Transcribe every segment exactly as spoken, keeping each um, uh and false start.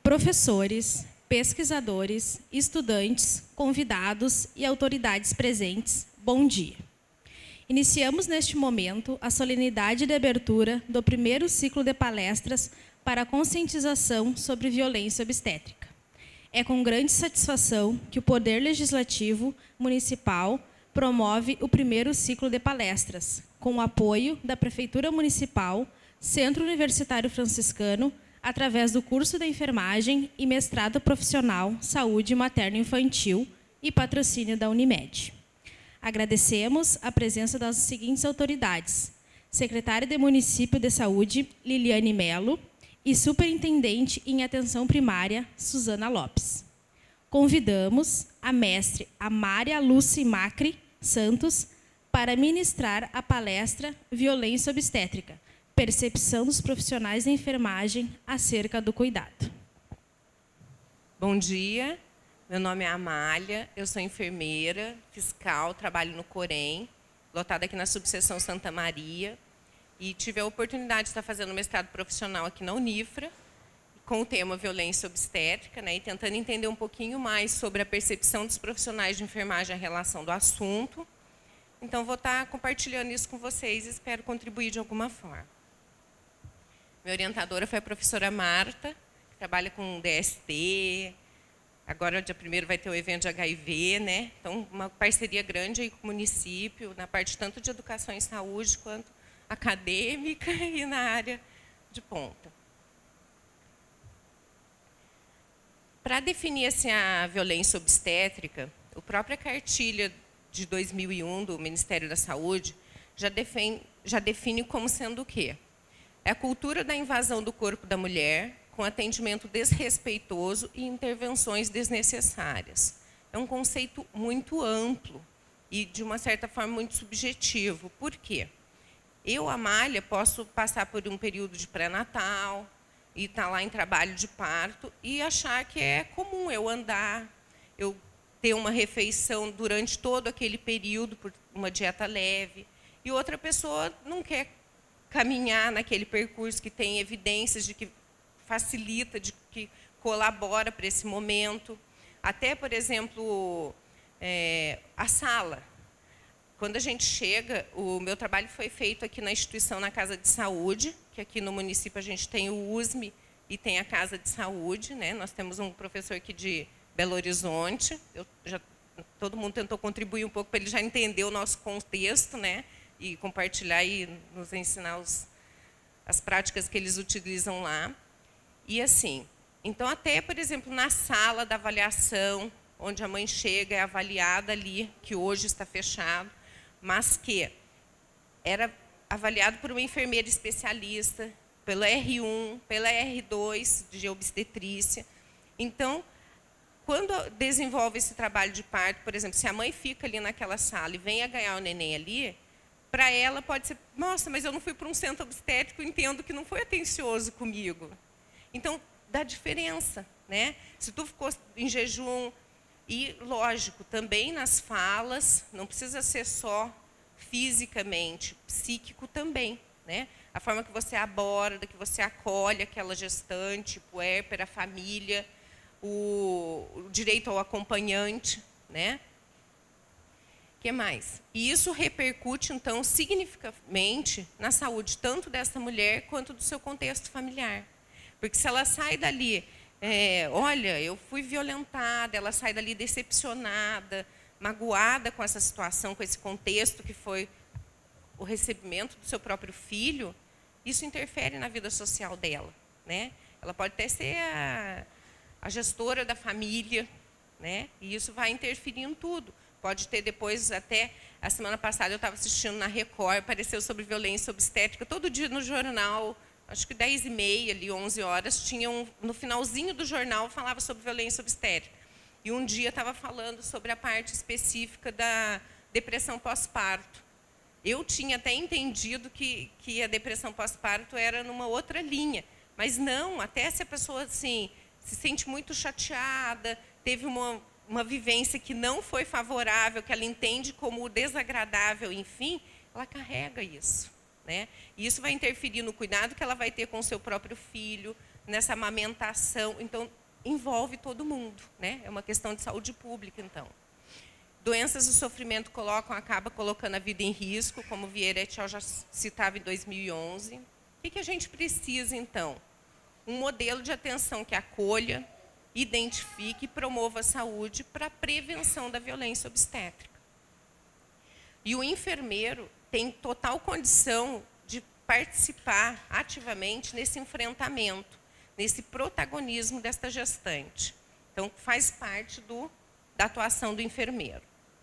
Professores, pesquisadores, estudantes, convidados e autoridades presentes, bom dia. Iniciamos neste momento a solenidade de abertura do primeiro ciclo de palestras para a conscientização sobre violência obstétrica. É com grande satisfação que o Poder Legislativo Municipal promove o primeiro ciclo de palestras, com o apoio da Prefeitura Municipal, Centro Universitário Franciscano, através do curso de enfermagem e mestrado profissional Saúde Materno-Infantil e patrocínio da Unimed. Agradecemos a presença das seguintes autoridades: secretária de Município de Saúde, Liliane Melo, e superintendente em atenção primária, Suzana Lopes. Convidamos a mestre Amária Lúcia Macri Santos para ministrar a palestra Violência Obstétrica, percepção dos profissionais da enfermagem acerca do cuidado. Bom dia, meu nome é Amália, eu sou enfermeira, fiscal, trabalho no Corém, lotada aqui na subseção Santa Maria, e tive a oportunidade de estar fazendo mestrado profissional aqui na Unifra, com o tema violência obstétrica, né, e tentando entender um pouquinho mais sobre a percepção dos profissionais de enfermagem em relação do assunto. Então, vou estar compartilhando isso com vocês e espero contribuir de alguma forma. Minha orientadora foi a professora Marta, que trabalha com D S T. Agora, dia primeiro, vai ter o evento de H I V, né? Então, uma parceria grande aí com o município, na parte tanto de educação e saúde, quanto acadêmica e na área de ponta. Para definir assim, a violência obstétrica, a própria cartilha de dois mil e um do Ministério da Saúde já define, já define como sendo o quê? É a cultura da invasão do corpo da mulher, com atendimento desrespeitoso e intervenções desnecessárias. É um conceito muito amplo e, de uma certa forma, muito subjetivo. Por quê? Eu, Amália, posso passar por um período de pré-natal e estar lá em trabalho de parto e achar que é comum eu andar, eu ter uma refeição durante todo aquele período, por uma dieta leve, e outra pessoa não quer caminhar naquele percurso que tem evidências de que facilita, de que colabora para esse momento. Até, por exemplo, é, a sala. Quando a gente chega, o meu trabalho foi feito aqui na instituição, na Casa de Saúde, que aqui no município a gente tem o U S M e tem a Casa de Saúde, né? Nós temos um professor aqui de Belo Horizonte. Eu já, todo mundo tentou contribuir um pouco para ele já entender o nosso contexto, né? E compartilhar e nos ensinar os, as práticas que eles utilizam lá. E assim, então até, por exemplo, na sala da avaliação, onde a mãe chega, é avaliada ali, que hoje está fechado, mas que era avaliado por uma enfermeira especialista, pelo R um, pela R dois de obstetrícia. Então, quando desenvolve esse trabalho de parto, por exemplo, se a mãe fica ali naquela sala e vem a ganhar o neném ali, para ela pode ser, nossa, mas eu não fui para um centro obstétrico, entendo que não foi atencioso comigo. Então, dá diferença, né? Se tu ficou em jejum, e, lógico, também nas falas, não precisa ser só fisicamente, psíquico também, né? A forma que você aborda, que você acolhe aquela gestante, puérpera, a família, o, o direito ao acompanhante, né? O que mais? E isso repercute, então, significativamente na saúde, tanto dessa mulher quanto do seu contexto familiar. Porque se ela sai dali, é, olha, eu fui violentada, ela sai dali decepcionada, magoada com essa situação, com esse contexto que foi o recebimento do seu próprio filho, isso interfere na vida social dela, né? Ela pode até ser a, a gestora da família, né? E isso vai interferir em tudo. Pode ter depois, até a semana passada eu estava assistindo na Record, apareceu sobre violência obstétrica, todo dia no jornal, acho que dez e meia, ali, onze horas, tinha um, no finalzinho do jornal falava sobre violência obstétrica. E um dia estava falando sobre a parte específica da depressão pós-parto. Eu tinha até entendido que, que a depressão pós-parto era numa outra linha, mas não, até se a pessoa assim, se sente muito chateada, teve uma, uma vivência que não foi favorável, que ela entende como desagradável, enfim, ela carrega isso, né? E isso vai interferir no cuidado que ela vai ter com o seu próprio filho, nessa amamentação. Então, envolve todo mundo, né? É uma questão de saúde pública, então. Doenças do sofrimento colocam, acaba colocando a vida em risco, como Vieira et al. Já citava em dois mil e onze. O que a gente precisa, então? Um modelo de atenção que acolha, identifique e promova a saúde para a prevenção da violência obstétrica. E o enfermeiro tem total condição de participar ativamente nesse enfrentamento, nesse protagonismo desta gestante. Então, faz parte do, da atuação do enfermeiro.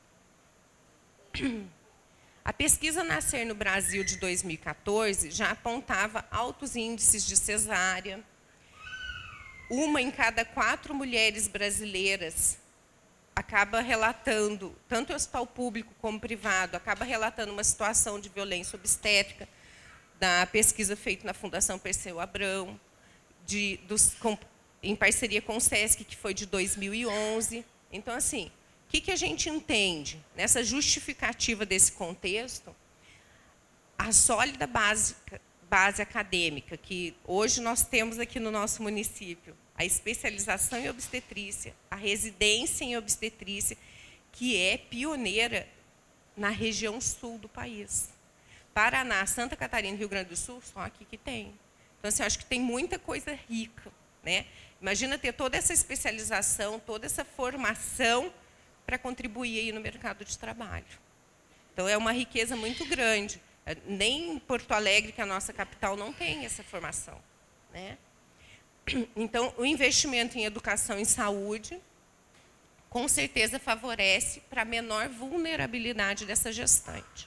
A pesquisa Nascer no Brasil de dois mil e quatorze já apontava altos índices de cesárea. Uma em cada quatro mulheres brasileiras acaba relatando, tanto o hospital público como privado, acaba relatando uma situação de violência obstétrica, da pesquisa feita na Fundação Perseu Abrão, de, dos, com, em parceria com o SESC, que foi de dois mil e onze. Então, assim, o que, que a gente entende nessa justificativa desse contexto? A sólida base, base acadêmica que hoje nós temos aqui no nosso município, a especialização em obstetrícia, a residência em obstetrícia, que é pioneira na região sul do país. Paraná, Santa Catarina e Rio Grande do Sul, só aqui que tem. Então, assim, eu acho que tem muita coisa rica, né? Imagina ter toda essa especialização, toda essa formação para contribuir aí no mercado de trabalho. Então, é uma riqueza muito grande. Nem em Porto Alegre, que é a nossa capital, não tem essa formação, né? Então, o investimento em educação e saúde, com certeza, favorece para a menor vulnerabilidade dessa gestante.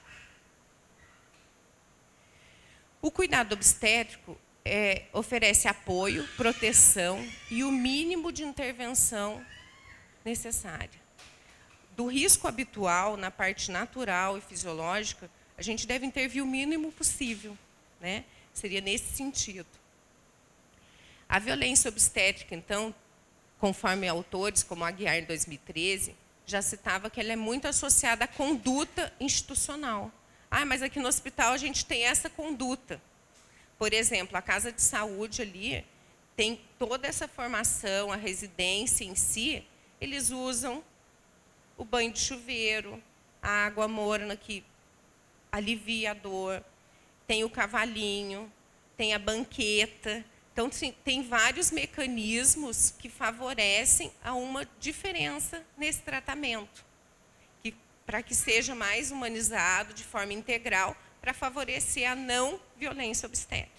O cuidado obstétrico é, oferece apoio, proteção e o mínimo de intervenção necessária. Do risco habitual, na parte natural e fisiológica, a gente deve intervir o mínimo possível, né? Seria nesse sentido. A violência obstétrica, então, conforme autores como Aguiar, em dois mil e treze, já citava que ela é muito associada à conduta institucional. Ah, mas aqui no hospital a gente tem essa conduta. Por exemplo, a casa de saúde ali tem toda essa formação, a residência em si, eles usam o banho de chuveiro, a água morna que alivia a dor, tem o cavalinho, tem a banqueta. Então, tem vários mecanismos que favorecem a uma diferença nesse tratamento, que, para que seja mais humanizado, de forma integral, para favorecer a não violência obstétrica.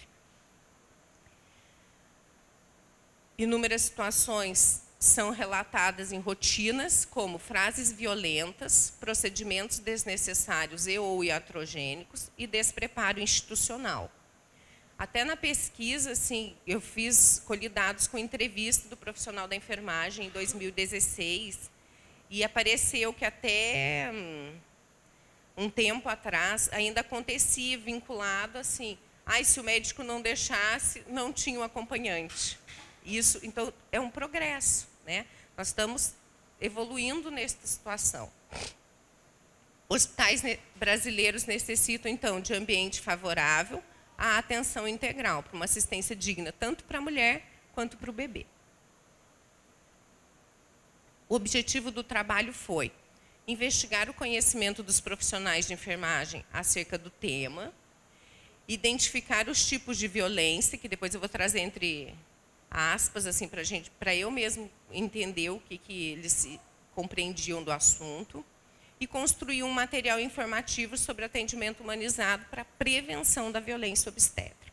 Inúmeras situações são relatadas em rotinas, como frases violentas, procedimentos desnecessários e ou iatrogênicos e despreparo institucional. Até na pesquisa, assim, eu fiz, colhi dados com entrevista do profissional da enfermagem em dois mil e dezesseis, e apareceu que até hum, um tempo atrás ainda acontecia vinculado assim, ah, se o médico não deixasse, não tinha um acompanhante. Isso, então, é um progresso, né? Nós estamos evoluindo nesta situação. Hospitais brasileiros necessitam, então, de ambiente favorável, a atenção integral, para uma assistência digna, tanto para a mulher quanto para o bebê. O objetivo do trabalho foi investigar o conhecimento dos profissionais de enfermagem acerca do tema, identificar os tipos de violência, que depois eu vou trazer entre aspas, assim, para gente, para eu mesmo entender o que, que eles compreendiam do assunto, e construir um material informativo sobre atendimento humanizado para a prevenção da violência obstétrica.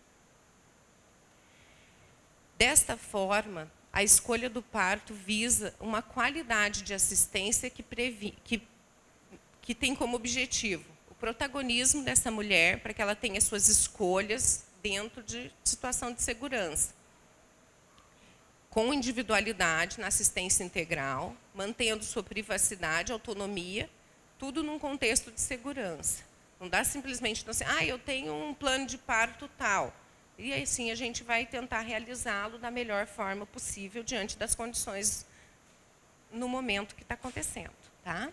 Desta forma, a escolha do parto visa uma qualidade de assistência que, previ, que, que tem como objetivo o protagonismo dessa mulher para que ela tenha suas escolhas dentro de situação de segurança, com individualidade na assistência integral, mantendo sua privacidade, autonomia, tudo num contexto de segurança. Não dá simplesmente, assim, ah, eu tenho um plano de parto tal. E assim a gente vai tentar realizá-lo da melhor forma possível diante das condições no momento que está acontecendo. Tá?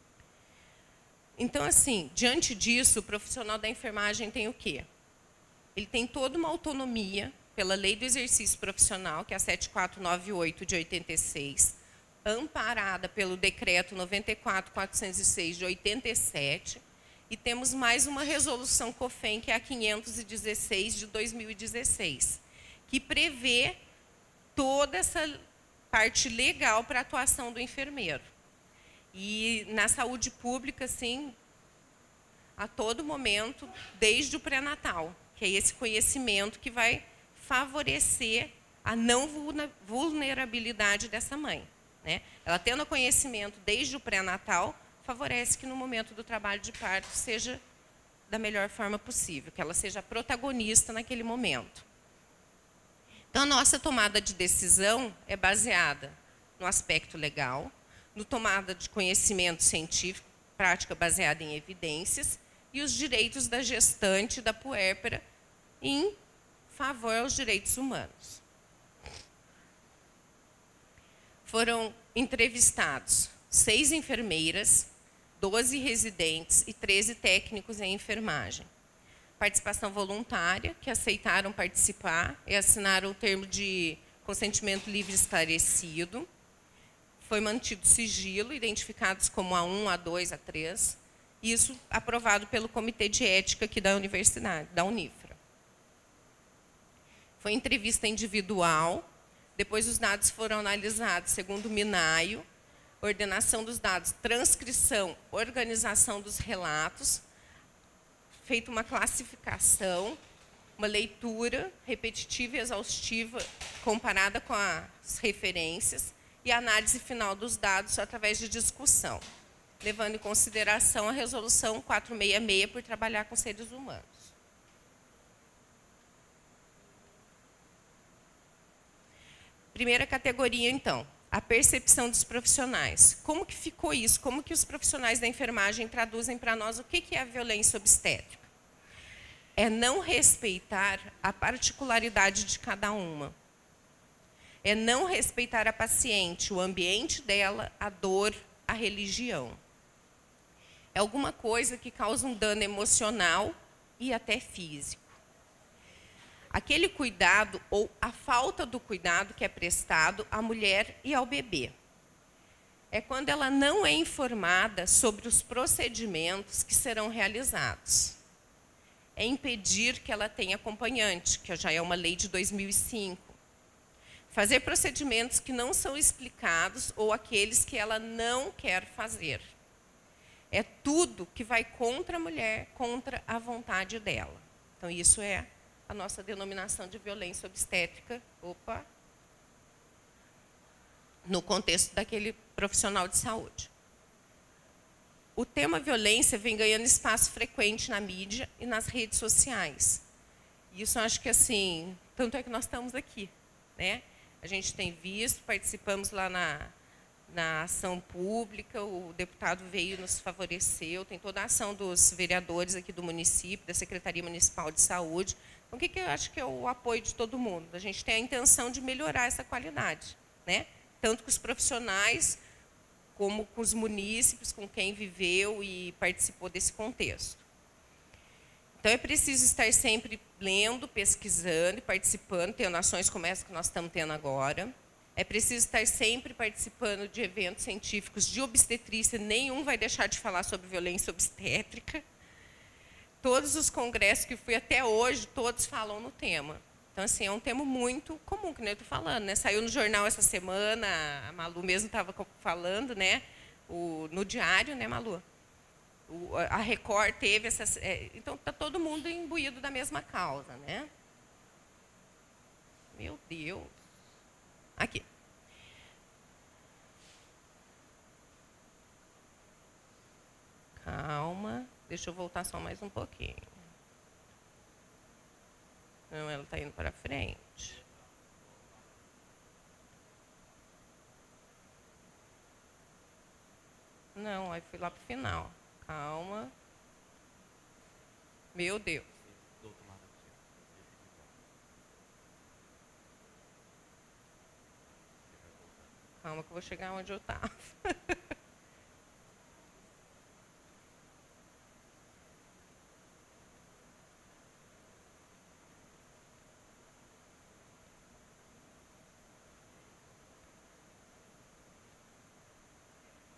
Então, assim, diante disso, o profissional da enfermagem tem o quê? ele tem toda uma autonomia pela Lei do Exercício Profissional, que é a sete mil quatrocentos e noventa e oito de oitenta e seis, amparada pelo Decreto noventa e quatro mil quatrocentos e seis de oitenta e sete, e temos mais uma resolução COFEM, que é a quinhentos e dezesseis de dois mil e dezesseis, que prevê toda essa parte legal para a atuação do enfermeiro. E na saúde pública, assim, a todo momento, desde o pré-natal, que é esse conhecimento que vai favorecer a não vulnerabilidade dessa mãe, né? Ela tendo conhecimento desde o pré-natal, favorece que no momento do trabalho de parto seja da melhor forma possível, que ela seja protagonista naquele momento. Então, a nossa tomada de decisão é baseada no aspecto legal, no tomada de conhecimento científico, prática baseada em evidências, e os direitos da gestante e da puérpera em favor aos direitos humanos. Foram entrevistados seis enfermeiras, doze residentes e treze técnicos em enfermagem. Participação voluntária, que aceitaram participar e assinaram o termo de consentimento livre e esclarecido. Foi mantido sigilo, identificados como A um, A dois, A três. Isso aprovado pelo Comitê de Ética aqui da Universidade, da Unifra. Foi entrevista individual, depois os dados foram analisados segundo o MINAIO, ordenação dos dados, transcrição, organização dos relatos, feita uma classificação, uma leitura repetitiva e exaustiva comparada com as referências e análise final dos dados através de discussão, levando em consideração a resolução quatrocentos e sessenta e seis por trabalhar com seres humanos. Primeira categoria, então, a percepção dos profissionais. Como que ficou isso? Como que os profissionais da enfermagem traduzem para nós o que é a violência obstétrica? É não respeitar a particularidade de cada uma. É não respeitar a paciente, o ambiente dela, a dor, a religião. É alguma coisa que causa um dano emocional e até físico. Aquele cuidado ou a falta do cuidado que é prestado à mulher e ao bebê. É quando ela não é informada sobre os procedimentos que serão realizados. É impedir que ela tenha acompanhante, que já é uma lei de dois mil e cinco. Fazer procedimentos que não são explicados ou aqueles que ela não quer fazer. É tudo que vai contra a mulher, contra a vontade dela. Então, isso é a nossa denominação de violência obstétrica, opa, no contexto daquele profissional de saúde. O tema violência vem ganhando espaço frequente na mídia e nas redes sociais. Isso eu acho que, assim, tanto é que nós estamos aqui, né? A gente tem visto, participamos lá na, na ação pública, o deputado veio, nos favoreceu, tem toda a ação dos vereadores aqui do município, da Secretaria Municipal de Saúde. Então, o que, que eu acho que é o apoio de todo mundo? A gente tem a intenção de melhorar essa qualidade, né? Tanto com os profissionais, como com os munícipes, com quem viveu e participou desse contexto. Então, é preciso estar sempre lendo, pesquisando e participando, tendo ações como essa que nós estamos tendo agora. É preciso estar sempre participando de eventos científicos de obstetrícia, nenhum vai deixar de falar sobre violência obstétrica. Todos os congressos que fui até hoje, todos falam no tema. Então, assim, é um tema muito comum, que nem eu estou falando, né? Saiu no jornal essa semana, a Malu mesmo estava falando, né? O, no diário, né, Malu? O, a Record teve essas... É, então, está todo mundo imbuído da mesma causa, né? Meu Deus. Aqui. Calma. Deixa eu voltar só mais um pouquinho. Não, ela está indo para frente. Não, aí fui lá para o final. Calma. Meu Deus. Calma que eu vou chegar onde eu estava.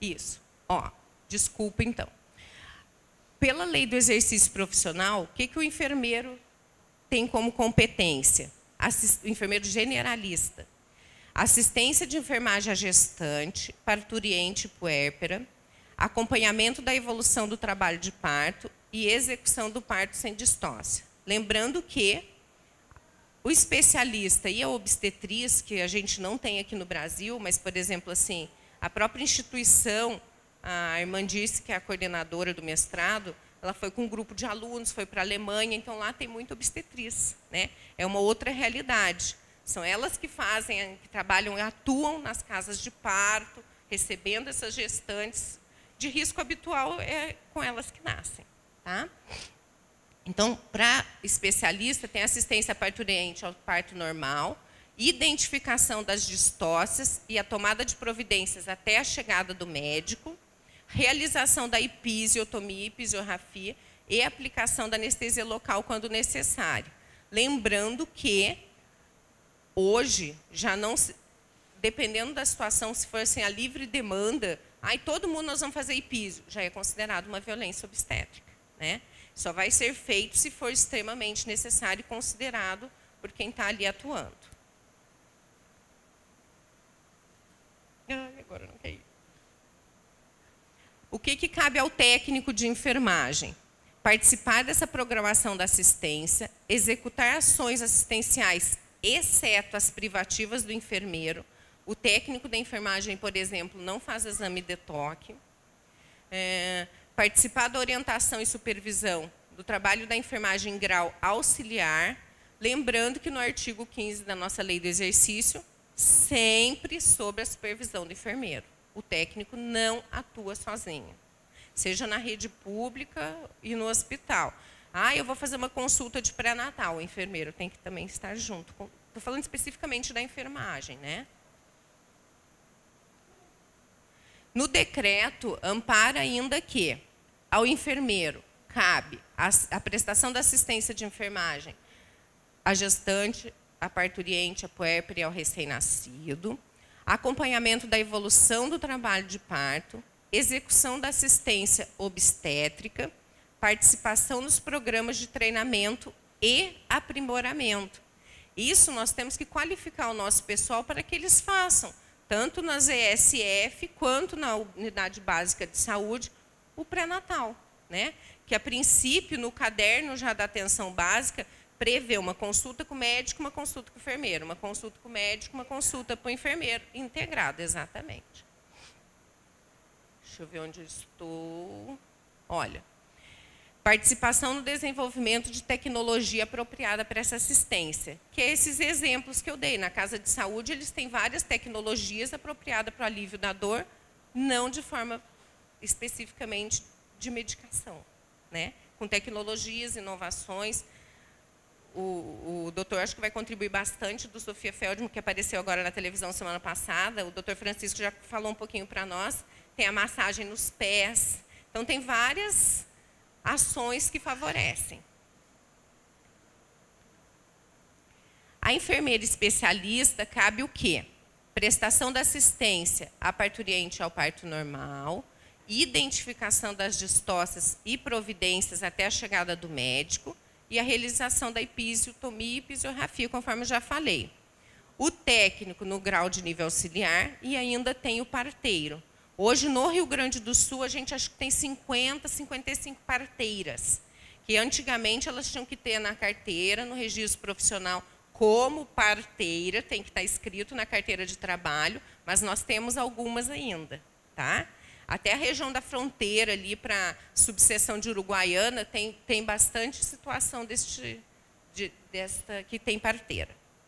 Isso. Ó, desculpa, então. Pela lei do exercício profissional, o que, que o enfermeiro tem como competência? Assist... O enfermeiro generalista. Assistência de enfermagem à gestante, parturiente e puérpera, acompanhamento da evolução do trabalho de parto e execução do parto sem distócia. Lembrando que o especialista e a obstetriz, que a gente não tem aqui no Brasil, mas, por exemplo, assim, a própria instituição, a irmã disse que é a coordenadora do mestrado, ela foi com um grupo de alunos, foi para a Alemanha, então lá tem muita obstetriz, né? É uma outra realidade. São elas que fazem, que trabalham e atuam nas casas de parto, recebendo essas gestantes. De risco habitual é com elas que nascem. Tá? Então, para especialista, tem assistência parturiente ao parto normal, identificação das distócias e a tomada de providências até a chegada do médico, realização da episiotomia e episiografia e aplicação da anestesia local quando necessário. Lembrando que hoje, já não se, dependendo da situação, se for assim, a livre demanda, aí todo mundo nós vamos fazer episio, já é considerado uma violência obstétrica, né? Só vai ser feito se for extremamente necessário e considerado por quem está ali atuando. Ai, agora não quer ir. O que, que cabe ao técnico de enfermagem? Participar dessa programação da assistência, executar ações assistenciais, exceto as privativas do enfermeiro. O técnico da enfermagem, por exemplo, não faz exame de toque. É, participar da orientação e supervisão do trabalho da enfermagem em grau auxiliar, lembrando que no artigo quinze da nossa lei do exercício, sempre sob a supervisão do enfermeiro. O técnico não atua sozinho, seja na rede pública e no hospital. Ah, eu vou fazer uma consulta de pré-natal, o enfermeiro tem que também estar junto. Estou falando especificamente da enfermagem, né? No decreto, ampara ainda que ao enfermeiro cabe a, a prestação da assistência de enfermagem à gestante, à parturiente, à puérpera e ao recém-nascido, acompanhamento da evolução do trabalho de parto, execução da assistência obstétrica, participação nos programas de treinamento e aprimoramento. Isso nós temos que qualificar o nosso pessoal para que eles façam, tanto nas E S F quanto na Unidade Básica de Saúde, o pré-natal, né? Que, a princípio, no caderno já da atenção básica, prevê uma consulta com o médico, uma consulta com o enfermeiro, uma consulta com o médico, uma consulta com o enfermeiro, integrado, exatamente. Deixa eu ver onde eu estou. Olha, participação no desenvolvimento de tecnologia apropriada para essa assistência, que é esses exemplos que eu dei. Na casa de saúde, eles têm várias tecnologias apropriadas para o alívio da dor, não de forma especificamente de medicação, né? Com tecnologias, inovações. O, o doutor acho que vai contribuir bastante, do Sofia Feldman, que apareceu agora na televisão semana passada. O doutor Francisco já falou um pouquinho para nós. Tem a massagem nos pés. Então, tem várias ações que favorecem. A enfermeira especialista cabe o quê? Prestação da assistência à parturiente ao parto normal, identificação das distócias e providências até a chegada do médico e a realização da episiotomia e episiografia, conforme eu já falei. O técnico no grau de nível auxiliar e ainda tem o parteiro. Hoje, no Rio Grande do Sul, a gente acha que tem cinquenta, cinquenta e cinco parteiras, que antigamente elas tinham que ter na carteira, no registro profissional, como parteira, tem que estar escrito na carteira de trabalho, mas nós temos algumas ainda, tá? Até a região da fronteira, ali para a subseção de Uruguaiana, tem, tem bastante situação deste, de, desta, que tem parteira.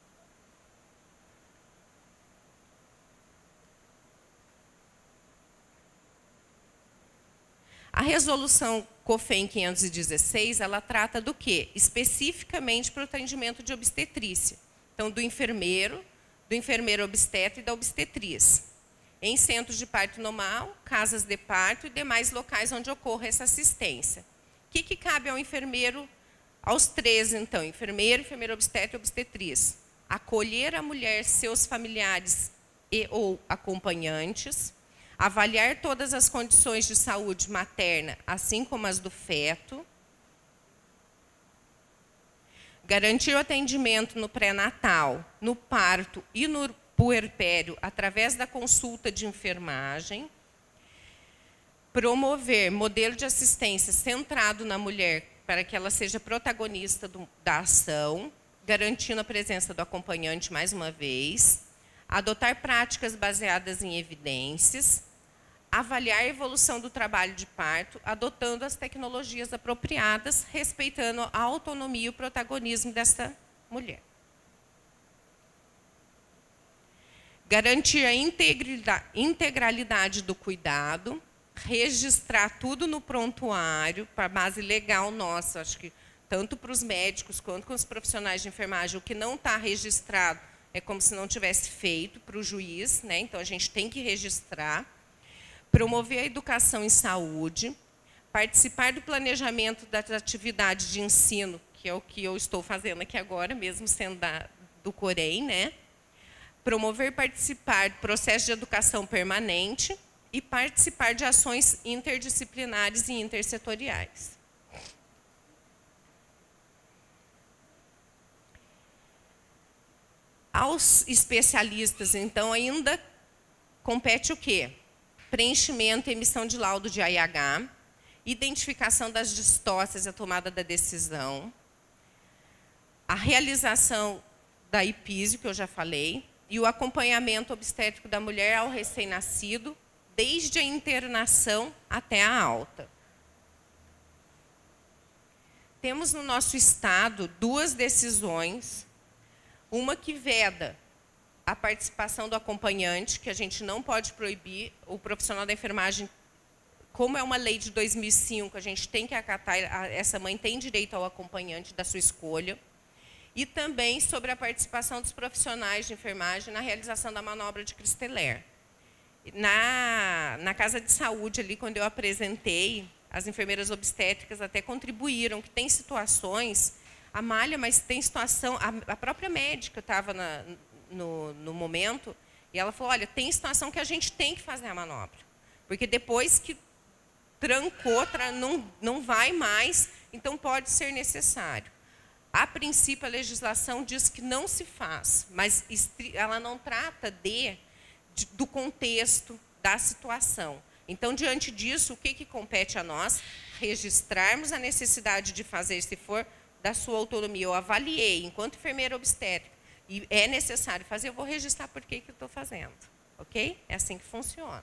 A resolução COFEM quinhentos e dezesseis, ela trata do quê? Especificamente para o atendimento de obstetrícia. Então, do enfermeiro, do enfermeiro obstetra e da obstetriz. Em centros de parto normal, casas de parto e demais locais onde ocorra essa assistência. O que, que cabe ao enfermeiro, aos três, então? Enfermeiro, enfermeira obstetra e obstetriz. Acolher a mulher, seus familiares e ou acompanhantes. avaliar todas as condições de saúde materna, assim como as do feto, garantir o atendimento no pré-natal, no parto e no puerpério através da consulta de enfermagem, promover modelo de assistência centrado na mulher para que ela seja protagonista do, da ação, garantindo a presença do acompanhante mais uma vez, adotar práticas baseadas em evidências, avaliar a evolução do trabalho de parto, adotando as tecnologias apropriadas, respeitando a autonomia e o protagonismo dessa mulher. Garantir a integralidade do cuidado, registrar tudo no prontuário, para a base legal nossa, acho que tanto para os médicos quanto com os profissionais de enfermagem, o que não está registrado é como se não tivesse feito para o juiz, né? Então a gente tem que registrar. Promover a educação em saúde, participar do planejamento das atividades de ensino, que é o que eu estou fazendo aqui agora, mesmo sendo da, do Corém, né? Promover e participar do processo de educação permanente e participar de ações interdisciplinares e intersetoriais. Aos especialistas, então, ainda compete o quê? Preenchimento e emissão de laudo de A I H, identificação das distócias e a tomada da decisão, a realização da epísio, que eu já falei, e o acompanhamento obstétrico da mulher ao recém-nascido, desde a internação até a alta. Temos no nosso estado duas decisões, uma que veda a participação do acompanhante, que a gente não pode proibir, o profissional da enfermagem, como é uma lei de dois mil e cinco, a gente tem que acatar, essa mãe tem direito ao acompanhante da sua escolha, e também sobre a participação dos profissionais de enfermagem na realização da manobra de Christeler. Na, na casa de saúde, ali, quando eu apresentei, as enfermeiras obstétricas até contribuíram, que tem situações, a malha, mas tem situação, a, a própria médica estava na... No, no momento, e ela falou, olha, tem situação que a gente tem que fazer a manobra, porque depois que trancou, tra, não, não vai mais, então pode ser necessário. A princípio, a legislação diz que não se faz, mas ela não trata de, de, do contexto, da situação. Então, diante disso, o que, que compete a nós? Registrarmos a necessidade de fazer, se for da sua autonomia. Eu avaliei, enquanto enfermeira obstétrica, e é necessário fazer, eu vou registrar por que que eu estou fazendo. Ok? É assim que funciona.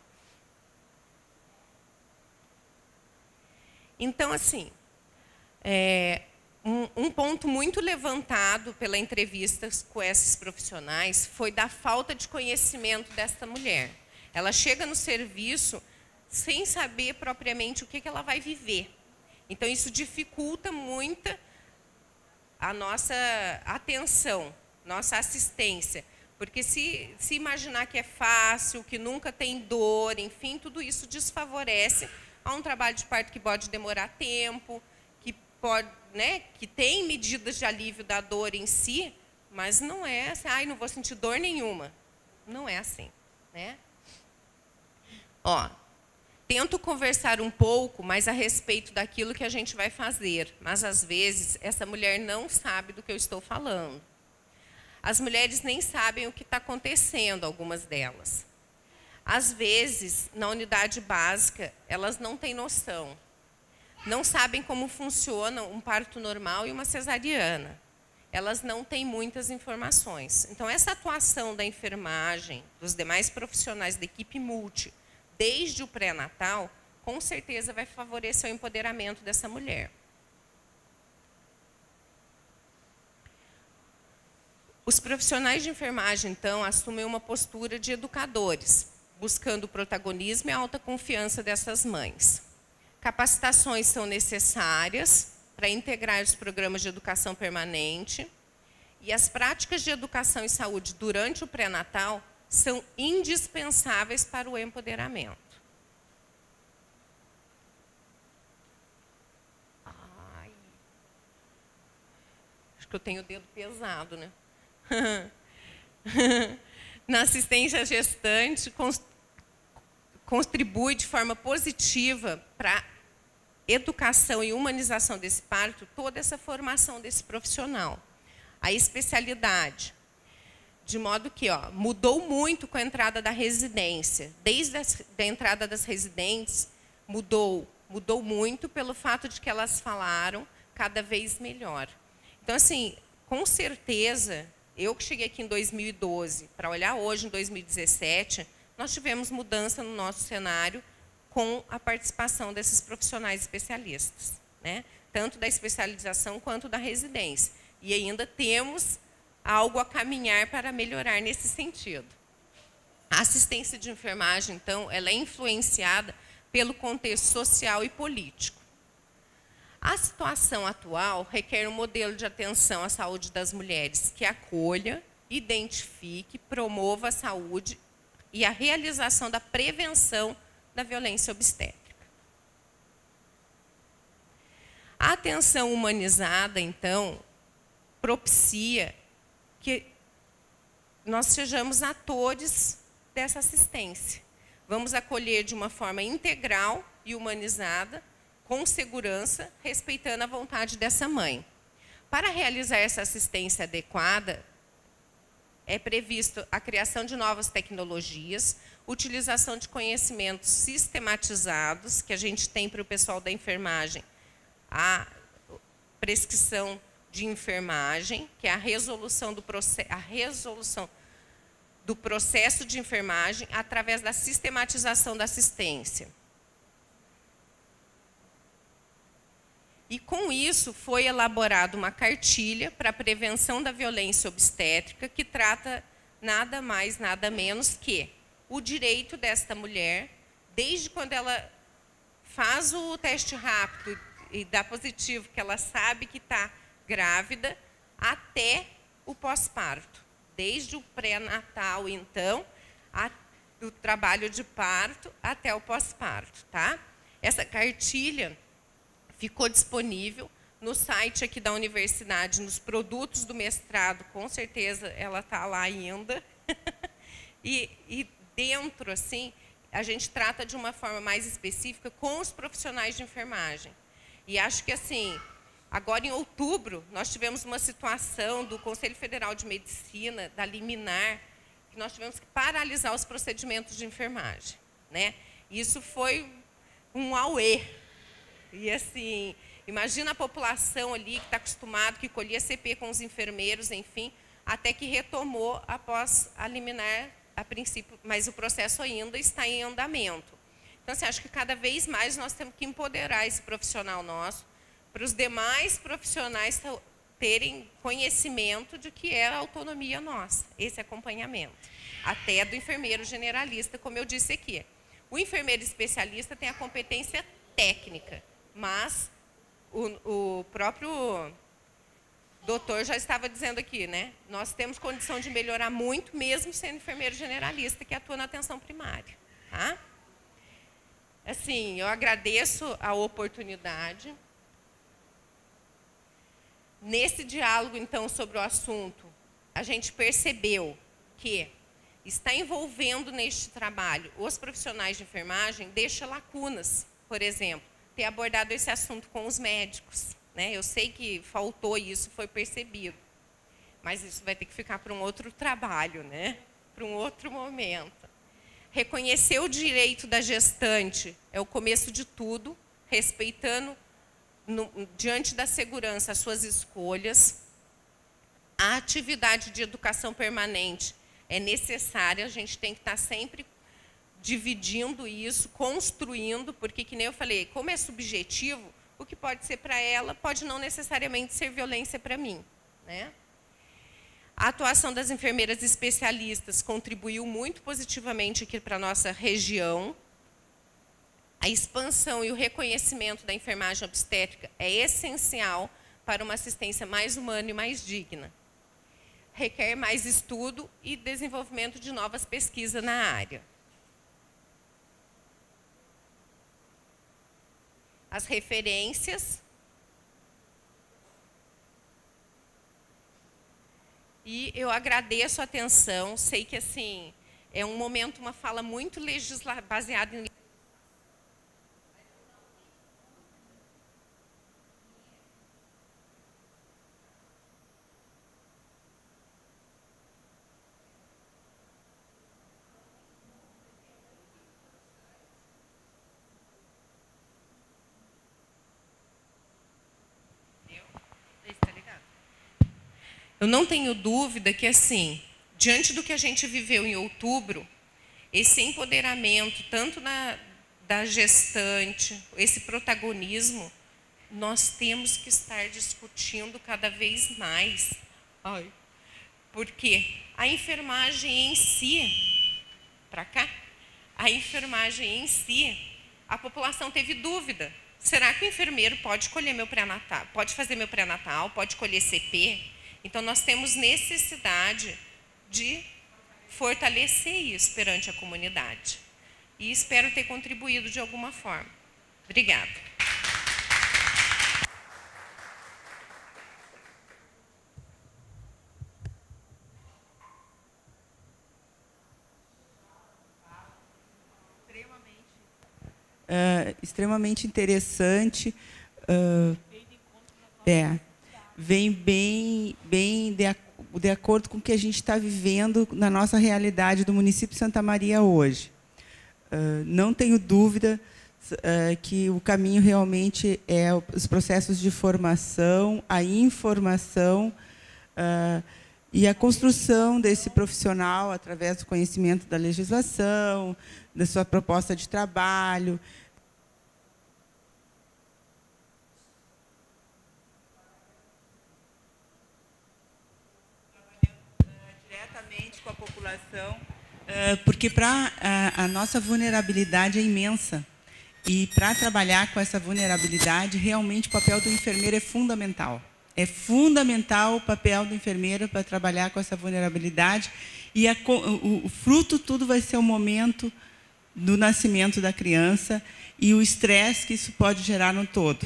Então, assim, é, um, um ponto muito levantado pela entrevista com esses profissionais foi da falta de conhecimento desta mulher. Ela chega no serviço sem saber propriamente o que que ela vai viver. Então, isso dificulta muito a nossa atenção, nossa assistência, porque se, se imaginar que é fácil, que nunca tem dor, enfim, tudo isso desfavorece a um trabalho de parto que pode demorar tempo, que, pode, né, que tem medidas de alívio da dor em si, mas não é assim, ai, não vou sentir dor nenhuma. Não é assim, né? Ó, tento conversar um pouco mais a respeito daquilo que a gente vai fazer, mas às vezes essa mulher não sabe do que eu estou falando. As mulheres nem sabem o que está acontecendo, algumas delas. Às vezes, na unidade básica, elas não têm noção. Não sabem como funciona um parto normal e uma cesariana. Elas não têm muitas informações. Então, essa atuação da enfermagem, dos demais profissionais da equipe multi, desde o pré-natal, com certeza vai favorecer o empoderamento dessa mulher. Os profissionais de enfermagem, então, assumem uma postura de educadores, buscando o protagonismo e a alta confiança dessas mães. Capacitações são necessárias para integrar os programas de educação permanente e as práticas de educação e saúde durante o pré-natal são indispensáveis para o empoderamento. Ai. Acho que eu tenho o dedo pesado, né? Na assistência gestante, contribui de forma positiva para a educação e humanização desse parto, toda essa formação desse profissional. A especialidade, de modo que ó, mudou muito com a entrada da residência. Desde a da entrada das residentes, mudou, mudou muito pelo fato de que elas falaram cada vez melhor. Então, assim, com certeza, eu que cheguei aqui em dois mil e doze, para olhar hoje, em dois mil e dezessete, nós tivemos mudança no nosso cenário com a participação desses profissionais especialistas, né? Tanto da especialização quanto da residência. E ainda temos algo a caminhar para melhorar nesse sentido. A assistência de enfermagem, então, ela é influenciada pelo contexto social e político. A situação atual requer um modelo de atenção à saúde das mulheres que acolha, identifique, promova a saúde e a realização da prevenção da violência obstétrica. A atenção humanizada, então, propicia que nós sejamos atores dessa assistência. Vamos acolher de uma forma integral e humanizada, com segurança, respeitando a vontade dessa mãe. Para realizar essa assistência adequada, é previsto a criação de novas tecnologias, utilização de conhecimentos sistematizados, que a gente tem para o pessoal da enfermagem, a prescrição de enfermagem, que é a resolução do, proce- a resolução do processo de enfermagem através da sistematização da assistência. E, com isso, foi elaborada uma cartilha para a prevenção da violência obstétrica, que trata nada mais, nada menos que o direito desta mulher, desde quando ela faz o teste rápido e dá positivo, que ela sabe que está grávida, até o pós-parto. Desde o pré-natal, então, a, do trabalho de parto até o pós-parto, tá? Essa cartilha ficou disponível no site aqui da universidade, nos produtos do mestrado, com certeza ela está lá ainda. e, e dentro, assim, a gente trata de uma forma mais específica com os profissionais de enfermagem. E acho que, assim, agora em outubro, nós tivemos uma situação do Conselho Federal de Medicina, da liminar, que nós tivemos que paralisar os procedimentos de enfermagem, né? Isso foi um auê. E, assim, imagina a população ali que está acostumado, que colhia C P com os enfermeiros, enfim, até que retomou após a liminar, a princípio, mas o processo ainda está em andamento. Então, assim, acho que cada vez mais nós temos que empoderar esse profissional nosso, para os demais profissionais terem conhecimento de que é a autonomia nossa, esse acompanhamento, até do enfermeiro generalista, como eu disse aqui. O enfermeiro especialista tem a competência técnica, mas o, o próprio doutor já estava dizendo aqui, né? Nós temos condição de melhorar muito, mesmo sendo enfermeiro generalista, que atua na atenção primária. Tá? Assim, eu agradeço a oportunidade. Nesse diálogo, então, sobre o assunto, a gente percebeu que está envolvendo neste trabalho os profissionais de enfermagem deixa lacunas, por exemplo, ter abordado esse assunto com os médicos, né? Eu sei que faltou isso, foi percebido, mas isso vai ter que ficar para um outro trabalho, né? Para um outro momento. Reconhecer o direito da gestante é o começo de tudo, respeitando, no, diante da segurança, as suas escolhas. A atividade de educação permanente é necessária, a gente tem que estar sempre dividindo isso, construindo, porque, que nem eu falei, como é subjetivo, o que pode ser para ela pode não necessariamente ser violência para mim, né? A atuação das enfermeiras especialistas contribuiu muito positivamente aqui para a nossa região. A expansão e o reconhecimento da enfermagem obstétrica é essencial para uma assistência mais humana e mais digna. Requer mais estudo e desenvolvimento de novas pesquisas na área. As referências. E eu agradeço a atenção. Sei que, assim, é um momento, uma fala muito legisla baseada em... Eu não tenho dúvida que, assim, diante do que a gente viveu em outubro, esse empoderamento, tanto na, da gestante, esse protagonismo, nós temos que estar discutindo cada vez mais. Ai. Porque a enfermagem em si, para cá, a enfermagem em si, a população teve dúvida. Será que o enfermeiro pode colher meu pré-natal, pode fazer meu pré-natal, pode colher C P? Então, nós temos necessidade de fortalecer isso perante a comunidade. E espero ter contribuído de alguma forma. Obrigada. Uh, extremamente interessante. Uh, é. Vem bem, bem de, de acordo com o que a gente está vivendo na nossa realidade do município de Santa Maria hoje. Uh, não tenho dúvida uh, que o caminho realmente é os processos de formação, a informação uh, e a construção desse profissional através do conhecimento da legislação, da sua proposta de trabalho. Com a população, porque para a, a nossa vulnerabilidade é imensa e para trabalhar com essa vulnerabilidade realmente o papel do enfermeiro é fundamental. É fundamental o papel do enfermeiro para trabalhar com essa vulnerabilidade e a, o, o fruto tudo vai ser o momento do nascimento da criança e o estresse que isso pode gerar no todo.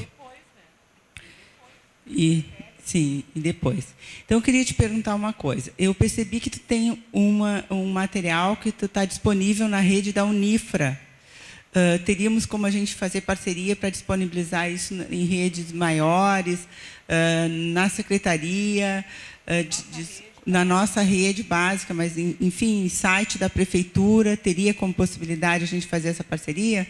E sim, e depois. Então, eu queria te perguntar uma coisa. Eu percebi que tu tem uma, um material que tu está disponível na rede da Unifra. Uh, teríamos como a gente fazer parceria para disponibilizar isso em redes maiores, uh, na secretaria, uh, de, de, na nossa rede básica, mas, enfim, site da prefeitura, teria como possibilidade a gente fazer essa parceria?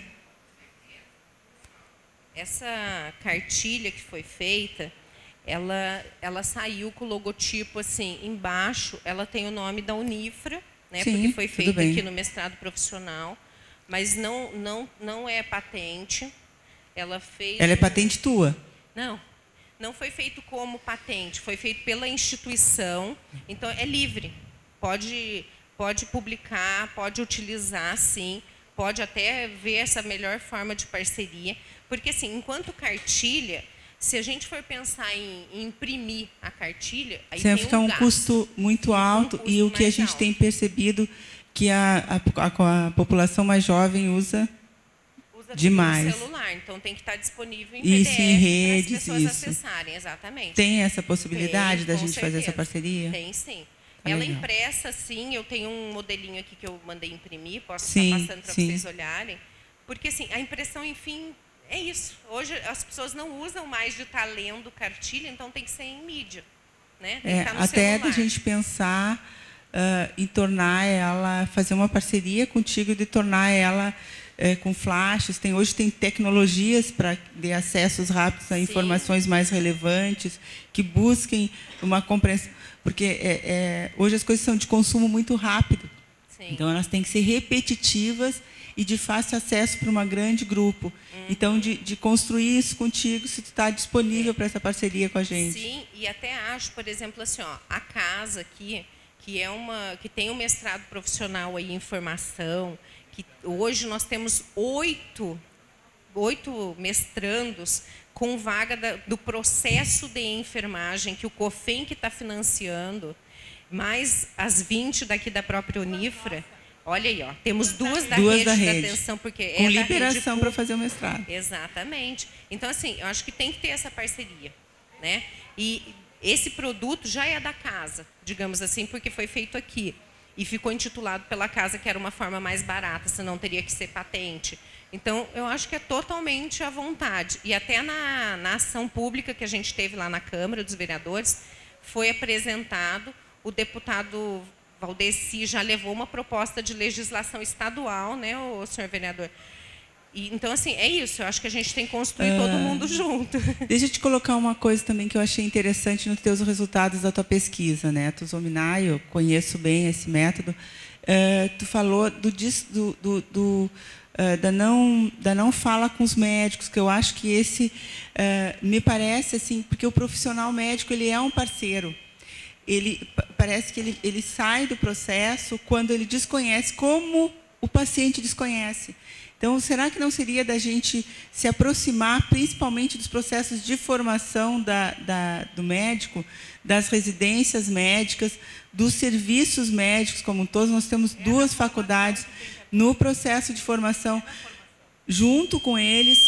Essa cartilha que foi feita, Ela, ela saiu com o logotipo assim, embaixo, ela tem o nome da Unifra, né, Sim, porque foi feita bem. aqui no mestrado profissional, mas não, não, não é patente. Ela fez. Ela é patente tua? Não, não foi feito como patente, foi feito pela instituição, então é livre. Pode, pode publicar, pode utilizar, sim, pode até ver essa melhor forma de parceria, porque assim, enquanto cartilha, se a gente for pensar em, em imprimir a cartilha, aí Sempre tem fica um, um gasto, custo muito alto, um custo e o que a gente alto. tem percebido que a, a, a população mais jovem usa, usa demais. No celular, então tem que estar disponível em isso, P D F em redes, para as pessoas isso. acessarem, exatamente. Tem essa possibilidade tem, da gente certeza. fazer essa parceria? Tem, sim. Tá Ela legal. impressa, sim, eu tenho um modelinho aqui que eu mandei imprimir, posso sim, estar passando para sim. vocês olharem, porque assim, a impressão, enfim, é isso. Hoje as pessoas não usam mais de estar lendo cartilha, então tem que ser em mídia, né? Tem É, que estar no até celular. da gente pensar uh, em tornar ela, fazer uma parceria contigo de tornar ela uh, com flashes. Tem, hoje tem tecnologias para de acessos rápidos a Sim. informações mais relevantes, que busquem uma compreensão. Porque é, é, hoje as coisas são de consumo muito rápido. Sim. Então, elas têm que ser repetitivas e de fácil acesso para um grande grupo. Uhum. Então, de, de construir isso contigo, se tu está disponível para essa parceria com a gente. Sim, e até acho, por exemplo, assim, ó, a casa aqui, que, é uma, que tem um mestrado profissional aí em formação, que hoje nós temos oito, oito mestrandos com vaga da, do processo de enfermagem, que o COFEM que está financiando, mais as vinte daqui da própria Unifra. Olha aí, ó, temos duas da duas rede da da rede. atenção, porque com é liberação para fazer o mestrado. Exatamente. Então, assim, eu acho que tem que ter essa parceria, né? E esse produto já é da casa, digamos assim, porque foi feito aqui. E ficou intitulado pela casa, que era uma forma mais barata, senão teria que ser patente. Então, eu acho que é totalmente à vontade. E até na, na ação pública que a gente teve lá na Câmara dos Vereadores, foi apresentado, o deputado Valdeci já levou uma proposta de legislação estadual, né, o senhor vereador? E, então, assim, é isso. Eu acho que a gente tem que construir uh, todo mundo junto. Deixa eu te colocar uma coisa também que eu achei interessante nos teus resultados da tua pesquisa, né? Tu Zominai, eu conheço bem esse método. Uh, tu falou do, do, do, do uh, da não da não fala com os médicos, que eu acho que esse uh, me parece assim, porque o profissional médico ele é um parceiro. Ele parece que ele, ele sai do processo quando ele desconhece, como o paciente desconhece. Então, será que não seria da gente se aproximar, principalmente dos processos de formação da, da, do médico, das residências médicas, dos serviços médicos, como todos, nós temos duas faculdades no processo de formação, junto com eles,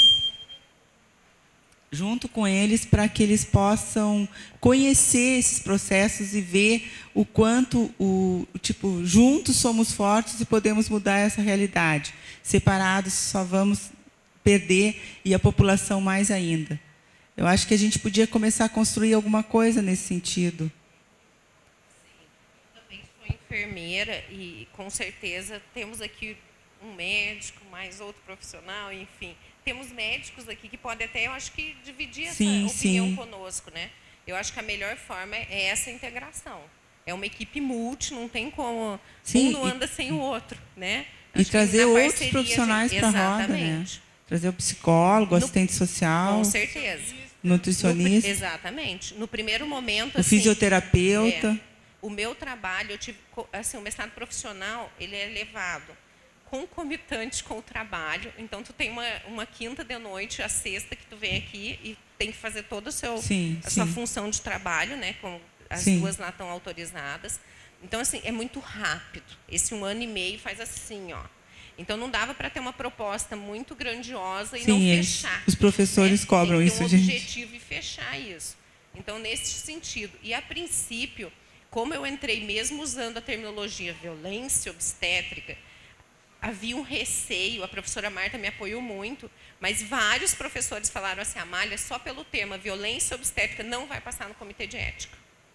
junto com eles, para que eles possam conhecer esses processos e ver o quanto, o, tipo, juntos somos fortes e podemos mudar essa realidade. Separados só vamos perder, e a população mais ainda. Eu acho que a gente podia começar a construir alguma coisa nesse sentido. Sim, eu também sou enfermeira e, com certeza, temos aqui um médico, mais outro profissional, enfim. Temos médicos aqui que podem até, eu acho que, dividir sim, essa opinião sim. conosco, né? Eu acho que a melhor forma é essa integração. É uma equipe multi, não tem como... Sim, um não e, anda sem o outro, né? E acho trazer outros profissionais para a roda, né? Trazer o psicólogo, o assistente social... Com certeza. Nutricionista. No, exatamente. No primeiro momento... O assim, fisioterapeuta. É, o meu trabalho, eu tive, assim, o mestrado profissional, ele é levado concomitante com o trabalho. Então, tu tem uma, uma quinta de noite, a sexta, que tu vem aqui e tem que fazer toda a, seu, sim, a sim. sua função de trabalho, né? Com, as sim. duas lá estão autorizadas. Então, assim, é muito rápido. Esse um ano e meio faz assim, ó. Então, não dava para ter uma proposta muito grandiosa e sim, não fechar. Eles, os professores né? cobram tem que isso, ter um gente. objetivo e fechar isso. Então, nesse sentido. E, a princípio, como eu entrei mesmo usando a terminologia violência obstétrica, havia um receio, a professora Marta me apoiou muito, mas vários professores falaram assim, Amália, só pelo tema violência obstétrica não vai passar no comitê de ética.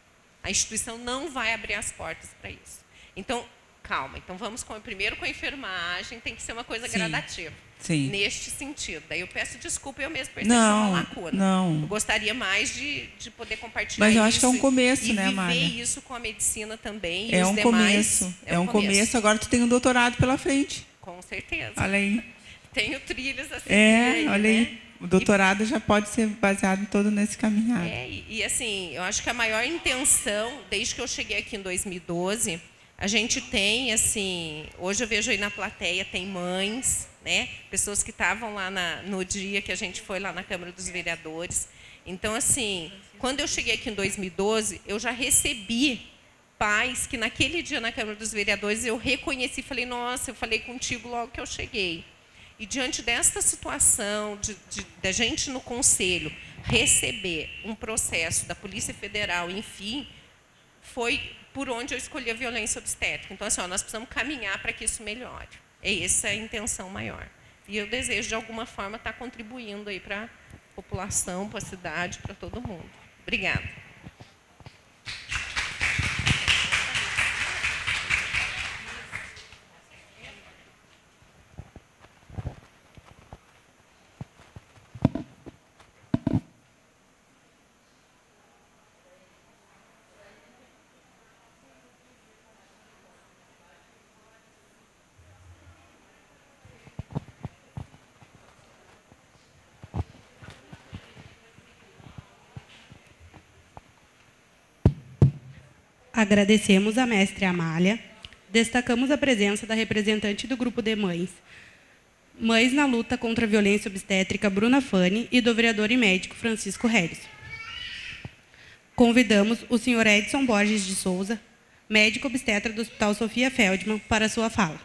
A instituição não vai abrir as portas para isso. Então, calma. Então, vamos com, primeiro com a enfermagem, tem que ser uma coisa sim, gradativa. Sim. Neste sentido. Daí eu peço desculpa, eu mesmo percebi não, uma lacuna. Não. Eu gostaria mais de, de poder compartilhar isso. Mas eu isso acho que é um começo, e né, Amália? viver isso com a medicina também e é os um demais. Começo. É, é um começo. começo. Agora tu tem um doutorado pela frente. Com certeza. Olha aí. Tenho trilhas assim. É, aí, olha né? aí. O doutorado e, já pode ser baseado todo nesse caminhado. É, e, e assim, eu acho que a maior intenção, desde que eu cheguei aqui em dois mil e doze, a gente tem, assim, hoje eu vejo aí na plateia, tem mães, né, pessoas que estavam lá na, no dia que a gente foi lá na Câmara dos Vereadores. Então, assim, quando eu cheguei aqui em dois mil e doze, eu já recebi pais que naquele dia na Câmara dos Vereadores eu reconheci, falei, nossa, eu falei contigo logo que eu cheguei. E diante desta situação, de, de, de a gente no Conselho receber um processo da Polícia Federal, enfim, foi por onde eu escolhi a violência obstétrica. Então, assim, ó, nós precisamos caminhar para que isso melhore. É essa a intenção maior. E eu desejo, de alguma forma, estar contribuindo aí para a população, para a cidade, para todo mundo. Obrigada. Agradecemos a mestre Amália. Destacamos a presença da representante do grupo de mães, Mães na Luta contra a Violência Obstétrica, Bruna Fani, e do vereador e médico Francisco Reles. Convidamos o senhor Edson Borges de Souza, médico obstetra do Hospital Sofia Feldman, para a sua fala.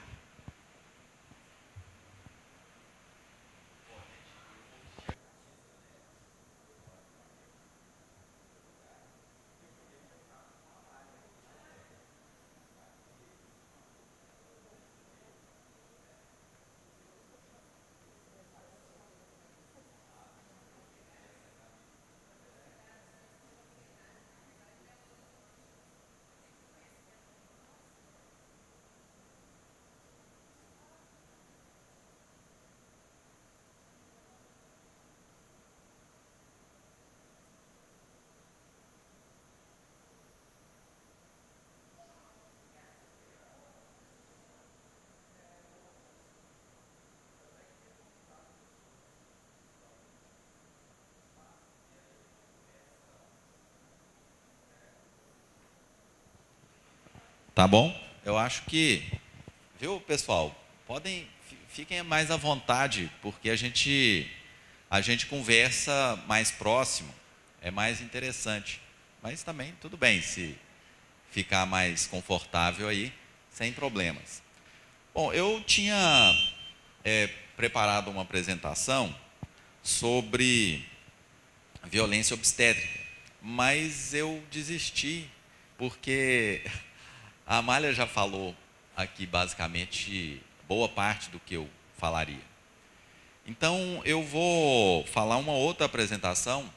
Tá bom? Eu acho que, viu, pessoal, podem, fiquem mais à vontade, porque a gente, a gente conversa mais próximo, é mais interessante. Mas também, tudo bem, se ficar mais confortável aí, sem problemas. Bom, eu tinha é, preparado uma apresentação sobre violência obstétrica, mas eu desisti, porque a Amália já falou aqui basicamente boa parte do que eu falaria. Então eu vou falar uma outra apresentação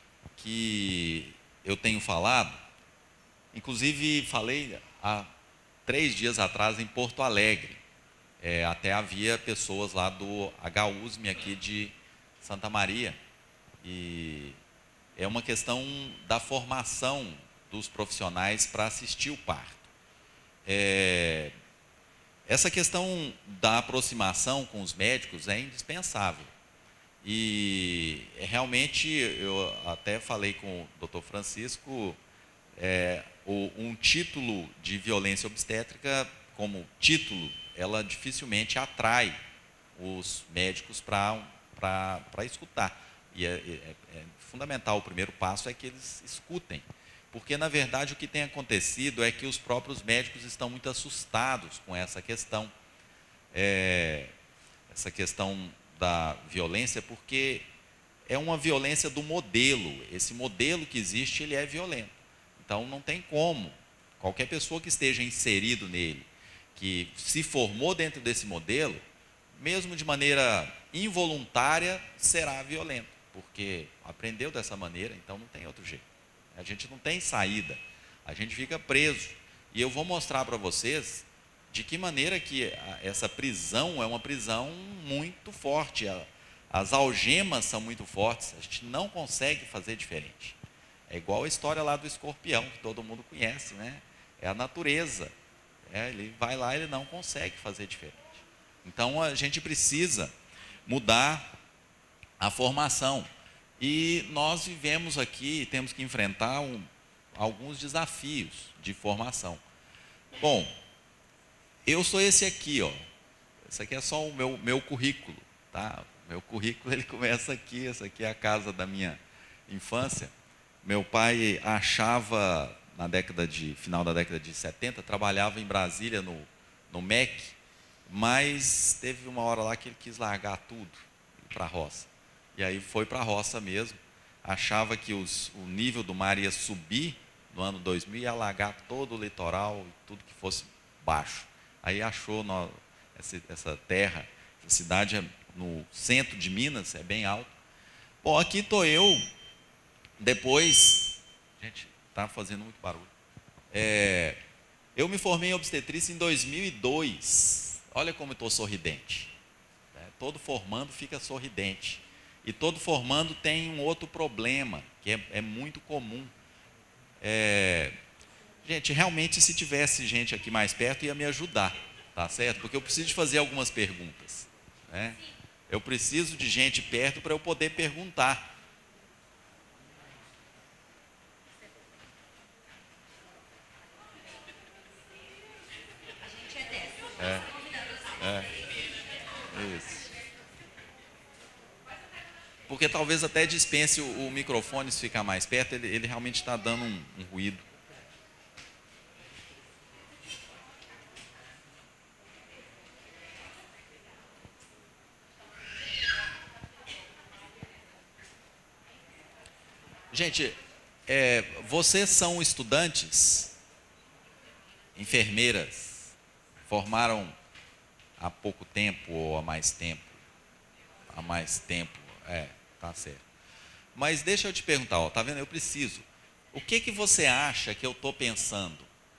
que eu tenho falado, inclusive falei há três dias atrás em Porto Alegre. É, até havia pessoas lá do H U S M aqui de Santa Maria, e é uma questão da formação dos profissionais para assistir o parto. É, essa questão da aproximação com os médicos é indispensável. E realmente, eu até falei com o doutor Francisco, é, o, um título de violência obstétrica, como título, ela dificilmente atrai os médicos para para escutar. E é, é, é fundamental, o primeiro passo é que eles escutem. Porque, na verdade, o que tem acontecido é que os próprios médicos estão muito assustados com essa questão. É, essa questão da violência, porque é uma violência do modelo. Esse modelo que existe, ele é violento. Então, não tem como. Qualquer pessoa que esteja inserido nele, que se formou dentro desse modelo, mesmo de maneira involuntária, será violento, porque aprendeu dessa maneira, então não tem outro jeito. A gente não tem saída, a gente fica preso. E eu vou mostrar para vocês de que maneira que essa prisão é uma prisão muito forte. As algemas são muito fortes, a gente não consegue fazer diferente. É igual a história lá do escorpião, que todo mundo conhece, né? É a natureza. É, ele vai lá, ele não consegue fazer diferente. Então a gente precisa mudar a formação. E nós vivemos aqui, temos que enfrentar um, alguns desafios de formação. Bom, eu sou esse aqui, ó. Esse aqui é só o meu, meu currículo, tá? Meu currículo, ele começa aqui. Essa aqui é a casa da minha infância. Meu pai achava, na década de, final da década de setenta, trabalhava em Brasília, no, no M E C, mas teve uma hora lá que ele quis largar tudo para a roça. E aí foi para a roça mesmo. Achava que os, o nível do mar ia subir no ano dois mil e ia alagar todo o litoral e tudo que fosse baixo. Aí achou no, essa, essa terra, essa cidade é no centro de Minas, é bem alto. Bom, aqui estou eu, depois... Gente, está fazendo muito barulho. É, eu me formei em obstetrícia em dois mil e dois. Olha como eu estou sorridente. É, todo formando fica sorridente. E todo formando tem um outro problema, que é, é muito comum. É, gente, realmente, se tivesse gente aqui mais perto, ia me ajudar, tá certo? Porque eu preciso de fazer algumas perguntas, né? Eu preciso de gente perto para eu poder perguntar. É, é, isso. Porque talvez até dispense o, o microfone se ficar mais perto, ele, ele realmente está dando um, um ruído. Gente, é, vocês são estudantes, enfermeiras, formaram há pouco tempo ou há mais tempo? Há mais tempo, é, tá certo. Mas deixa eu te perguntar, ó, tá vendo? Eu preciso. O que que você acha que eu estou pensando?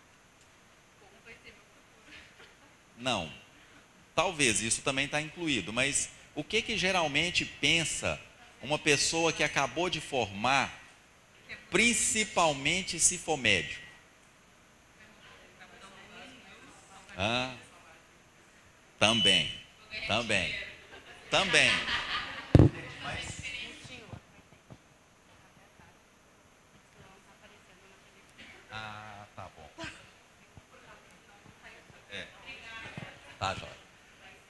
Não, talvez isso também está incluído, mas o que que geralmente pensa uma pessoa que acabou de formar, principalmente se for médico? Ah, também, também, também. Mas... Ah, tá bom.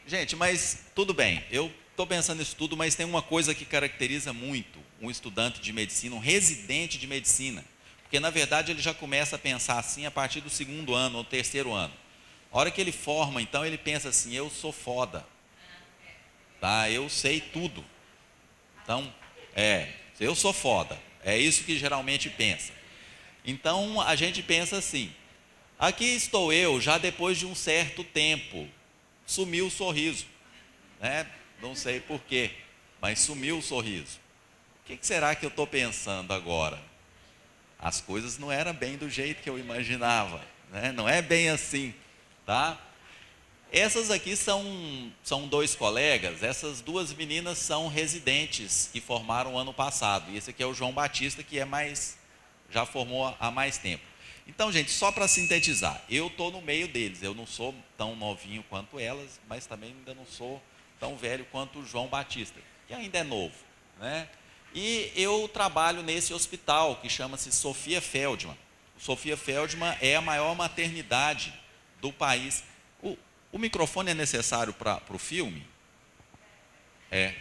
Gente, mas tudo bem, eu estou pensando nisso tudo, mas tem uma coisa que caracteriza muito um estudante de medicina, um residente de medicina, porque na verdade ele já começa a pensar assim a partir do segundo ano ou terceiro ano. A hora que ele forma, então, ele pensa assim, eu sou foda, tá? Eu sei tudo. Então, é, eu sou foda, é isso que geralmente pensa. Então, a gente pensa assim, aqui estou eu, já depois de um certo tempo, sumiu o sorriso, né? Não sei porquê, mas sumiu o sorriso. O que será que eu estou pensando agora? As coisas não eram bem do jeito que eu imaginava, né? Não é bem assim, tá? Essas aqui são, são dois colegas, essas duas meninas são residentes que formaram ano passado. E esse aqui é o João Batista, que é mais, já formou há mais tempo. Então, gente, só para sintetizar, eu estou no meio deles, eu não sou tão novinho quanto elas, mas também ainda não sou tão velho quanto o João Batista, que ainda é novo, né? E eu trabalho nesse hospital que chama-se Sofia Feldman. Sofia Feldman é a maior maternidade do país. O, o microfone é necessário para o filme? É.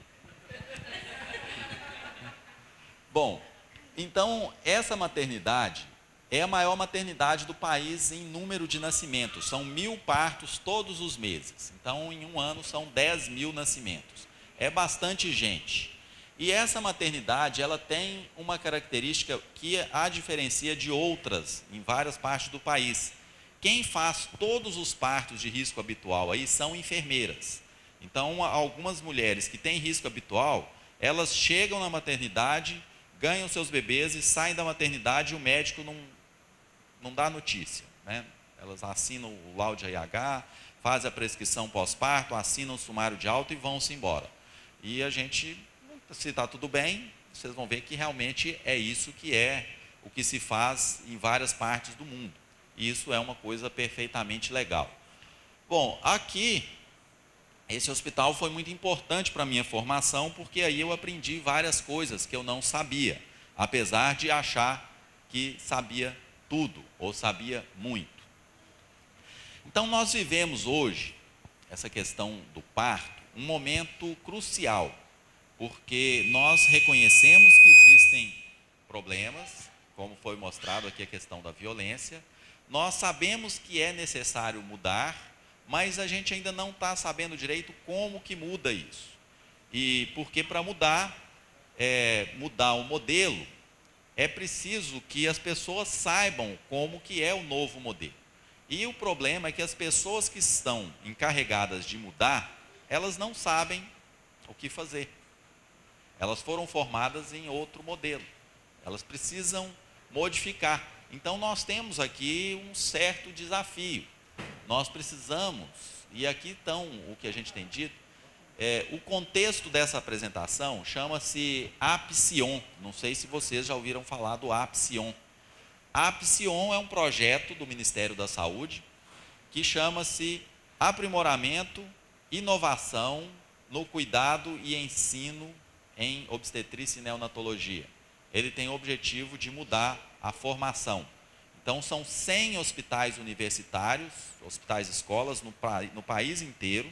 Bom, então essa maternidade é a maior maternidade do país em número de nascimentos. São mil partos todos os meses. Então, em um ano, são dez mil nascimentos. É bastante gente. E essa maternidade, ela tem uma característica que a diferencia de outras em várias partes do país. Quem faz todos os partos de risco habitual aí são enfermeiras. Então, algumas mulheres que têm risco habitual, elas chegam na maternidade, ganham seus bebês e saem da maternidade e o médico não... não dá notícia, né? Elas assinam o laudo de I H, fazem a prescrição pós-parto, assinam o sumário de alta e vão-se embora. E a gente, se está tudo bem, vocês vão ver que realmente é isso que é o que se faz em várias partes do mundo. E isso é uma coisa perfeitamente legal. Bom, aqui, esse hospital foi muito importante para a minha formação, porque aí eu aprendi várias coisas que eu não sabia, apesar de achar que sabia tudo, ou sabia muito. Então, nós vivemos hoje, essa questão do parto, um momento crucial, porque nós reconhecemos que existem problemas, como foi mostrado aqui a questão da violência, nós sabemos que é necessário mudar, mas a gente ainda não está sabendo direito como que muda isso. E porque para mudar, é, mudar o modelo, é preciso que as pessoas saibam como que é o novo modelo. E o problema é que as pessoas que estão encarregadas de mudar, elas não sabem o que fazer. Elas foram formadas em outro modelo. Elas precisam modificar. Então, nós temos aqui um certo desafio. Nós precisamos, e aqui estão o que a gente tem dito, é, o contexto dessa apresentação chama-se APSION. Não sei se vocês já ouviram falar do APSION. APSION é um projeto do Ministério da Saúde que chama-se Aprimoramento, Inovação no Cuidado e Ensino em Obstetrícia e Neonatologia. Ele tem o objetivo de mudar a formação. Então, são cem hospitais universitários, hospitais escolas no, no país inteiro,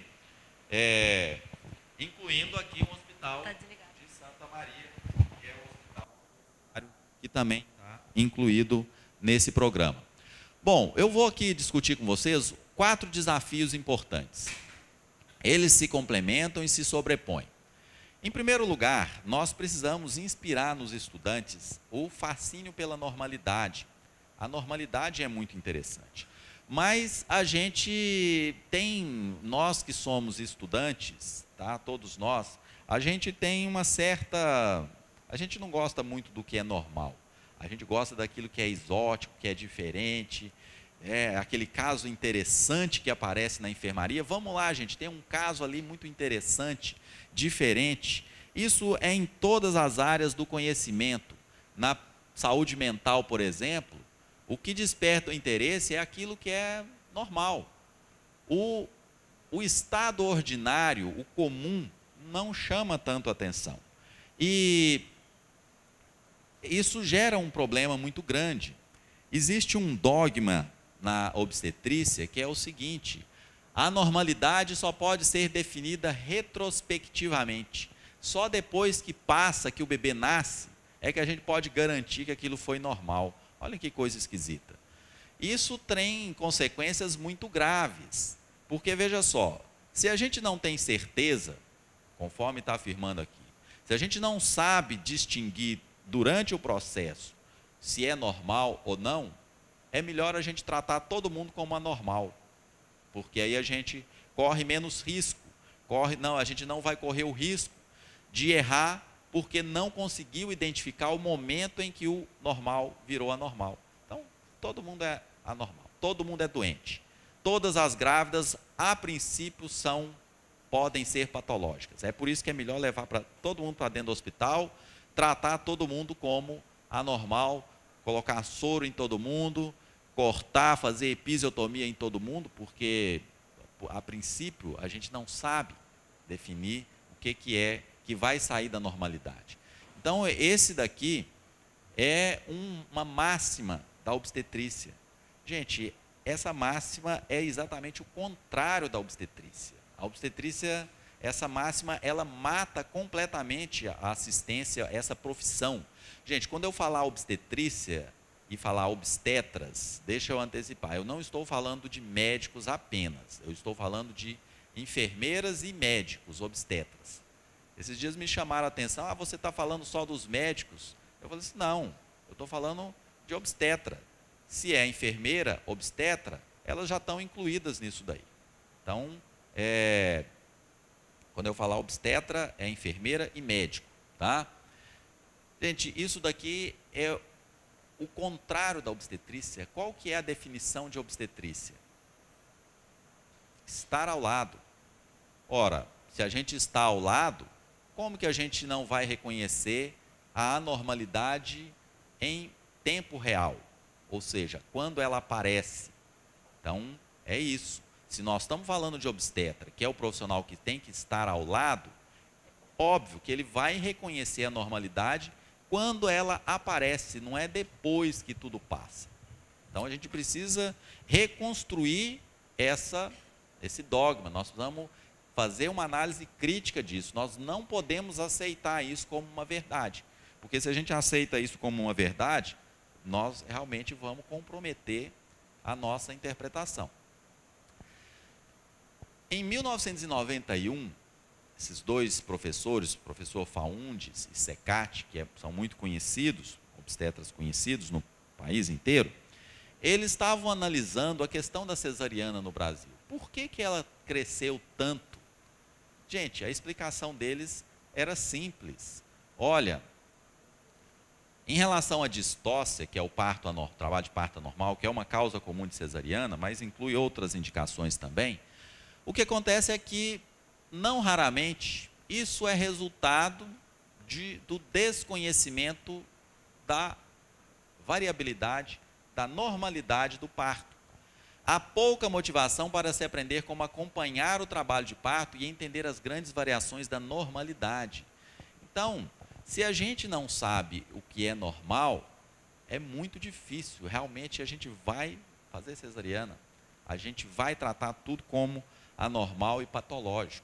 é, incluindo aqui um hospital de Santa Maria, que é o hospital que também está incluído nesse programa. Bom, eu vou aqui discutir com vocês quatro desafios importantes. Eles se complementam e se sobrepõem. Em primeiro lugar, nós precisamos inspirar nos estudantes o fascínio pela normalidade. A normalidade é muito interessante. Mas a gente tem, nós que somos estudantes, tá? Todos nós, a gente tem uma certa... A gente não gosta muito do que é normal. A gente gosta daquilo que é exótico, que é diferente, é aquele caso interessante que aparece na enfermaria. Vamos lá, gente, tem um caso ali muito interessante, diferente. Isso é em todas as áreas do conhecimento. Na saúde mental, por exemplo, o que desperta o interesse é aquilo que é normal. O, o estado ordinário, o comum, não chama tanto atenção. E isso gera um problema muito grande. Existe um dogma na obstetrícia que é o seguinte: A normalidade só pode ser definida retrospectivamente. Só depois que passa, que o bebê nasce, é que a gente pode garantir que aquilo foi normal. Olha que coisa esquisita. Isso tem consequências muito graves. Porque, veja só, se a gente não tem certeza, conforme está afirmando aqui, se a gente não sabe distinguir durante o processo se é normal ou não, é melhor a gente tratar todo mundo como anormal. Porque aí a gente corre menos risco. Corre, não, a gente não vai correr o risco de errar porque não conseguiu identificar o momento em que o normal virou anormal. Então, todo mundo é anormal, todo mundo é doente. Todas as grávidas, a princípio, são, podem ser patológicas. É por isso que é melhor levar para todo mundo para dentro do hospital, tratar todo mundo como anormal, colocar soro em todo mundo, cortar, fazer episiotomia em todo mundo, porque, a princípio, a gente não sabe definir o que, que é que vai sair da normalidade. Então, esse daqui é um, uma máxima da obstetrícia. Gente, essa máxima é exatamente o contrário da obstetrícia. A obstetrícia, essa máxima, ela mata completamente a assistência, essa profissão. Gente, quando eu falar obstetrícia e falar obstetras, deixa eu antecipar, eu não estou falando de médicos apenas, eu estou falando de enfermeiras e médicos obstetras. Esses dias me chamaram a atenção, ah, você está falando só dos médicos? Eu falei assim, não, eu estou falando de obstetra. Se é enfermeira, obstetra, elas já estão incluídas nisso daí. Então, é, quando eu falar obstetra, é enfermeira e médico, tá? Gente, isso daqui é o contrário da obstetrícia. Qual que é a definição de obstetrícia? Estar ao lado. Ora, se a gente está ao lado, como que a gente não vai reconhecer a anormalidade em tempo real? Ou seja, quando ela aparece. Então, é isso. Se nós estamos falando de obstetra, que é o profissional que tem que estar ao lado, óbvio que ele vai reconhecer a normalidade quando ela aparece, não é depois que tudo passa. Então, a gente precisa reconstruir essa, esse dogma. Nós precisamos fazer uma análise crítica disso. Nós não podemos aceitar isso como uma verdade. Porque se a gente aceita isso como uma verdade, nós realmente vamos comprometer a nossa interpretação. Em mil novecentos e noventa e um, esses dois professores, o professor Faundes e Secati, que é, são muito conhecidos, obstetras conhecidos no país inteiro, eles estavam analisando a questão da cesariana no Brasil. Por que que ela cresceu tanto? Gente, a explicação deles era simples. Olha, em relação à distócia, que é o parto anormal, trabalho de parto anormal, que é uma causa comum de cesariana, mas inclui outras indicações também, o que acontece é que, não raramente, isso é resultado de, do desconhecimento da variabilidade, da normalidade do parto. Há pouca motivação para se aprender como acompanhar o trabalho de parto e entender as grandes variações da normalidade. Então, se a gente não sabe o que é normal, é muito difícil. Realmente a gente vai fazer cesariana, a gente vai tratar tudo como anormal e patológico.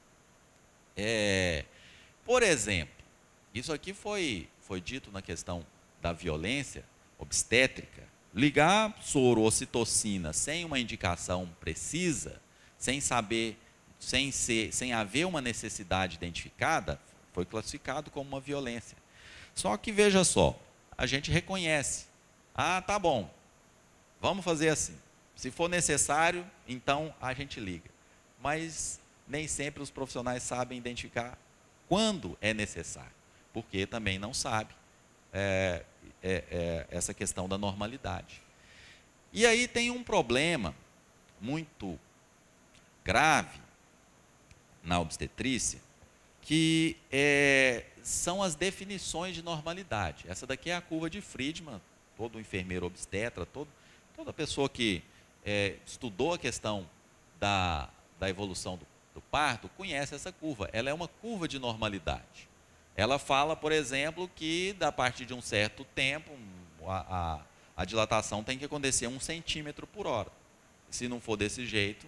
É, por exemplo, isso aqui foi, foi dito na questão da violência obstétrica. Ligar soro ocitocina sem uma indicação precisa, sem saber, sem, ser, sem haver uma necessidade identificada, foi classificado como uma violência. Só que, veja só, a gente reconhece. Ah, tá bom, vamos fazer assim. Se for necessário, então a gente liga. Mas nem sempre os profissionais sabem identificar quando é necessário, porque também não sabe é, é, é, essa questão da normalidade. E aí tem um problema muito grave na obstetrícia, que é, são as definições de normalidade. Essa daqui é a curva de Friedman, todo enfermeiro obstetra, todo, toda pessoa que é, estudou a questão da, da evolução do, do parto, conhece essa curva. Ela é uma curva de normalidade. Ela fala, por exemplo, que a partir de um certo tempo, a, a, a dilatação tem que acontecer um centímetro por hora. Se não for desse jeito,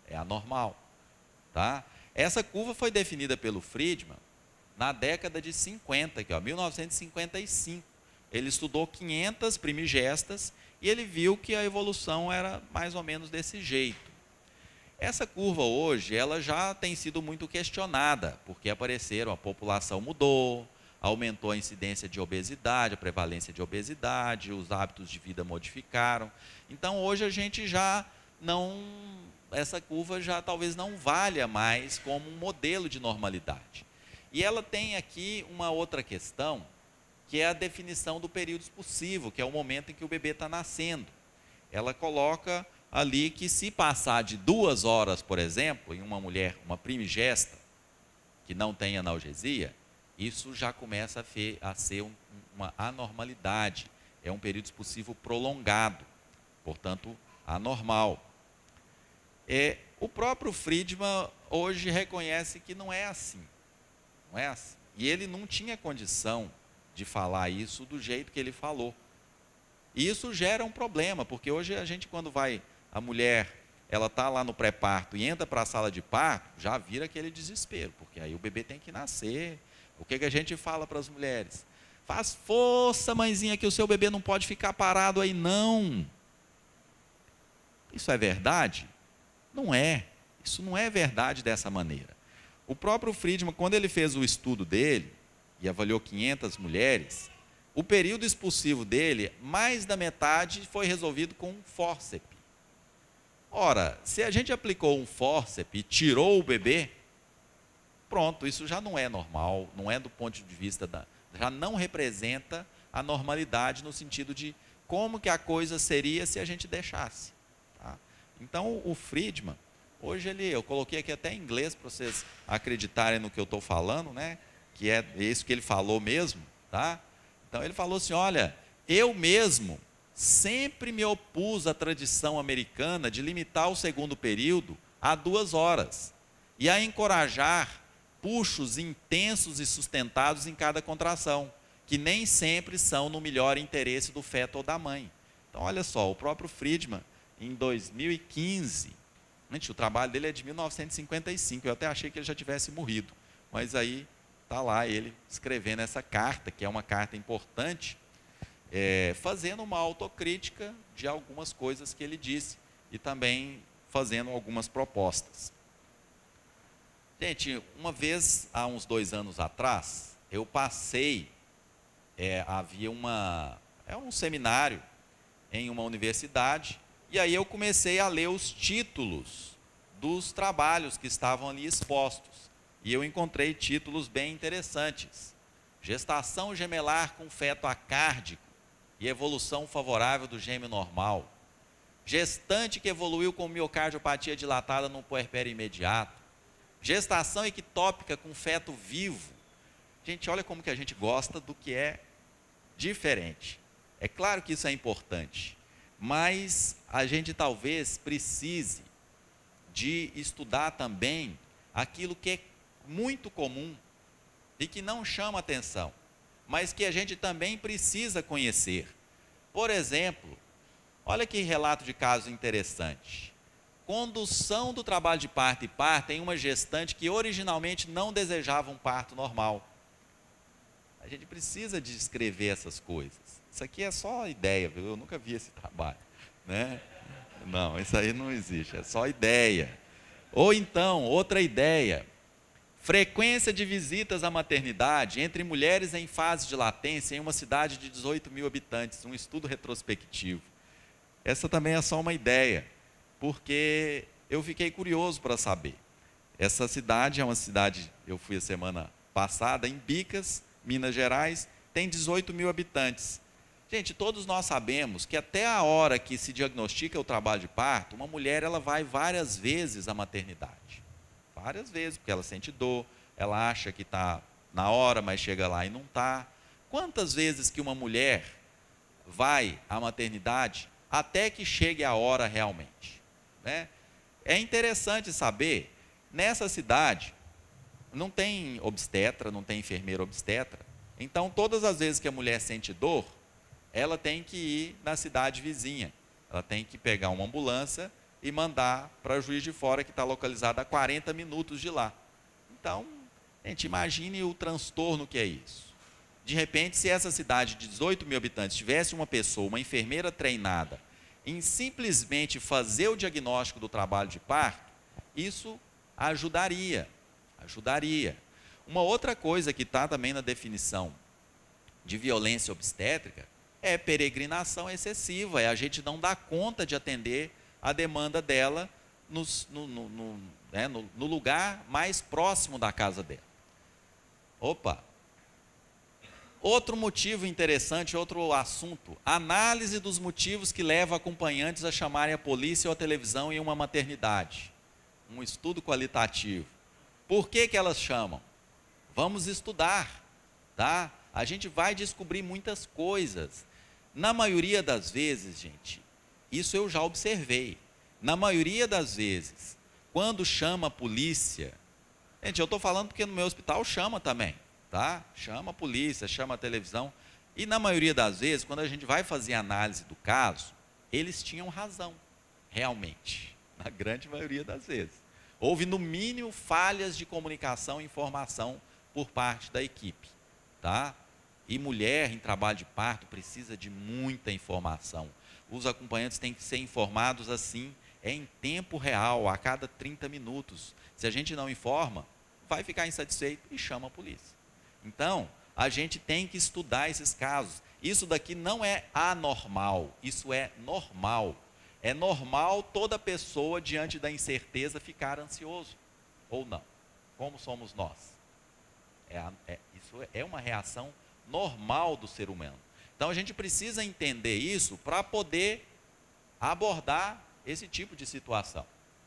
é anormal. Tá? Essa curva foi definida pelo Friedman na década de cinquenta, aqui, ó, mil novecentos e cinquenta e cinco. Ele estudou quinhentas primigestas e ele viu que a evolução era mais ou menos desse jeito. Essa curva hoje, ela já tem sido muito questionada, porque apareceram, a população mudou, aumentou a incidência de obesidade, a prevalência de obesidade, os hábitos de vida modificaram. Então, hoje a gente já não, essa curva já talvez não valha mais como um modelo de normalidade. E ela tem aqui uma outra questão, que é a definição do período expulsivo, que é o momento em que o bebê está nascendo. Ela coloca ali que se passar de duas horas, por exemplo, em uma mulher, uma primigesta, que não tem analgesia, isso já começa a, fe, a ser um, uma anormalidade. É um período expulsivo prolongado, portanto, anormal. É, o próprio Friedman hoje reconhece que não é assim. Não é assim. E ele não tinha condição de falar isso do jeito que ele falou. E isso gera um problema, porque hoje a gente, quando vai, a mulher, ela está lá no pré-parto e entra para a sala de parto, já vira aquele desespero, porque aí o bebê tem que nascer. O que, que a gente fala para as mulheres? Faz força, mãezinha, que o seu bebê não pode ficar parado aí, não. Isso é verdade? Não é. Isso não é verdade dessa maneira. O próprio Friedman, quando ele fez o estudo dele, e avaliou quinhentas mulheres, o período expulsivo dele, mais da metade foi resolvido com um fórceps. Ora, se a gente aplicou um fórceps e tirou o bebê, pronto, isso já não é normal, não é do ponto de vista da... já não representa a normalidade no sentido de como que a coisa seria se a gente deixasse. Tá? Então, o Friedman, hoje ele, eu coloquei aqui até em inglês para vocês acreditarem no que eu estou falando, né? Que é isso que ele falou mesmo, tá? Então ele falou assim, olha, eu mesmo sempre me opus à tradição americana de limitar o segundo período a duas horas e a encorajar puxos intensos e sustentados em cada contração, que nem sempre são no melhor interesse do feto ou da mãe. Então olha só, o próprio Friedman, em dois mil e quinze, gente, o trabalho dele é de mil novecentos e cinquenta e cinco, eu até achei que ele já tivesse morrido, mas aí está lá ele escrevendo essa carta, que é uma carta importante, é, fazendo uma autocrítica de algumas coisas que ele disse e também fazendo algumas propostas. Gente, uma vez, há uns dois anos atrás, eu passei, é, havia uma, é um seminário em uma universidade, e aí eu comecei a ler os títulos dos trabalhos que estavam ali expostos. E eu encontrei títulos bem interessantes. Gestação gemelar com feto acárdico e evolução favorável do gêmeo normal. Gestante que evoluiu com miocardiopatia dilatada no puerpério imediato. Gestação ectópica com feto vivo. Gente, olha como que a gente gosta do que é diferente. É claro que isso é importante, mas a gente talvez precise de estudar também aquilo que é muito comum e que não chama atenção, mas que a gente também precisa conhecer. Por exemplo, olha que relato de caso interessante. Condução do trabalho de parto e parto em uma gestante que originalmente não desejava um parto normal. A gente precisa descrever essas coisas. Isso aqui é só ideia, viu? Eu nunca vi esse trabalho, né? Não, isso aí não existe, é só ideia. Ou então, outra ideia, frequência de visitas à maternidade entre mulheres em fase de latência em uma cidade de dezoito mil habitantes, um estudo retrospectivo. Essa também é só uma ideia, porque eu fiquei curioso para saber. Essa cidade é uma cidade, eu fui a semana passada, em Bicas, Minas Gerais, tem dezoito mil habitantes. Gente, todos nós sabemos que até a hora que se diagnostica o trabalho de parto, uma mulher ela vai várias vezes à maternidade. Várias vezes, porque ela sente dor, ela acha que está na hora, mas chega lá e não está. Quantas vezes que uma mulher vai à maternidade até que chegue a hora realmente? Né? É interessante saber, nessa cidade, não tem obstetra, não tem enfermeira obstetra, então todas as vezes que a mulher sente dor, ela tem que ir na cidade vizinha, ela tem que pegar uma ambulância e mandar para Juiz de Fora, que está localizado a quarenta minutos de lá. Então, gente, imagine o transtorno que é isso. De repente, se essa cidade de dezoito mil habitantes tivesse uma pessoa, uma enfermeira treinada, em simplesmente fazer o diagnóstico do trabalho de parto, isso ajudaria, ajudaria. Uma outra coisa que está também na definição de violência obstétrica é peregrinação excessiva, é a gente não dar conta de atender a demanda dela nos, no, no, no, né, no, no lugar mais próximo da casa dela. Opa! Outro motivo interessante, outro assunto, análise dos motivos que levam acompanhantes a chamarem a polícia ou a televisão em uma maternidade. Um estudo qualitativo. Por que que elas chamam? Vamos estudar, tá? A gente vai descobrir muitas coisas. Na maioria das vezes, gente, isso eu já observei. Na maioria das vezes, quando chama a polícia, gente, eu estou falando porque no meu hospital chama também, tá? Chama a polícia, chama a televisão. E na maioria das vezes, quando a gente vai fazer análise do caso, eles tinham razão, realmente, na grande maioria das vezes. Houve, no mínimo, falhas de comunicação e informação por parte da equipe, tá? E mulher em trabalho de parto precisa de muita informação. Os acompanhantes têm que ser informados assim, é em tempo real, a cada trinta minutos. Se a gente não informa, vai ficar insatisfeito e chama a polícia. Então, a gente tem que estudar esses casos. Isso daqui não é anormal, isso é normal. É normal toda pessoa, diante da incerteza, ficar ansioso, ou não. Como somos nós? É, é, isso é uma reação normal do ser humano. Então, a gente precisa entender isso para poder abordar esse tipo de situação.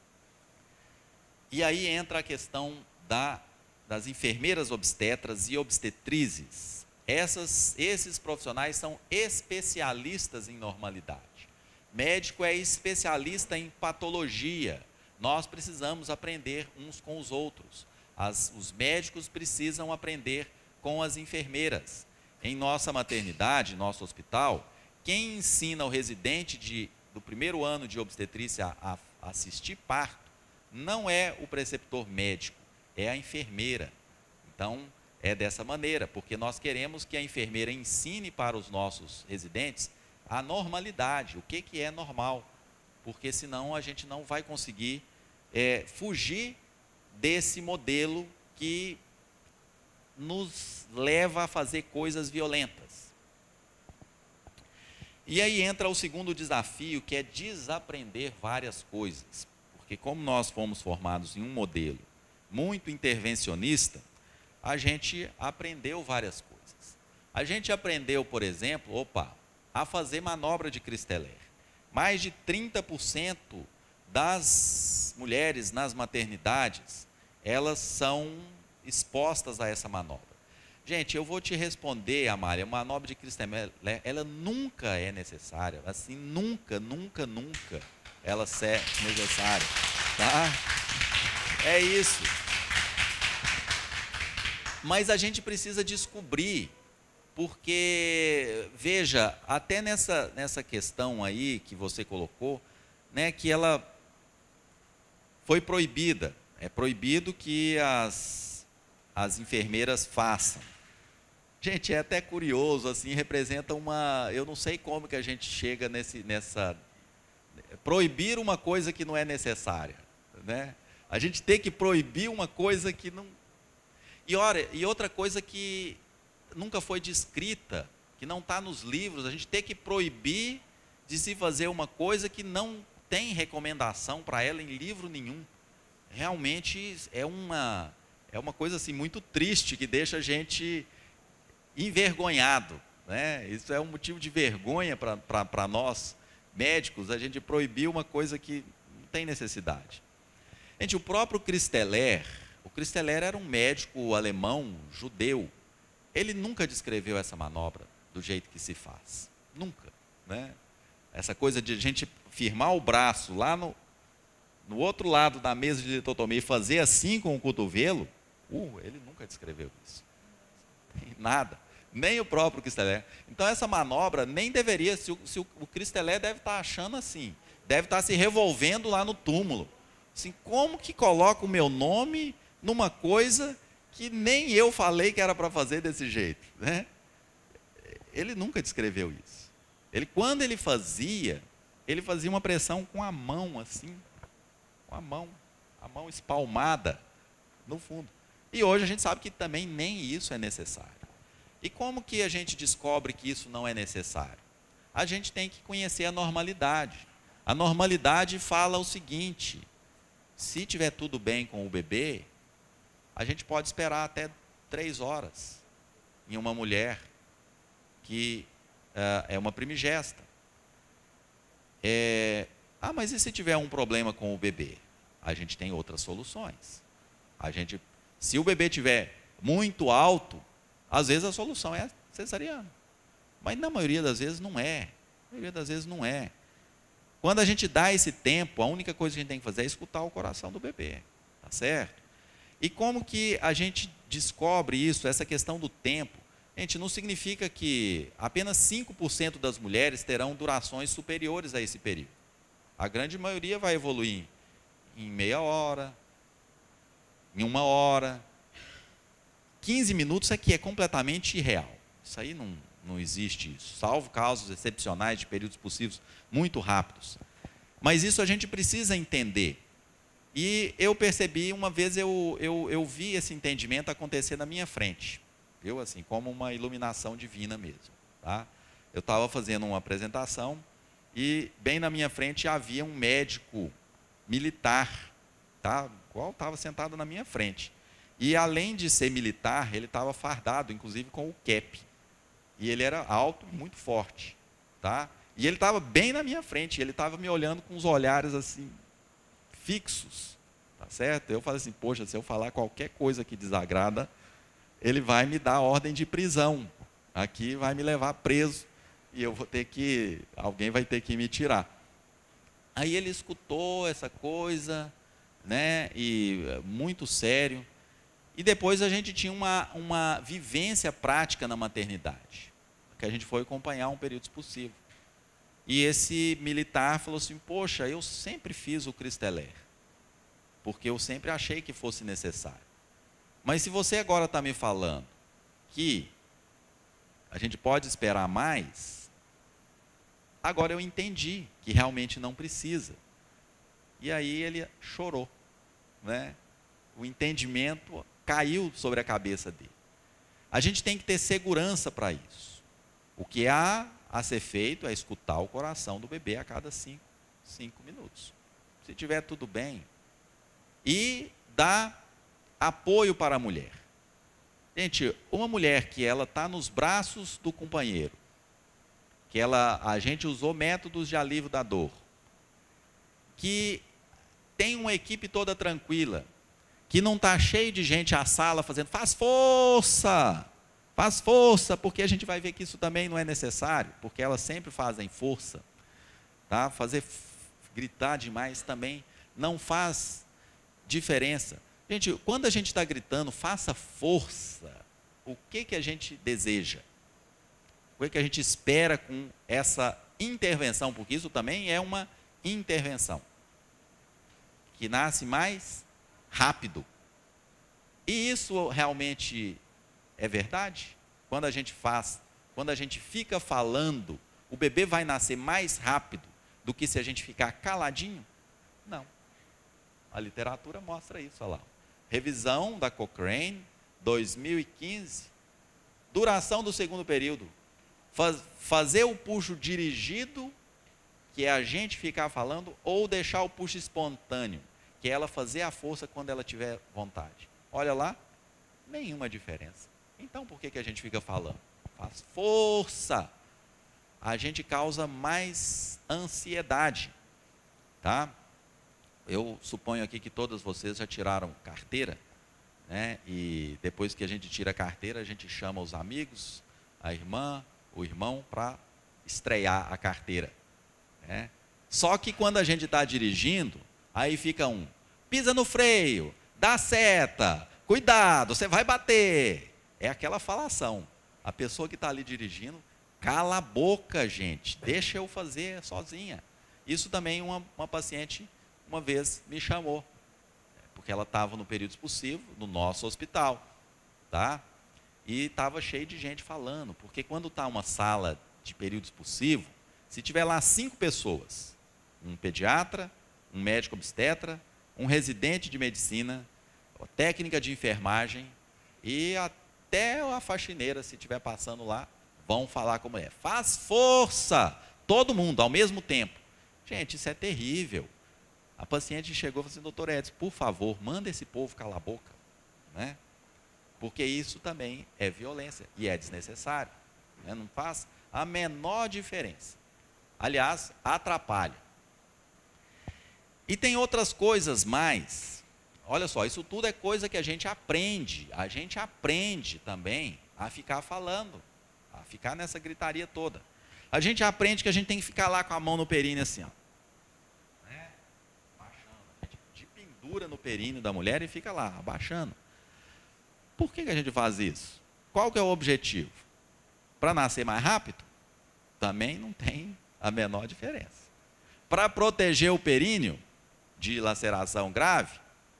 E aí entra a questão da, das enfermeiras obstetras e obstetrizes. Essas, esses profissionais são especialistas em normalidade. Médico é especialista em patologia. Nós precisamos aprender uns com os outros. As, os médicos precisam aprender com as enfermeiras. Em nossa maternidade, nosso hospital, quem ensina o residente de, do primeiro ano de obstetrícia a, a assistir parto não é o preceptor médico, é a enfermeira. Então, é dessa maneira, porque nós queremos que a enfermeira ensine para os nossos residentes a normalidade, o que, que é normal, porque senão a gente não vai conseguir é, fugir desse modelo que nos leva a fazer coisas violentas. E aí entra o segundo desafio, que é desaprender várias coisas, porque como nós fomos formados em um modelo muito intervencionista, a gente aprendeu várias coisas. A gente aprendeu, por exemplo, opa, a fazer manobra de Christeller. Mais de trinta por cento das mulheres nas maternidades, elas são expostas a essa manobra. Gente, eu vou te responder, Amália, a manobra de Christeller, ela nunca é necessária, assim, nunca, nunca, nunca ela é necessária, tá? É isso. Mas a gente precisa descobrir, porque, veja, até nessa, nessa questão aí que você colocou, né, que ela foi proibida, é proibido que as, as enfermeiras façam. Gente, é até curioso, assim, representa uma, eu não sei como que a gente chega nesse, nessa, proibir uma coisa que não é necessária, né? A gente tem que proibir uma coisa que não, e, ora, e outra coisa que nunca foi descrita, que não está nos livros, a gente tem que proibir de se fazer uma coisa que não tem recomendação para ela em livro nenhum. Realmente é uma, é uma coisa assim, muito triste, que deixa a gente envergonhado, né? Isso é um motivo de vergonha para nós, médicos, a gente proibir uma coisa que não tem necessidade. Gente, o próprio Christeller, o Christeller era um médico alemão, judeu. Ele nunca descreveu essa manobra do jeito que se faz. Nunca, né? Essa coisa de a gente firmar o braço lá no, no outro lado da mesa de litotomia e fazer assim com o cotovelo, uh, ele nunca descreveu isso. Nada. Nem o próprio Christeller. Então, essa manobra nem deveria, se o, se o Christeller deve estar achando assim, deve estar se revolvendo lá no túmulo. Assim, como que coloca o meu nome numa coisa que nem eu falei que era para fazer desse jeito, né? Ele nunca descreveu isso. Ele, quando ele fazia, ele fazia uma pressão com a mão, assim, com a mão, a mão espalmada no fundo. E hoje a gente sabe que também nem isso é necessário. E como que a gente descobre que isso não é necessário? A gente tem que conhecer a normalidade. A normalidade fala o seguinte: se tiver tudo bem com o bebê, a gente pode esperar até três horas em uma mulher que uh, é uma primigesta. É, ah, mas e se tiver um problema com o bebê? A gente tem outras soluções. A gente, se o bebê tiver muito alto, às vezes a solução é cesariana. Mas na maioria das vezes não é. Na maioria das vezes não é. Quando a gente dá esse tempo, a única coisa que a gente tem que fazer é escutar o coração do bebê. Tá certo? E como que a gente descobre isso, essa questão do tempo? Gente, não significa que apenas cinco por cento das mulheres terão durações superiores a esse período. A grande maioria vai evoluir em meia hora, em uma hora. quinze minutos é que é completamente irreal. Isso aí não, não existe isso, salvo casos excepcionais de períodos possíveis muito rápidos. Mas isso a gente precisa entender. E eu percebi, uma vez eu, eu, eu vi esse entendimento acontecer na minha frente. Viu? Assim, como uma iluminação divina mesmo. Tá? Eu estava fazendo uma apresentação e bem na minha frente havia um médico militar, tá? Qual estava sentado na minha frente. E além de ser militar, ele estava fardado, inclusive com o cap. E ele era alto, muito forte. Tá? E ele estava bem na minha frente, ele estava me olhando com os olhares assim, fixos. Tá certo? Eu falei assim, poxa, se eu falar qualquer coisa que desagrada, ele vai me dar ordem de prisão. Aqui vai me levar preso. E eu vou ter que, alguém vai ter que me tirar. Aí ele escutou essa coisa, né? E muito sério. E depois a gente tinha uma, uma vivência prática na maternidade, que a gente foi acompanhar um período possível. E esse militar falou assim, poxa, eu sempre fiz o Cristeler, porque eu sempre achei que fosse necessário. Mas se você agora está me falando que a gente pode esperar mais, agora eu entendi que realmente não precisa. E aí ele chorou, né? O entendimento caiu sobre a cabeça dele. A gente tem que ter segurança para isso. O que há a ser feito é escutar o coração do bebê a cada cinco, cinco minutos. Se tiver tudo bem. E dar apoio para a mulher. Gente, uma mulher que ela está nos braços do companheiro, que ela, a gente usou métodos de alívio da dor, que tem uma equipe toda tranquila, que não está cheio de gente à sala fazendo, faz força, faz força, porque a gente vai ver que isso também não é necessário, porque elas sempre fazem força. Tá? Fazer gritar demais também não faz diferença. Gente, quando a gente está gritando, faça força, o que, que a gente deseja? O que, que a gente espera com essa intervenção? Porque isso também é uma intervenção, que nasce mais rápido. E isso realmente é verdade? Quando a gente faz, quando a gente fica falando, o bebê vai nascer mais rápido do que se a gente ficar caladinho? Não. A literatura mostra isso, olha lá. Revisão da Cochrane, dois mil e quinze, duração do segundo período. Faz, fazer o puxo dirigido, que é a gente ficar falando, ou deixar o puxo espontâneo, que é ela fazer a força quando ela tiver vontade. Olha lá, nenhuma diferença. Então, por que, que a gente fica falando? Faz força. A gente causa mais ansiedade. Tá? Eu suponho aqui que todas vocês já tiraram carteira, né? E depois que a gente tira a carteira, a gente chama os amigos, a irmã, o irmão, para estrear a carteira. Né? Só que quando a gente está dirigindo, aí fica um, pisa no freio, dá seta, cuidado, você vai bater. É aquela falação. A pessoa que está ali dirigindo, cala a boca, gente, deixa eu fazer sozinha. Isso também uma, uma paciente, uma vez, me chamou, porque ela estava no período expulsivo, no nosso hospital, tá? E estava cheio de gente falando, porque quando está uma sala de período expulsivo, se tiver lá cinco pessoas, um pediatra, um médico obstetra, um residente de medicina, técnica de enfermagem e até a faxineira, se estiver passando lá, vão falar com a mulher. Faz força! Todo mundo, ao mesmo tempo. Gente, isso é terrível. A paciente chegou e falou assim, doutor Edson, por favor, manda esse povo calar a boca. Né? Porque isso também é violência e é desnecessário. Né? Não faz a menor diferença. Aliás, atrapalha. E tem outras coisas mais. Olha só, isso tudo é coisa que a gente aprende. A gente aprende também a ficar falando, a ficar nessa gritaria toda. A gente aprende que a gente tem que ficar lá com a mão no períneo assim, ó. Né? Abaixando. A gente pendura no períneo da mulher e fica lá, abaixando. Por que que a gente faz isso? Qual que é o objetivo? Para nascer mais rápido? Também não tem a menor diferença. Para proteger o períneo de laceração grave,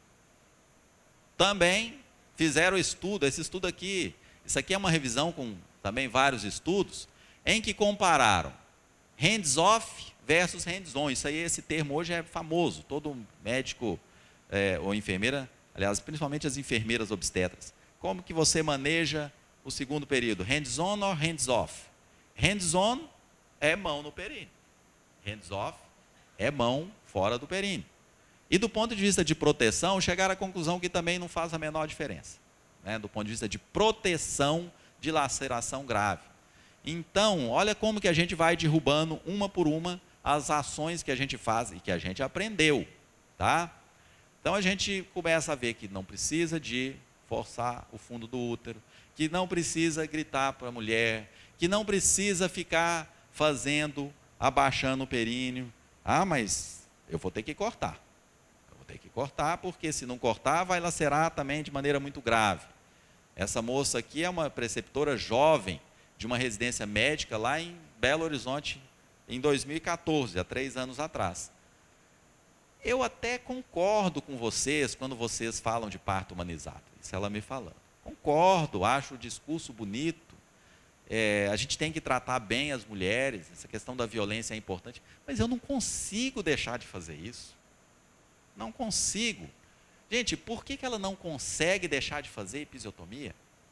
também fizeram estudo, esse estudo aqui, isso aqui é uma revisão com também vários estudos, em que compararam hands-off versus hands-on. Isso aí, esse termo hoje é famoso, todo médico é, ou enfermeira, aliás, principalmente as enfermeiras obstetras. Como que você maneja o segundo período? Hands-on ou hands-off? Hands-on é mão no períneo. Hands-off é mão fora do períneo. E do ponto de vista de proteção, chegaram à conclusão que também não faz a menor diferença. Né? Do ponto de vista de proteção de laceração grave. Então, olha como que a gente vai derrubando uma por uma as ações que a gente faz e que a gente aprendeu. Tá? Então a gente começa a ver que não precisa de forçar o fundo do útero, que não precisa gritar para a mulher, que não precisa ficar fazendo, abaixando o períneo. Ah, mas eu vou ter que cortar. Eu vou ter que cortar, porque se não cortar, vai lacerar também de maneira muito grave. Essa moça aqui é uma preceptora jovem de uma residência médica lá em Belo Horizonte, em dois mil e quatorze, há três anos atrás. Eu até concordo com vocês quando vocês falam de parto humanizado. Isso ela me falando. Concordo, acho o discurso bonito. É, a gente tem que tratar bem as mulheres, essa questão da violência é importante, mas eu não consigo deixar de fazer isso. Não consigo. Gente, por que que ela não consegue deixar de fazer episiotomia?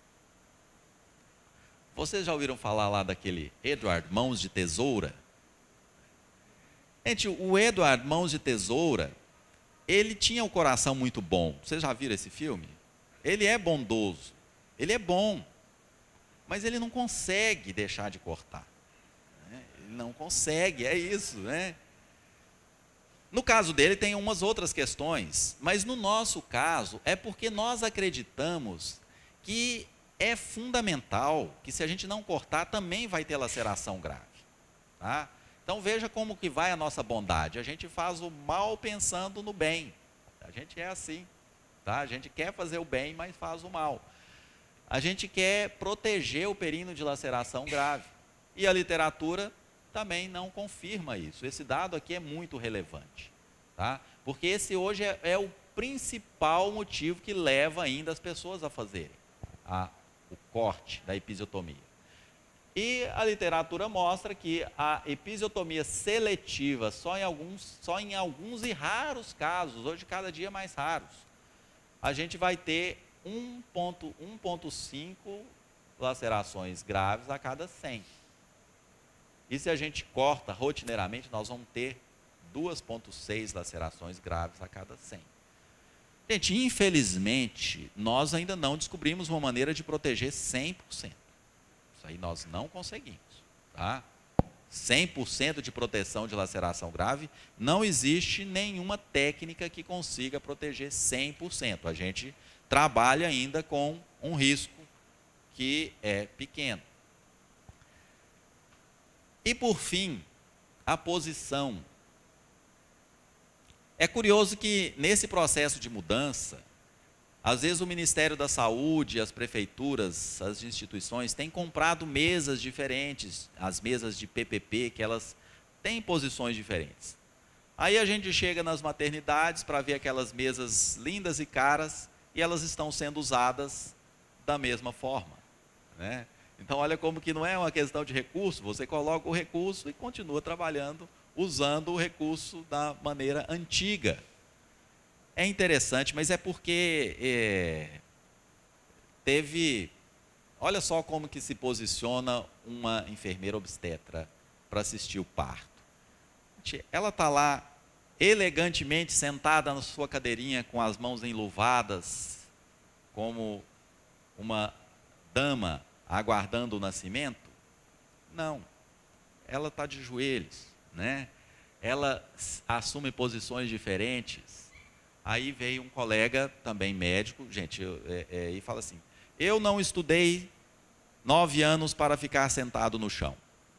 Vocês já ouviram falar lá daquele Edward Mãos de Tesoura? Gente, o Edward Mãos de Tesoura, ele tinha um coração muito bom. Vocês já viram esse filme? Ele é bondoso, ele é bom, mas ele não consegue deixar de cortar. Né? Ele não consegue, é isso, né? No caso dele tem umas outras questões, mas no nosso caso é porque nós acreditamos que é fundamental que se a gente não cortar também vai ter laceração grave. Tá? Então veja como que vai a nossa bondade. A gente faz o mal pensando no bem. A gente é assim. Tá? A gente quer fazer o bem, mas faz o mal. A gente quer proteger o períneo de laceração grave. E a literatura também não confirma isso. Esse dado aqui é muito relevante. Tá? Porque esse hoje é, é o principal motivo que leva ainda as pessoas a fazerem a, o corte da episiotomia. E a literatura mostra que a episiotomia seletiva, só em alguns, só em alguns e raros casos, hoje cada dia mais raros, a gente vai ter um vírgula cinco lacerações graves a cada cem. E se a gente corta rotineiramente, nós vamos ter duas vírgula seis lacerações graves a cada cem. Gente, infelizmente, nós ainda não descobrimos uma maneira de proteger cem por cento. Isso aí nós não conseguimos. Tá? cem por cento de proteção de laceração grave, não existe nenhuma técnica que consiga proteger cem por cento. A gente trabalha ainda com um risco que é pequeno. E por fim, a posição. É curioso que nesse processo de mudança, às vezes o Ministério da Saúde, as prefeituras, as instituições têm comprado mesas diferentes, as mesas de P P P, que elas têm posições diferentes. Aí a gente chega nas maternidades para ver aquelas mesas lindas e caras, e elas estão sendo usadas da mesma forma, né? Então, olha como que não é uma questão de recurso, você coloca o recurso e continua trabalhando, usando o recurso da maneira antiga. É interessante, mas é porque é, teve... Olha só como que se posiciona uma enfermeira obstetra para assistir o parto. Ela está lá elegantemente sentada na sua cadeirinha com as mãos enluvadas, como uma dama aguardando o nascimento? Não. Ela está de joelhos, né? Ela assume posições diferentes. Aí veio um colega, também médico, gente, eu, é, é, e fala assim, eu não estudei nove anos para ficar sentado no chão.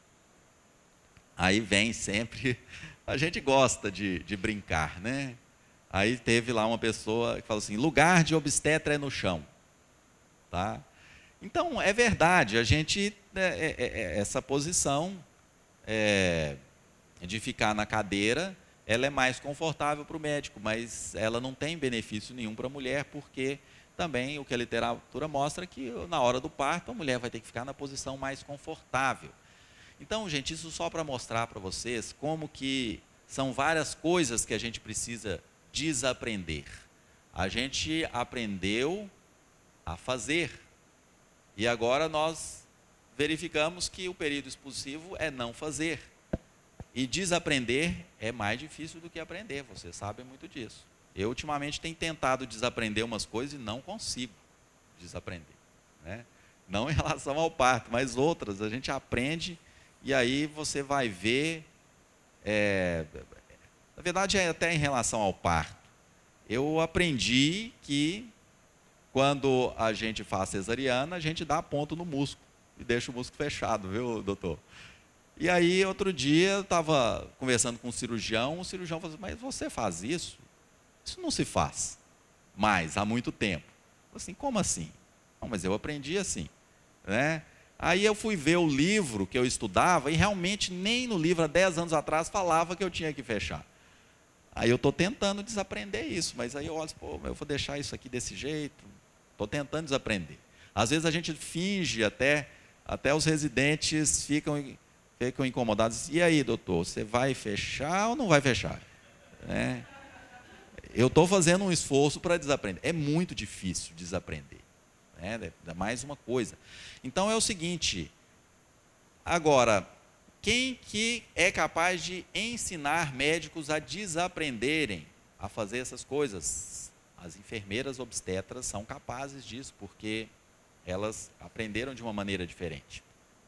Aí vem sempre, a gente gosta de, de brincar, né? Aí teve lá uma pessoa que falou assim, lugar de obstetra é no chão. Tá? Então, é verdade, a gente, é, é, é, essa posição é, de ficar na cadeira, ela é mais confortável para o médico, mas ela não tem benefício nenhum para a mulher, porque também o que a literatura mostra é que na hora do parto, a mulher vai ter que ficar na posição mais confortável. Então, gente, isso só para mostrar para vocês como que são várias coisas que a gente precisa desaprender. A gente aprendeu a fazer, e agora nós verificamos que o período expulsivo é não fazer. E desaprender é mais difícil do que aprender, vocês sabem muito disso. Eu, ultimamente, tenho tentado desaprender umas coisas e não consigo desaprender, né? Não em relação ao parto, mas outras, a gente aprende e aí você vai ver, é, na verdade, é até em relação ao parto. Eu aprendi que quando a gente faz cesariana, a gente dá ponto no músculo e deixa o músculo fechado, viu, doutor? E aí, outro dia, eu estava conversando com um cirurgião, o cirurgião falou assim, mas você faz isso? Isso não se faz mais, há muito tempo. Eu falei assim, como assim? Não, mas eu aprendi assim, né? Aí eu fui ver o livro que eu estudava e realmente nem no livro, há dez anos atrás, falava que eu tinha que fechar. Aí eu estou tentando desaprender isso, mas aí eu olho, pô, eu vou deixar isso aqui desse jeito. Estou tentando desaprender. Às vezes a gente finge até, até os residentes ficam, ficam incomodados. E aí, doutor, você vai fechar ou não vai fechar? É. Eu estou fazendo um esforço para desaprender. É muito difícil desaprender. Né? É mais uma coisa. Então é o seguinte, agora, quem que é capaz de ensinar médicos a desaprenderem a fazer essas coisas? As enfermeiras obstetras são capazes disso, porque elas aprenderam de uma maneira diferente.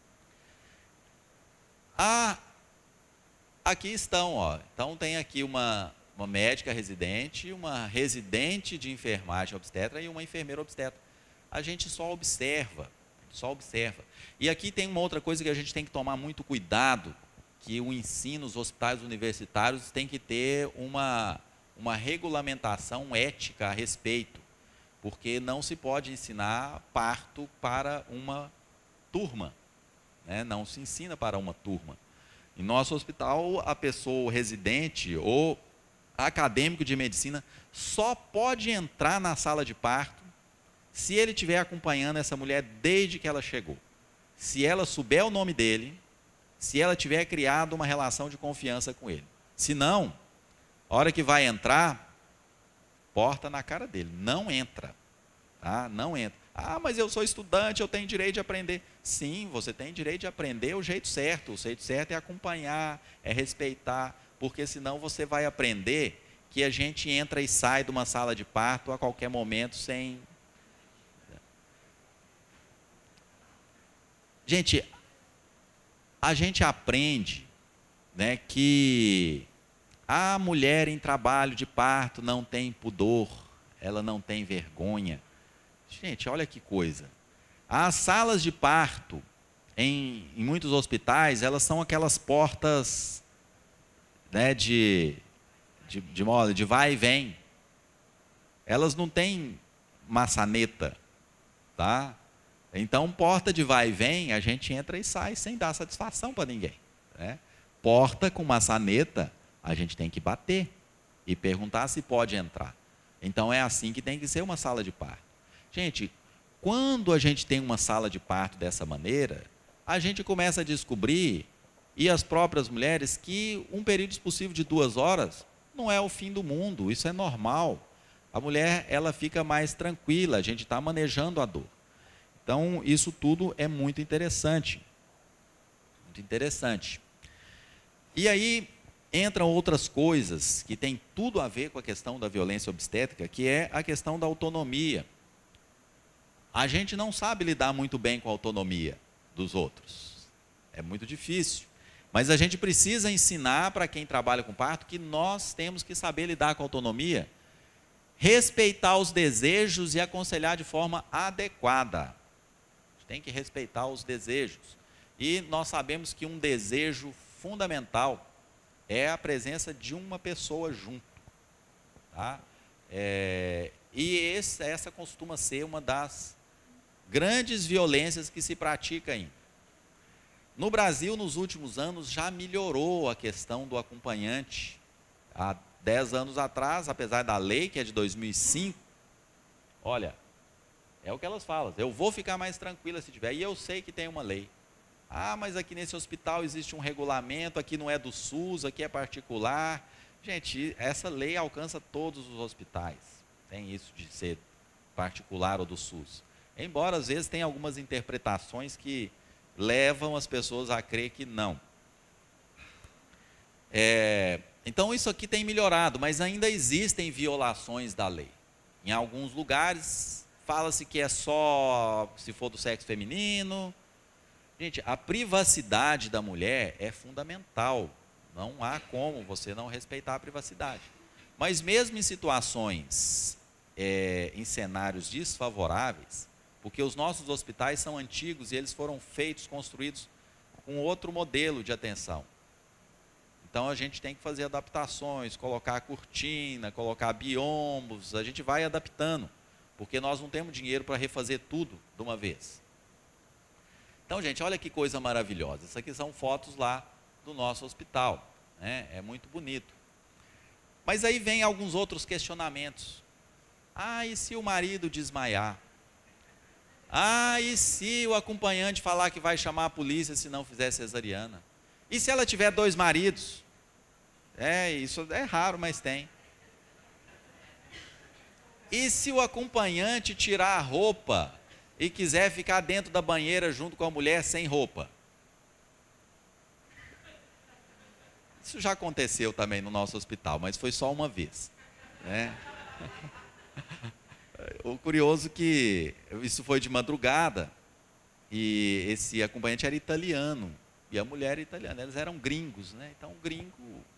Ah, aqui estão, ó. Então tem aqui uma, uma médica residente, uma residente de enfermagem obstetra e uma enfermeira obstetra. A gente só observa, só observa. E aqui tem uma outra coisa que a gente tem que tomar muito cuidado, que o ensino, os hospitais universitários tem que ter uma, uma regulamentação ética a respeito, porque não se pode ensinar parto para uma turma, né? Não se ensina para uma turma. Em nosso hospital, a pessoa residente ou acadêmico de medicina só pode entrar na sala de parto se ele estiver acompanhando essa mulher desde que ela chegou. Se ela souber o nome dele, se ela tiver criado uma relação de confiança com ele. Se não, a hora que vai entrar, porta na cara dele, não entra, tá? Não entra. Ah, mas eu sou estudante, eu tenho direito de aprender. Sim, você tem direito de aprender o jeito certo. O jeito certo é acompanhar, é respeitar, porque senão você vai aprender que a gente entra e sai de uma sala de parto a qualquer momento sem... Gente, a gente aprende, né, que a mulher em trabalho de parto não tem pudor, ela não tem vergonha. Gente, olha que coisa. As salas de parto, em, em muitos hospitais, elas são aquelas portas, né, de, de, de, modo, de vai e vem. Elas não têm maçaneta, tá? Então, porta de vai e vem, a gente entra e sai sem dar satisfação para ninguém, né? Porta com maçaneta, A gente tem que bater e perguntar se pode entrar. Então, é assim que tem que ser uma sala de parto. Gente, quando a gente tem uma sala de parto dessa maneira, a gente começa a descobrir, e as próprias mulheres, que um período expulsivo de duas horas não é o fim do mundo, isso é normal. A mulher, ela fica mais tranquila, a gente está manejando a dor. Então, isso tudo é muito interessante. Muito interessante. E aí, entram outras coisas que têm tudo a ver com a questão da violência obstétrica, que é a questão da autonomia. A gente não sabe lidar muito bem com a autonomia dos outros. É muito difícil. Mas a gente precisa ensinar para quem trabalha com parto que nós temos que saber lidar com a autonomia, respeitar os desejos e aconselhar de forma adequada. A gente tem que respeitar os desejos. E nós sabemos que um desejo fundamental é a presença de uma pessoa junto. Tá? É, e esse, essa costuma ser uma das grandes violências que se pratica ainda. No Brasil, nos últimos anos, já melhorou a questão do acompanhante. Há dez anos atrás, apesar da lei, que é de dois mil e cinco, olha, é o que elas falam, eu vou ficar mais tranquila se tiver, e eu sei que tem uma lei. Ah, mas aqui nesse hospital existe um regulamento, aqui não é do SUS, aqui é particular. Gente, essa lei alcança todos os hospitais. Tem isso de ser particular ou do SUS. Embora, às vezes, tenha algumas interpretações que levam as pessoas a crer que não. É, então, isso aqui tem melhorado, mas ainda existem violações da lei. Em alguns lugares, fala-se que é só se for do sexo feminino. Gente, a privacidade da mulher é fundamental. Não há como você não respeitar a privacidade. Mas mesmo em situações, é, em cenários desfavoráveis, porque os nossos hospitais são antigos e eles foram feitos, construídos com outro modelo de atenção. Então a gente tem que fazer adaptações, colocar cortina, colocar biombos, a gente vai adaptando, porque nós não temos dinheiro para refazer tudo de uma vez. Então, gente, olha que coisa maravilhosa. Isso aqui são fotos lá do nosso hospital, né? É muito bonito. Mas aí vem alguns outros questionamentos. Ah, e se o marido desmaiar? Ah, e se o acompanhante falar que vai chamar a polícia se não fizer cesariana? E se ela tiver dois maridos? É, isso é raro, mas tem. E se o acompanhante tirar a roupa e quiser ficar dentro da banheira junto com a mulher sem roupa? Isso já aconteceu também no nosso hospital, mas foi só uma vez, né? O curioso é que isso foi de madrugada e esse acompanhante era italiano e a mulher era italiana. Eles eram gringos, né? Então, gringo,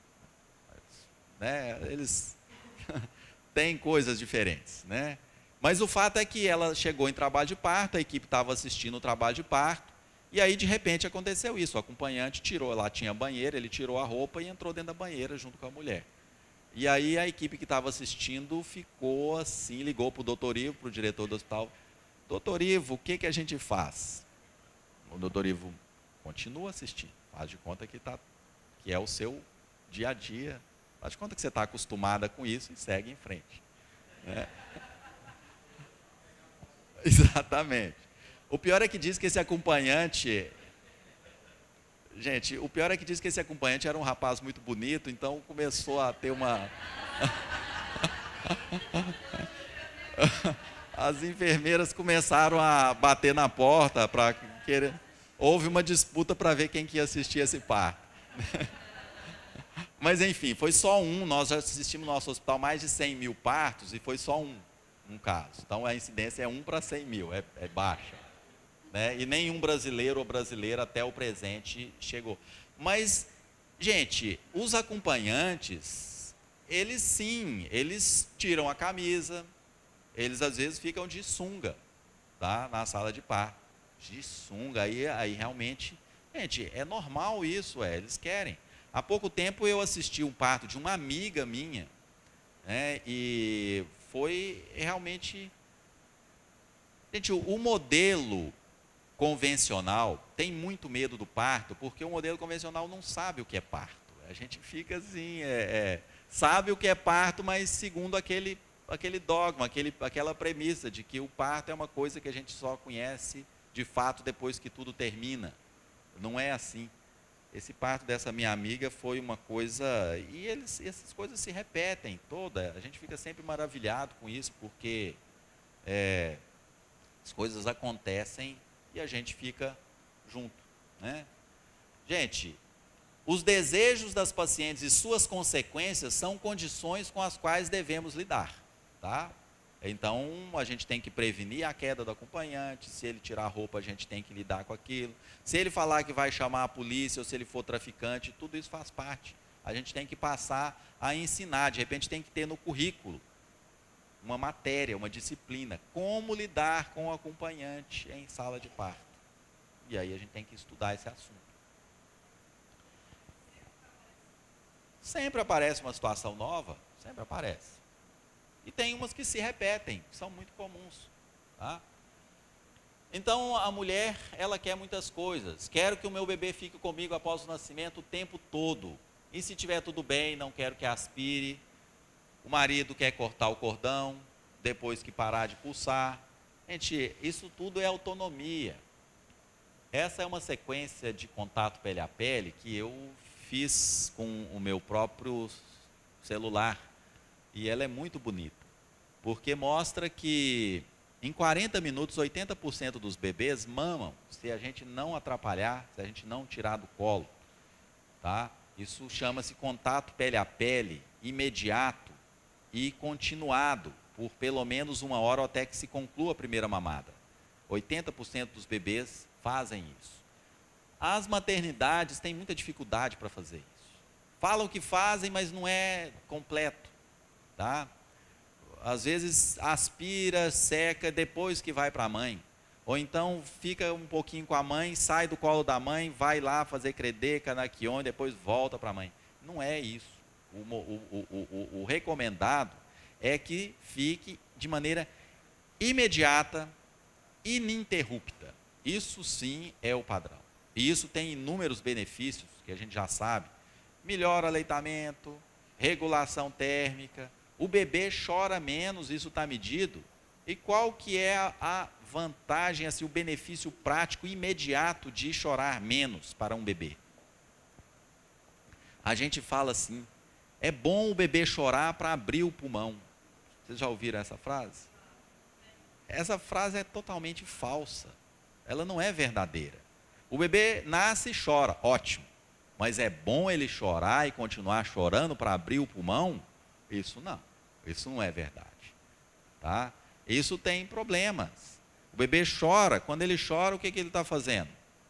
né? Eles têm coisas diferentes, né? Mas o fato é que ela chegou em trabalho de parto, a equipe estava assistindo o trabalho de parto, e aí de repente aconteceu isso, o acompanhante tirou, lá tinha banheira, ele tirou a roupa e entrou dentro da banheira junto com a mulher. E aí a equipe que estava assistindo ficou assim, ligou para o doutor Ivo, para o diretor do hospital, doutor Ivo, o que, que a gente faz? O doutor Ivo continua assistindo, faz de conta que, tá, que é o seu dia a dia, faz de conta que você está acostumada com isso e segue em frente. Né? Exatamente. O pior é que diz que esse acompanhante... Gente, o pior é que diz que esse acompanhante era um rapaz muito bonito, então começou a ter uma... As enfermeiras começaram a bater na porta para querer... Houve uma disputa para ver quem que ia assistir esse parto. Mas enfim, foi só um, nós já assistimos no nosso hospital mais de cem mil partos e foi só um. Um caso. Então a incidência é um para cem mil, é, é baixa. Né? E nenhum brasileiro ou brasileira até o presente chegou. Mas, gente, os acompanhantes, eles sim, eles tiram a camisa, eles às vezes ficam de sunga, tá? Na sala de parto. De sunga, aí, aí realmente, gente, é normal isso, é, eles querem. Há pouco tempo eu assisti um parto de uma amiga minha, né? E foi realmente... Gente, o modelo convencional tem muito medo do parto, porque o modelo convencional não sabe o que é parto. A gente fica assim, é, é, sabe o que é parto, mas segundo aquele, aquele dogma, aquele, aquela premissa de que o parto é uma coisa que a gente só conhece de fato depois que tudo termina. Não é assim. Esse parto dessa minha amiga foi uma coisa, e eles, essas coisas se repetem toda, a gente fica sempre maravilhado com isso, porque é, as coisas acontecem e a gente fica junto, né? Gente, os desejos das pacientes e suas consequências são condições com as quais devemos lidar, tá? Então, a gente tem que prevenir a queda do acompanhante, se ele tirar a roupa, a gente tem que lidar com aquilo. Se ele falar que vai chamar a polícia, ou se ele for traficante, tudo isso faz parte. A gente tem que passar a ensinar, de repente tem que ter no currículo uma matéria, uma disciplina, como lidar com o acompanhante em sala de parto. E aí a gente tem que estudar esse assunto. Sempre aparece uma situação nova, sempre aparece. E tem umas que se repetem, que são muito comuns. Tá? Então, a mulher, ela quer muitas coisas. Quero que o meu bebê fique comigo após o nascimento o tempo todo. E se tiver tudo bem, não quero que aspire. O marido quer cortar o cordão, depois que parar de pulsar. Gente, isso tudo é autonomia. Essa é uma sequência de contato pele a pele que eu fiz com o meu próprio celular. E ela é muito bonita, porque mostra que em quarenta minutos, oitenta por cento dos bebês mamam, se a gente não atrapalhar, se a gente não tirar do colo. Tá? Isso chama-se contato pele a pele, imediato e continuado, por pelo menos uma hora até que se conclua a primeira mamada. oitenta por cento dos bebês fazem isso. As maternidades têm muita dificuldade para fazer isso. Falam que fazem, mas não é completo. Tá? Às vezes aspira, seca, depois que vai para a mãe. Ou então fica um pouquinho com a mãe, sai do colo da mãe, vai lá fazer credê, canaquion, depois volta para a mãe. Não é isso. O, o, o, o, o recomendado é que fique de maneira imediata, ininterrupta. Isso sim é o padrão. E isso tem inúmeros benefícios que a gente já sabe. Melhora o aleitamento, regulação térmica. O bebê chora menos, isso está medido. E qual que é a vantagem, assim, o benefício prático imediato de chorar menos para um bebê? A gente fala assim, é bom o bebê chorar para abrir o pulmão. Vocês já ouviram essa frase? Essa frase é totalmente falsa. Ela não é verdadeira. O bebê nasce e chora, ótimo. Mas é bom ele chorar e continuar chorando para abrir o pulmão? Isso não. Isso não é verdade. Tá? Isso tem problemas. O bebê chora. Quando ele chora, o que, que ele está fazendo?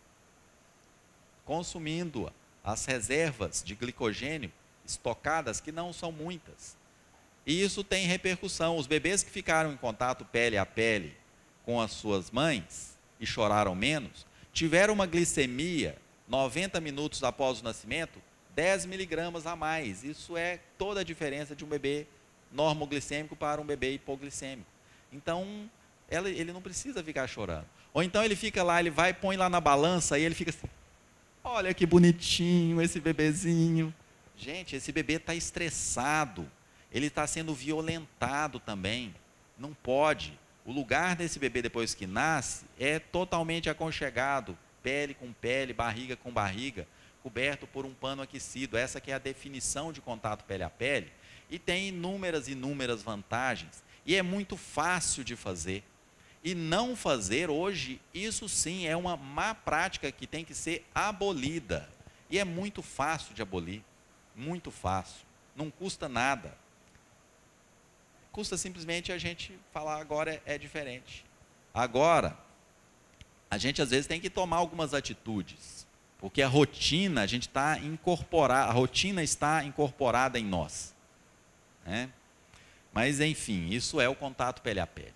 Consumindo as reservas de glicogênio estocadas, que não são muitas. E isso tem repercussão. Os bebês que ficaram em contato pele a pele com as suas mães e choraram menos, tiveram uma glicemia noventa minutos após o nascimento, dez miligramas a mais. Isso é toda a diferença de um bebê normoglicêmico para um bebê hipoglicêmico. Então, ela, ele não precisa ficar chorando. Ou então ele fica lá, ele vai, põe lá na balança e ele fica assim, olha que bonitinho esse bebezinho. Gente, esse bebê está estressado, ele está sendo violentado também. Não pode. O lugar desse bebê depois que nasce é totalmente aconchegado, pele com pele, barriga com barriga, coberto por um pano aquecido. Essa que é a definição de contato pele a pele. E tem inúmeras, inúmeras vantagens. E é muito fácil de fazer. E não fazer hoje, isso sim é uma má prática que tem que ser abolida. E é muito fácil de abolir. Muito fácil. Não custa nada. Custa simplesmente a gente falar agora é, é diferente. Agora, a gente às vezes tem que tomar algumas atitudes. Porque a rotina, a gente está incorporada, a rotina está incorporada em nós. Né? Mas, enfim, isso é o contato pele a pele.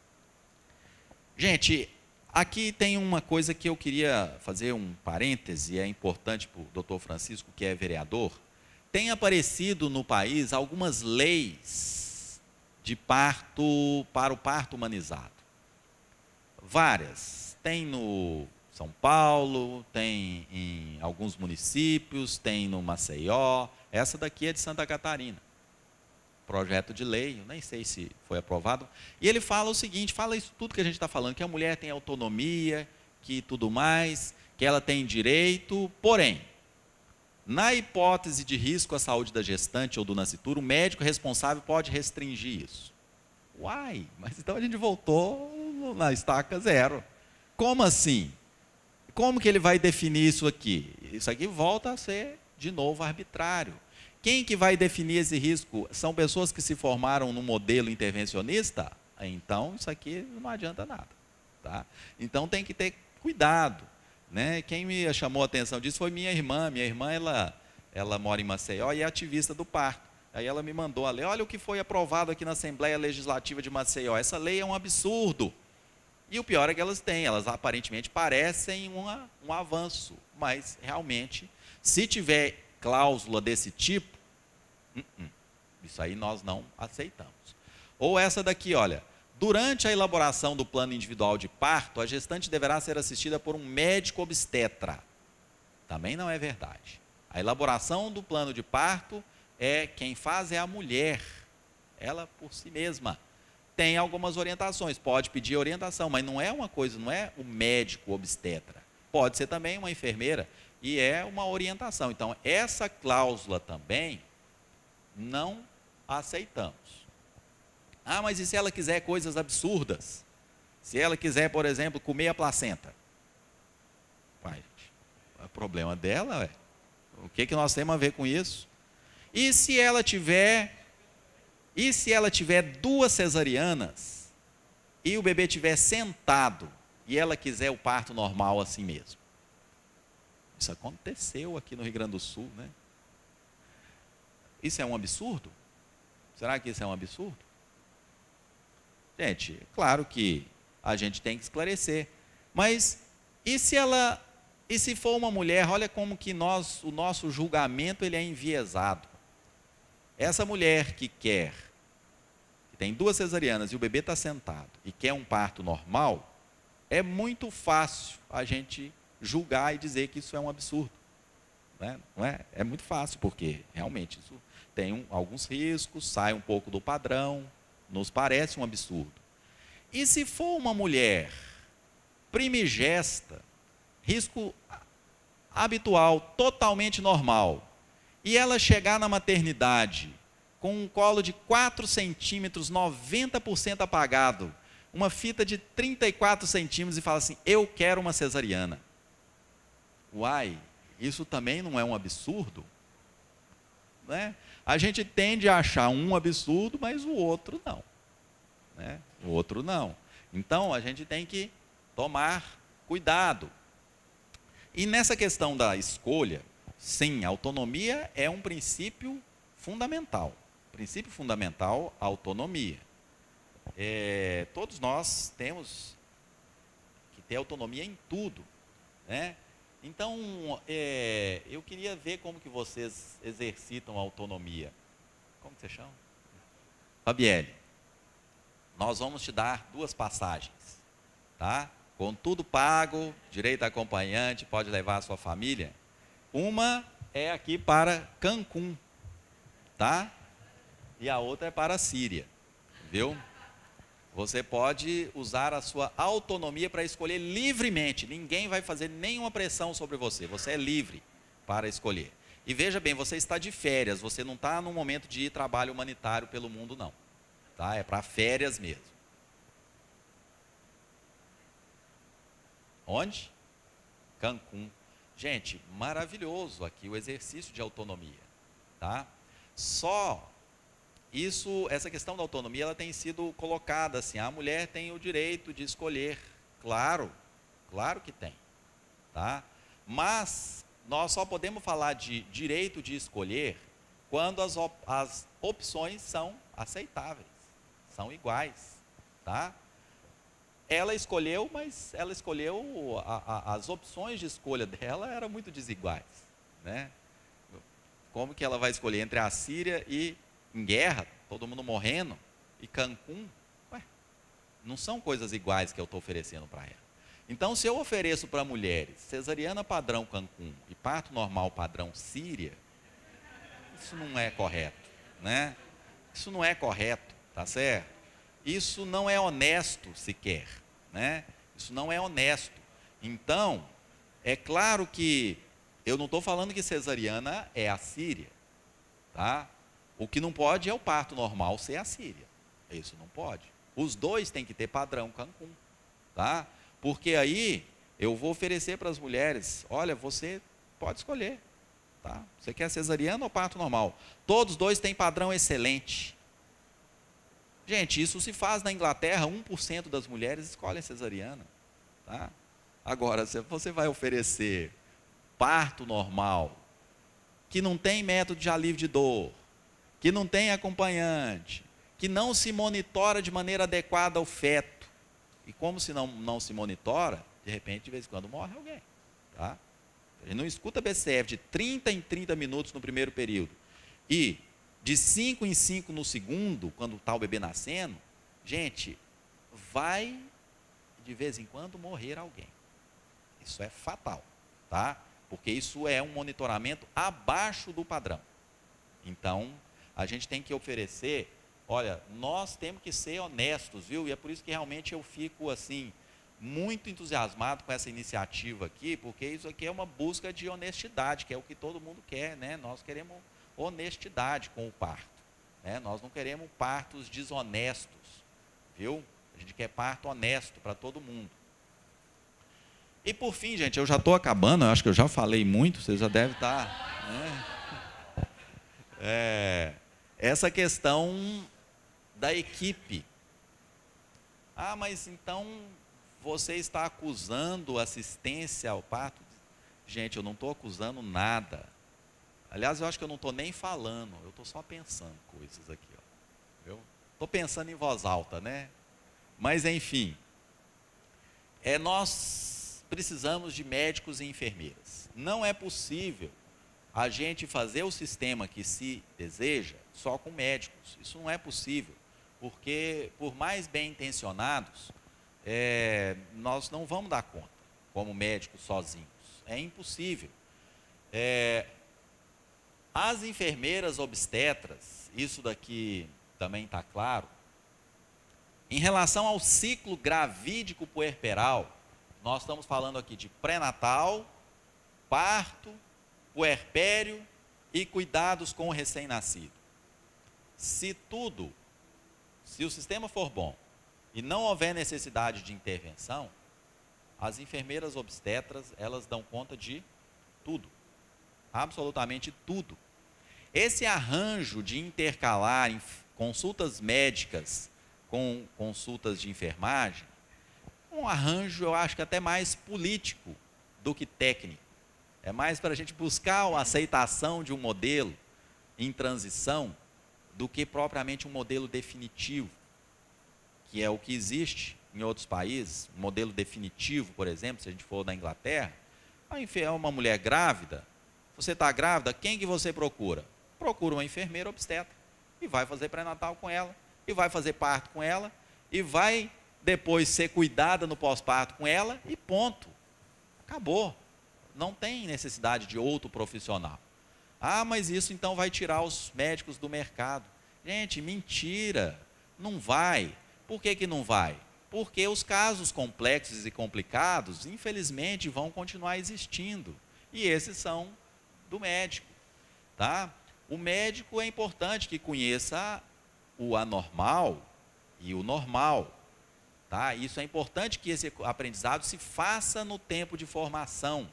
Gente, aqui tem uma coisa que eu queria fazer um parêntese, é importante para o doutor Francisco, que é vereador. Tem aparecido no país algumas leis de parto, para o parto humanizado. Várias. Tem no São Paulo, tem em alguns municípios, tem no Maceió. Essa daqui é de Santa Catarina. Projeto de lei, eu nem sei se foi aprovado. E ele fala o seguinte, fala isso tudo que a gente está falando, que a mulher tem autonomia, que tudo mais, que ela tem direito, porém, na hipótese de risco à saúde da gestante ou do nascituro, o médico responsável pode restringir isso. Uai, mas então a gente voltou na estaca zero. Como assim? Como que ele vai definir isso aqui? Isso aqui volta a ser, de novo, arbitrário. Quem que vai definir esse risco? São pessoas que se formaram no modelo intervencionista? Então, isso aqui não adianta nada. Tá? Então, tem que ter cuidado. Né? Quem me chamou a atenção disso foi minha irmã. Minha irmã, ela, ela mora em Maceió e é ativista do parto. Aí ela me mandou a lei. Olha o que foi aprovado aqui na Assembleia Legislativa de Maceió. Essa lei é um absurdo. E o pior é que elas têm, elas aparentemente parecem uma, um avanço, mas realmente, se tiver cláusula desse tipo, uh -uh, isso aí nós não aceitamos. Ou essa daqui, olha, durante a elaboração do plano individual de parto, a gestante deverá ser assistida por um médico obstetra. Também não é verdade. A elaboração do plano de parto, é quem faz é a mulher, ela por si mesma. Tem algumas orientações, pode pedir orientação, mas não é uma coisa, não é o médico obstetra. Pode ser também uma enfermeira e é uma orientação. Então, essa cláusula também não aceitamos. Ah, mas e se ela quiser coisas absurdas? Se ela quiser, por exemplo, comer a placenta? Pai, é problema dela, ué. O que, que nós temos a ver com isso? E se ela tiver... E se ela tiver duas cesarianas e o bebê estiver sentado e ela quiser o parto normal assim mesmo? Isso aconteceu aqui no Rio Grande do Sul, né? Isso é um absurdo? Será que isso é um absurdo? Gente, claro que a gente tem que esclarecer, mas e se ela, e se for uma mulher, olha como que nós, o nosso julgamento ele é enviesado. Essa mulher que quer, que tem duas cesarianas e o bebê está sentado e quer um parto normal, é muito fácil a gente julgar e dizer que isso é um absurdo. Né? Não é? É muito fácil, porque realmente isso tem um, alguns riscos, sai um pouco do padrão, nos parece um absurdo. E se for uma mulher primigesta, risco habitual, totalmente normal, e ela chegar na maternidade com um colo de quatro centímetros, noventa por cento apagado, uma fita de trinta e quatro centímetros e fala assim, eu quero uma cesariana. Uai, isso também não é um absurdo? Né? A gente tende a achar um absurdo, mas o outro não. Né? O outro não. Então, a gente tem que tomar cuidado. E nessa questão da escolha, sim, a autonomia é um princípio fundamental. Princípio fundamental, a autonomia. É, todos nós temos que ter autonomia em tudo. Né? Então, é, eu queria ver como que vocês exercitam a autonomia. Como que você chama? Fabielle, nós vamos te dar duas passagens. Tá? Com tudo pago, direito a acompanhante, pode levar a sua família. Uma é aqui para Cancún, tá? E a outra é para a Síria, viu? Você pode usar a sua autonomia para escolher livremente. Ninguém vai fazer nenhuma pressão sobre você. Você é livre para escolher. E veja bem, você está de férias. Você não está no momento de ir trabalho humanitário pelo mundo, não. Tá? É para férias mesmo. Onde? Cancún. Gente, maravilhoso aqui o exercício de autonomia. Tá? Só... Isso, essa questão da autonomia, ela tem sido colocada assim, a mulher tem o direito de escolher, claro, claro que tem, tá? Mas nós só podemos falar de direito de escolher quando as, op as opções são aceitáveis, são iguais, tá? Ela escolheu, mas ela escolheu, a, a, as opções de escolha dela eram muito desiguais, né? Como que ela vai escolher entre a Síria e em guerra, todo mundo morrendo, e Cancún? Ué, não são coisas iguais que eu estou oferecendo para ela. Então, se eu ofereço para mulheres cesariana padrão Cancún e parto normal padrão Síria, isso não é correto, né? Isso não é correto, tá certo? Isso não é honesto sequer, né? Isso não é honesto. Então, é claro que eu não estou falando que cesariana é a Síria, tá? O que não pode é o parto normal ser a Síria. Isso não pode. Os dois têm que ter padrão Cancún, tá? Porque aí eu vou oferecer para as mulheres, olha, você pode escolher, tá? Você quer cesariana ou parto normal? Todos dois têm padrão excelente. Gente, isso se faz na Inglaterra, um por cento das mulheres escolhem cesariana, tá? Agora, se você vai oferecer parto normal, que não tem método de alívio de dor, que não tem acompanhante, que não se monitora de maneira adequada o feto, e como se não, não se monitora, de repente, de vez em quando, morre alguém. Tá? A gente não escuta B C F de trinta em trinta minutos no primeiro período, e de cinco em cinco no segundo, quando está o bebê nascendo, gente, vai, de vez em quando, morrer alguém. Isso é fatal, tá? Porque isso é um monitoramento abaixo do padrão. Então, a gente tem que oferecer, olha, nós temos que ser honestos, viu? E é por isso que realmente eu fico, assim, muito entusiasmado com essa iniciativa aqui, porque isso aqui é uma busca de honestidade, que é o que todo mundo quer, né? Nós queremos honestidade com o parto, né? Nós não queremos partos desonestos, viu? A gente quer parto honesto para todo mundo. E por fim, gente, eu já estou acabando, eu acho que eu já falei muito, vocês já devem estar, né? É, essa questão da equipe. Ah, mas então você está acusando assistência ao parto? Gente, eu não estou acusando nada. Aliás, eu acho que eu não estou nem falando, eu estou só pensando coisas aqui. Eu estou pensando em voz alta, né? Mas, enfim, é, nós precisamos de médicos e enfermeiras. Não é possível a gente fazer o sistema que se deseja só com médicos. Isso não é possível, porque, por mais bem intencionados, é, nós não vamos dar conta, como médicos sozinhos. É impossível. É, as enfermeiras obstetras, isso daqui também está claro, em relação ao ciclo gravídico puerperal, nós estamos falando aqui de pré-natal, parto, puerpério e cuidados com o recém-nascido. Se tudo, se o sistema for bom e não houver necessidade de intervenção, as enfermeiras obstetras, elas dão conta de tudo, absolutamente tudo. Esse arranjo de intercalar consultas médicas com consultas de enfermagem, um arranjo, eu acho que até mais político do que técnico. É mais para a gente buscar a aceitação de um modelo em transição do que propriamente um modelo definitivo, que é o que existe em outros países. Um modelo definitivo, por exemplo, se a gente for da Inglaterra, uma mulher grávida, você está grávida, quem que você procura? Procura uma enfermeira obstetra e vai fazer pré-natal com ela, e vai fazer parto com ela, e vai depois ser cuidada no pós-parto com ela, e ponto. Acabou. Não tem necessidade de outro profissional. Ah, mas isso então vai tirar os médicos do mercado. Gente, mentira. Não vai. Por que que não vai? Porque os casos complexos e complicados, infelizmente, vão continuar existindo. E esses são do médico. Tá? O médico é importante que conheça o anormal e o normal. Tá? Isso é importante que esse aprendizado se faça no tempo de formação.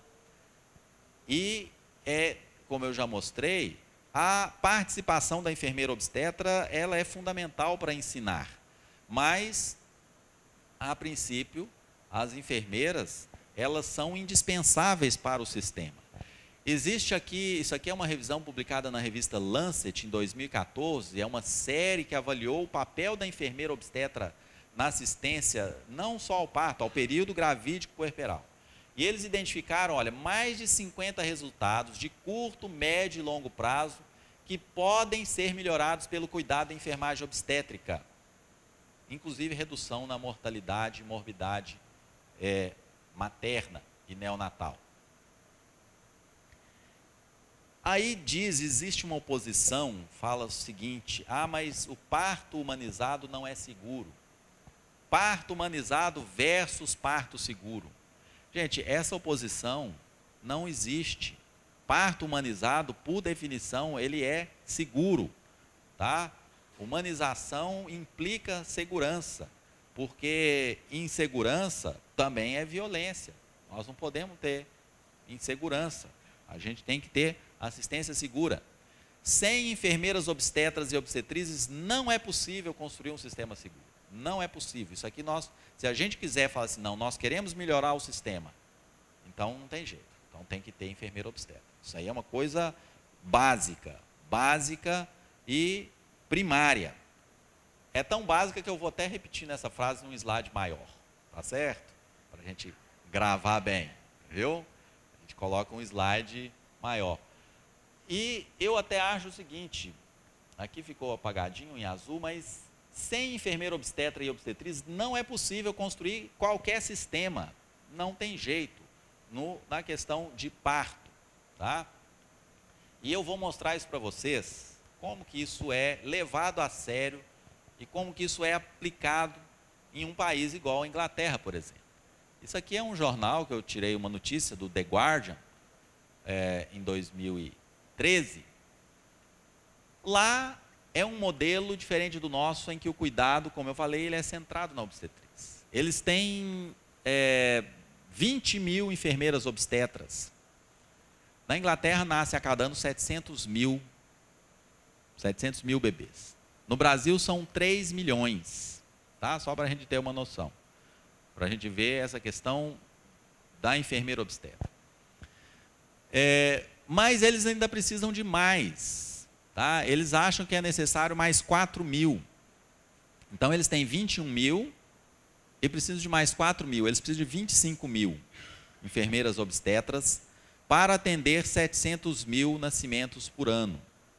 E, é, como eu já mostrei, a participação da enfermeira obstetra, ela é fundamental para ensinar. Mas, a princípio, as enfermeiras, elas são indispensáveis para o sistema. Existe aqui, isso aqui é uma revisão publicada na revista Lancet em dois mil e quatorze, é uma série que avaliou o papel da enfermeira obstetra na assistência, não só ao parto, ao período gravídico puerperal. E eles identificaram, olha, mais de cinquenta resultados de curto, médio e longo prazo que podem ser melhorados pelo cuidado da enfermagem obstétrica. Inclusive redução na mortalidade e morbidade é, materna e neonatal. Aí diz, existe uma oposição, fala o seguinte, ah, mas o parto humanizado não é seguro. Parto humanizado versus parto seguro. Gente, essa oposição não existe. Parto humanizado, por definição, ele é seguro, tá? Humanização implica segurança, porque insegurança também é violência. Nós não podemos ter insegurança. A gente tem que ter assistência segura. Sem enfermeiras obstetras e obstetrizes, não é possível construir um sistema seguro. Não é possível. Isso aqui, nós, se a gente quiser falar assim, não, nós queremos melhorar o sistema, então não tem jeito. Então tem que ter enfermeira obstetra. Isso aí é uma coisa básica, básica e primária. É tão básica que eu vou até repetir nessa frase num slide maior, tá certo? Para a gente gravar bem, viu? A gente coloca um slide maior. E eu até acho o seguinte, aqui ficou apagadinho em azul, mas sem enfermeira obstetra e obstetriz não é possível construir qualquer sistema, não tem jeito, no, na questão de parto, tá? E eu vou mostrar isso para vocês, como que isso é levado a sério e como que isso é aplicado em um país igual a Inglaterra, por exemplo. Isso aqui é um jornal que eu tirei uma notícia do The Guardian, é, em dois mil e treze. Lá é um modelo diferente do nosso, em que o cuidado, como eu falei, ele é centrado na obstetriz. Eles têm é, vinte mil enfermeiras obstetras. Na Inglaterra nasce a cada ano setecentos mil bebês. No Brasil são três milhões, tá? Só para a gente ter uma noção, para a gente ver essa questão da enfermeira obstetra. É, mas eles ainda precisam de mais, tá? Eles acham que é necessário mais quatro mil. Então eles têm vinte e um mil e precisam de mais quatro mil. Eles precisam de vinte e cinco mil enfermeiras obstetras para atender setecentos mil nascimentos por ano.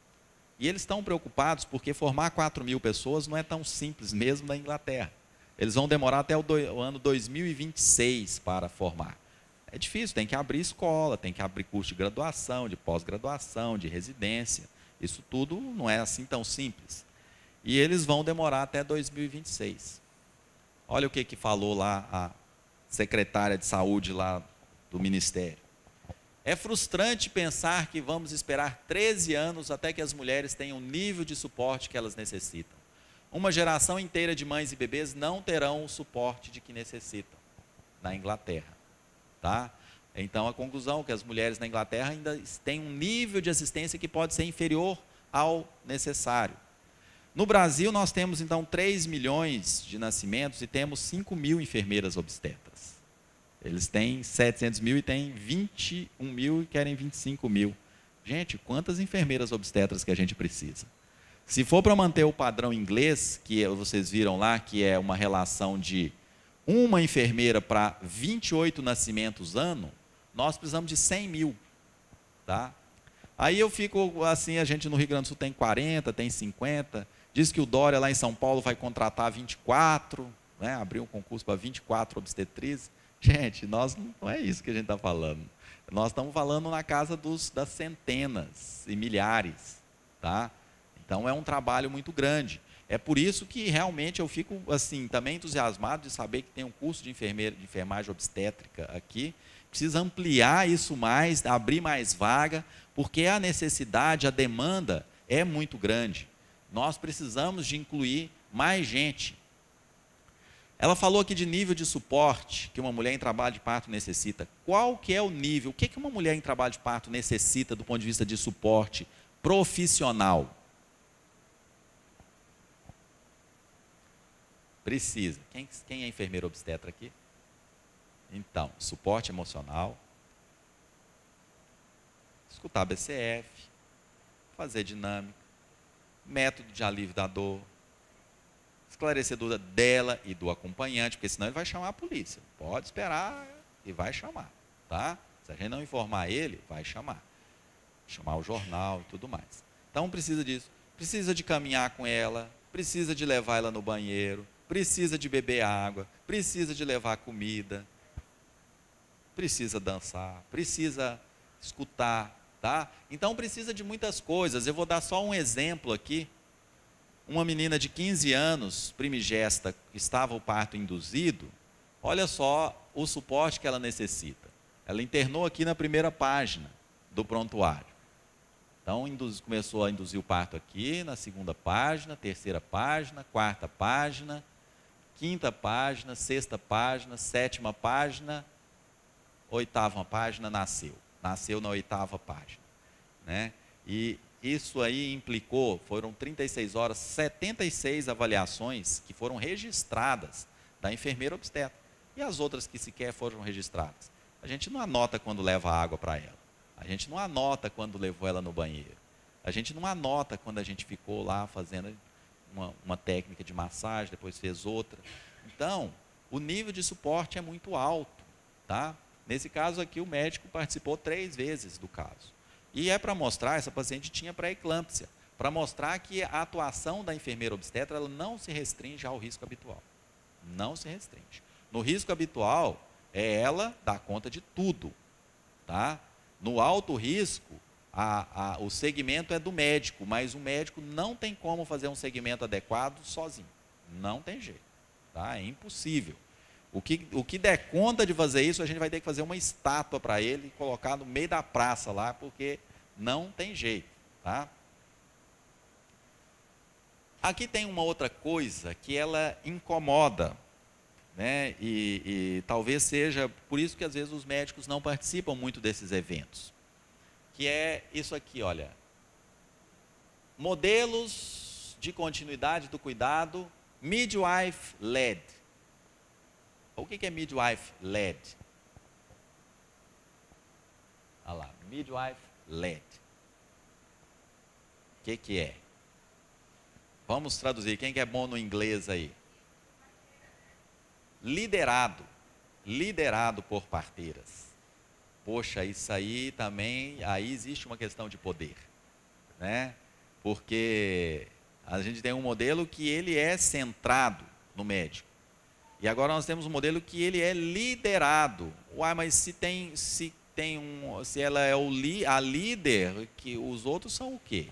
E eles estão preocupados porque formar quatro mil pessoas não é tão simples mesmo na Inglaterra. Eles vão demorar até o, do, o ano dois mil e vinte e seis para formar. É difícil, tem que abrir escola, tem que abrir curso de graduação, de pós-graduação, de residência. Isso tudo não é assim tão simples. E eles vão demorar até dois mil e vinte e seis. Olha o que, que falou lá a secretária de saúde lá do Ministério. É frustrante pensar que vamos esperar treze anos até que as mulheres tenham o nível de suporte que elas necessitam. Uma geração inteira de mães e bebês não terão o suporte de que necessitam na Inglaterra. Tá? Então, a conclusão é que as mulheres na Inglaterra ainda têm um nível de assistência que pode ser inferior ao necessário. No Brasil, nós temos, então, três milhões de nascimentos e temos cinco mil enfermeiras obstetras. Eles têm setecentos mil e têm vinte e um mil e querem vinte e cinco mil. Gente, quantas enfermeiras obstetras que a gente precisa? Se for para manter o padrão inglês, que vocês viram lá, que é uma relação de uma enfermeira para vinte e oito nascimentos ano, nós precisamos de cem mil. Tá? Aí eu fico assim, a gente no Rio Grande do Sul tem quarenta, tem cinquenta, diz que o Dória lá em São Paulo vai contratar vinte e quatro, né? Abriu um concurso para vinte e quatro obstetrizes. Gente, nós, não é isso que a gente está falando. Nós estamos falando na casa dos, das centenas e milhares. Tá? Então é um trabalho muito grande. É por isso que realmente eu fico assim, também entusiasmado de saber que tem um curso de, enfermeira, de enfermagem obstétrica aqui. Precisa ampliar isso mais, abrir mais vaga, porque a necessidade, a demanda é muito grande. Nós precisamos de incluir mais gente. Ela falou aqui de nível de suporte que uma mulher em trabalho de parto necessita. Qual que é o nível? O que que uma mulher em trabalho de parto necessita do ponto de vista de suporte profissional? Precisa. Quem, quem é enfermeira obstetra aqui? Então, suporte emocional, escutar B C F, fazer dinâmica, método de alívio da dor, esclarecedora dela e do acompanhante, porque senão ele vai chamar a polícia. Pode esperar e vai chamar. Tá? Se a gente não informar ele, vai chamar. Chamar o jornal e tudo mais. Então precisa disso. Precisa de caminhar com ela, precisa de levar ela no banheiro, precisa de beber água, precisa de levar comida. precisa dançar, precisa escutar, tá? Então precisa de muitas coisas. Eu vou dar só um exemplo aqui. Uma menina de quinze anos, primigesta, que estava o parto induzido, olha só o suporte que ela necessita. Ela internou aqui na primeira página do prontuário. Então, induz, começou a induzir o parto aqui, na segunda página, terceira página, quarta página, quinta página, sexta página, sétima página, oitava página, nasceu. Nasceu na oitava página, né? E isso aí implicou, foram trinta e seis horas, setenta e seis avaliações que foram registradas da enfermeira obstetra. E as outras que sequer foram registradas? A gente não anota quando leva água para ela. A gente não anota quando levou ela no banheiro. A gente não anota quando a gente ficou lá fazendo uma, uma técnica de massagem, depois fez outra. Então, o nível de suporte é muito alto, tá? Nesse caso aqui, o médico participou três vezes do caso. E é para mostrar, essa paciente tinha pré-eclâmpsia, para mostrar que a atuação da enfermeira obstetra ela não se restringe ao risco habitual. Não se restringe. No risco habitual, é ela dar conta de tudo, tá? No alto risco, a, a, o segmento é do médico, mas o médico não tem como fazer um segmento adequado sozinho. Não tem jeito, tá? É impossível. O que, o que der conta de fazer isso, a gente vai ter que fazer uma estátua para ele e colocar no meio da praça lá, porque não tem jeito, tá? Aqui tem uma outra coisa que ela incomoda, né? E, e talvez seja por isso que às vezes os médicos não participam muito desses eventos, que é isso aqui, olha, modelos de continuidade do cuidado midwife-led. O que é midwife-led? Olha lá, midwife-led. O que, que é? Vamos traduzir, quem que é bom no inglês aí? Liderado, liderado por parteiras. Poxa, isso aí também, aí existe uma questão de poder, né? Porque a gente tem um modelo que ele é centrado no médico. E agora nós temos um modelo que ele é liderado. Uai, mas se tem, se tem um, se ela é o li, a líder, que os outros são o quê?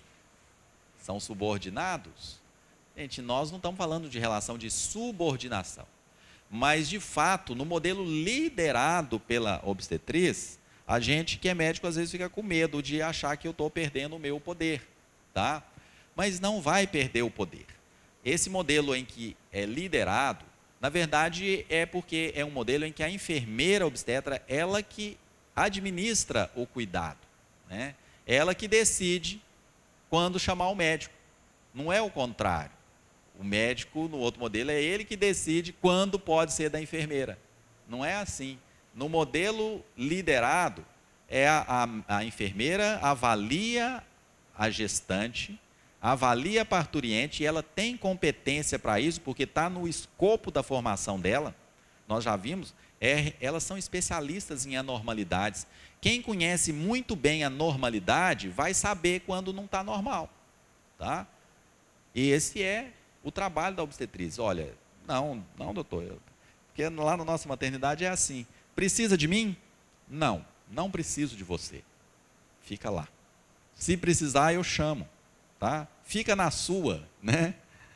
São subordinados? Gente, nós não estamos falando de relação de subordinação. Mas, de fato, no modelo liderado pela obstetriz, a gente que é médico às vezes fica com medo de achar que eu estou perdendo o meu poder, tá? Mas não vai perder o poder. Esse modelo em que é liderado, na verdade, é porque é um modelo em que a enfermeira obstetra, ela que administra o cuidado, né? Ela que decide quando chamar o médico. Não é o contrário. O médico, no outro modelo, é ele que decide quando pode ser da enfermeira. Não é assim. No modelo liderado, é a, a, a enfermeira avalia a gestante, avalia a parturiente, e ela tem competência para isso, porque está no escopo da formação dela. Nós já vimos, é, elas são especialistas em anormalidades. Quem conhece muito bem a normalidade vai saber quando não está normal, tá? E esse é o trabalho da obstetriz. Olha, não, não, doutor, eu, porque lá na nossa maternidade é assim. Precisa de mim? Não, não preciso de você. Fica lá. Se precisar, eu chamo, tá? Fica na sua, né?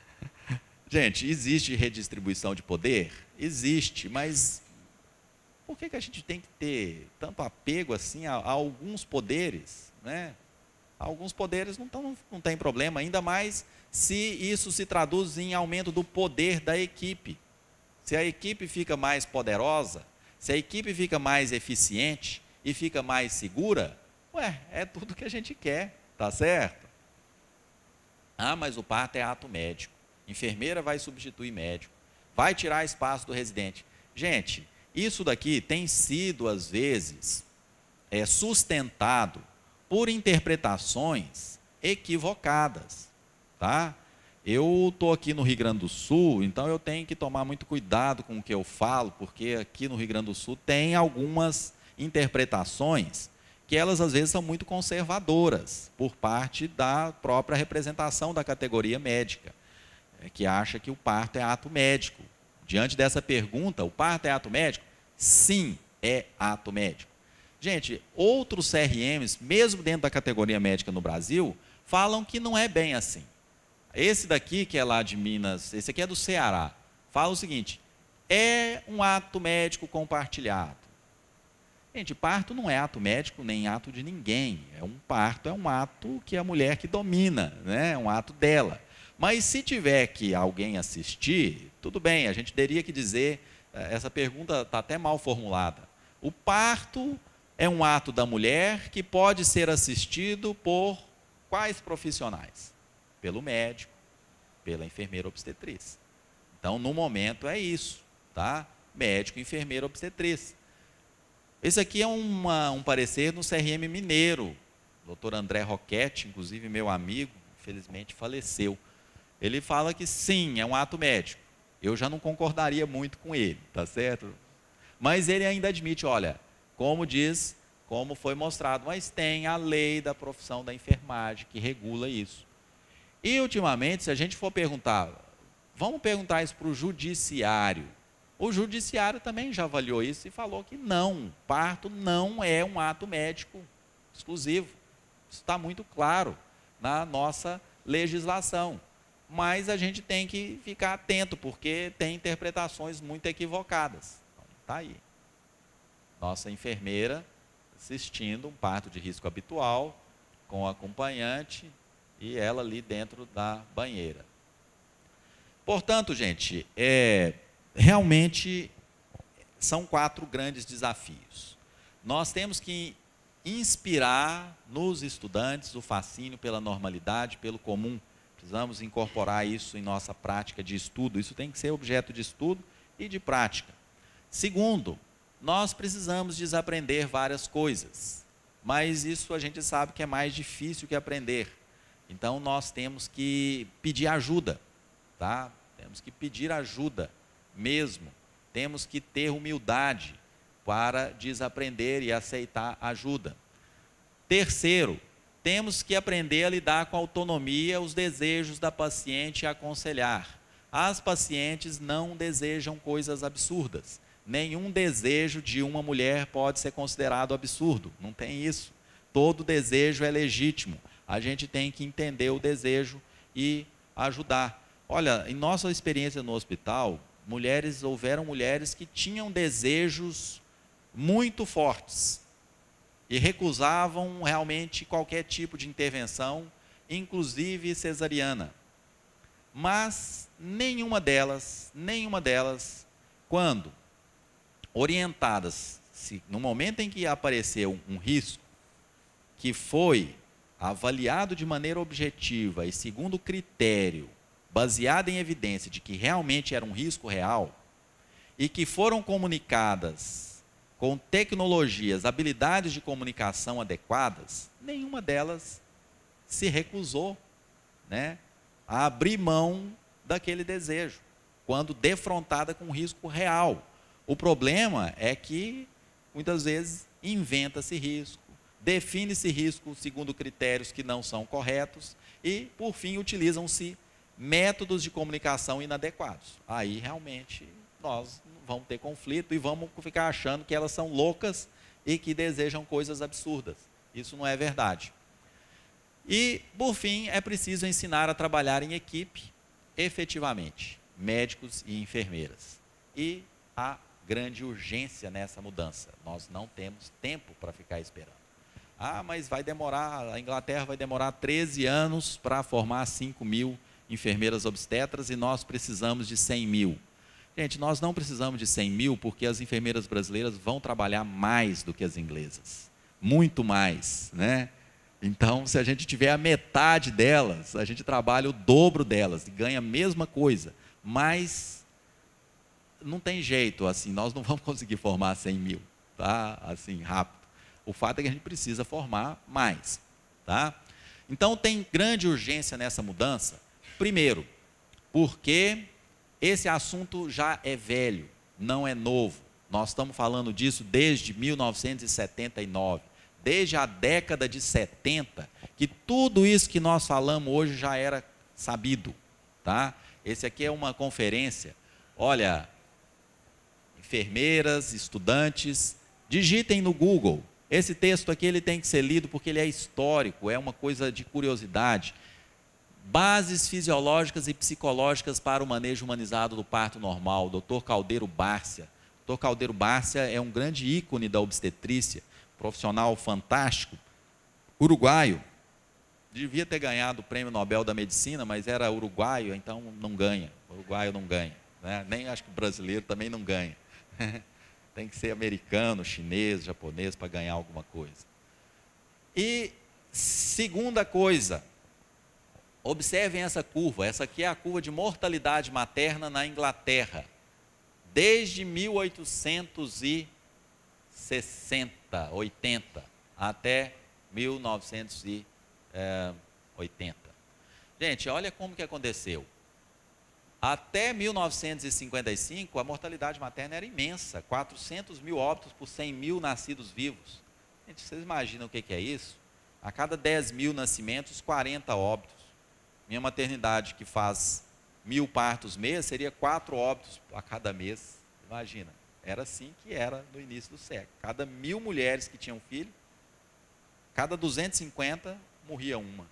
Gente, existe redistribuição de poder? Existe, mas por que que a gente tem que ter tanto apego assim a, a alguns poderes, né? Alguns poderes não, tão, não tem problema, ainda mais se isso se traduz em aumento do poder da equipe. Se a equipe fica mais poderosa, se a equipe fica mais eficiente e fica mais segura, ué, é tudo que a gente quer, tá certo? Ah, mas o parto é ato médico. Enfermeira vai substituir médico. Vai tirar espaço do residente. Gente, isso daqui tem sido, às vezes, é, sustentado por interpretações equivocadas, tá? Eu estou aqui no Rio Grande do Sul, então eu tenho que tomar muito cuidado com o que eu falo, porque aqui no Rio Grande do Sul tem algumas interpretações que elas às vezes são muito conservadoras por parte da própria representação da categoria médica, que acha que o parto é ato médico. Diante dessa pergunta, o parto é ato médico? Sim, é ato médico. Gente, outros C R Ms, mesmo dentro da categoria médica no Brasil, falam que não é bem assim. Esse daqui, que é lá de Minas, esse aqui é do Ceará, fala o seguinte: é um ato médico compartilhado. Gente, parto não é ato médico nem ato de ninguém. É um parto, é um ato que a mulher que domina, né? É um ato dela. Mas se tiver que alguém assistir, tudo bem, a gente teria que dizer, essa pergunta está até mal formulada. O parto é um ato da mulher que pode ser assistido por quais profissionais? Pelo médico, pela enfermeira obstetriz. Então, no momento é isso, tá? Médico, enfermeira, obstetriz. Esse aqui é uma, um parecer no C R M mineiro. O doutor André Roquete, inclusive meu amigo, infelizmente faleceu. Ele fala que sim, é um ato médico. Eu já não concordaria muito com ele, tá certo? Mas ele ainda admite, olha, como diz, como foi mostrado, mas tem a lei da profissão da enfermagem que regula isso. E, ultimamente, se a gente for perguntar, vamos perguntar isso para o judiciário. O judiciário também já avaliou isso e falou que não, parto não é um ato médico exclusivo. Isso está muito claro na nossa legislação. Mas a gente tem que ficar atento, porque tem interpretações muito equivocadas. Então, está aí. Nossa enfermeira assistindo um parto de risco habitual, com acompanhante, e ela ali dentro da banheira. Portanto, gente, é, realmente são quatro grandes desafios. Nós temos que inspirar nos estudantes o fascínio pela normalidade, pelo comum. Precisamos incorporar isso em nossa prática de estudo. Isso tem que ser objeto de estudo e de prática. Segundo, nós precisamos desaprender várias coisas, mas isso a gente sabe que é mais difícil que aprender. Então, nós temos que pedir ajuda, tá? Temos que pedir ajuda mesmo. Temos que ter humildade para desaprender e aceitar ajuda. Terceiro, temos que aprender a lidar com a autonomia, os desejos da paciente e aconselhar. As pacientes não desejam coisas absurdas. Nenhum desejo de uma mulher pode ser considerado absurdo. Não tem isso. Todo desejo é legítimo. A gente tem que entender o desejo e ajudar. Olha, em nossa experiência no hospital, mulheres, houveram mulheres que tinham desejos muito fortes e recusavam realmente qualquer tipo de intervenção, inclusive cesariana. Mas nenhuma delas, nenhuma delas, quando orientadas, se, no momento em que apareceu um risco que foi avaliado de maneira objetiva e segundo critério, baseado em evidência de que realmente era um risco real, e que foram comunicadas com tecnologias, habilidades de comunicação adequadas, nenhuma delas se recusou, né, a abrir mão daquele desejo, quando defrontada com um risco real. O problema é que, muitas vezes, inventa-se risco, define-se risco segundo critérios que não são corretos e, por fim, utilizam-se métodos de comunicação inadequados. Aí, realmente, nós vamos ter conflito e vamos ficar achando que elas são loucas e que desejam coisas absurdas. Isso não é verdade. E, por fim, é preciso ensinar a trabalhar em equipe, efetivamente, médicos e enfermeiras. E há grande urgência nessa mudança. Nós não temos tempo para ficar esperando. Ah, mas vai demorar, a Inglaterra vai demorar treze anos para formar cinco mil enfermeiras obstetras e nós precisamos de cem mil. Gente, nós não precisamos de cem mil porque as enfermeiras brasileiras vão trabalhar mais do que as inglesas. Muito mais, né? Então, se a gente tiver a metade delas, a gente trabalha o dobro delas e ganha a mesma coisa. Mas não tem jeito, assim, nós não vamos conseguir formar cem mil, tá? Assim, rápido. O fato é que a gente precisa formar mais, tá? Então, tem grande urgência nessa mudança. Primeiro, porque esse assunto já é velho, não é novo. Nós estamos falando disso desde mil novecentos e setenta e nove, desde a década de setenta, que tudo isso que nós falamos hoje já era sabido, tá? Esse aqui é uma conferência, olha, enfermeiras, estudantes, Digitem no Google. Esse texto aqui ele tem que ser lido porque ele é histórico, é uma coisa de curiosidade. Bases fisiológicas e psicológicas para o manejo humanizado do parto normal, doutor Caldeiro Bárcia. doutor Caldeiro Bárcia é um grande ícone da obstetrícia, profissional fantástico, uruguaio. Devia ter ganhado o prêmio Nobel da Medicina, mas era uruguaio, então não ganha. O uruguaio não ganha, né? Nem acho que o brasileiro também não ganha. Tem que ser americano, chinês, japonês para ganhar alguma coisa. E segunda coisa, observem essa curva. Essa aqui é a curva de mortalidade materna na Inglaterra, desde mil oitocentos e sessenta, oitenta até mil novecentos e oitenta. Gente, olha como que aconteceu. Até mil novecentos e cinquenta e cinco, a mortalidade materna era imensa, quatrocentos mil óbitos por cem mil nascidos vivos. Gente, vocês imaginam o que é isso? A cada dez mil nascimentos, quarenta óbitos. Minha maternidade, que faz mil partos mês, seria quatro óbitos a cada mês. Imagina, era assim que era no início do século. Cada mil mulheres que tinham filho, cada duzentos e cinquenta morria uma.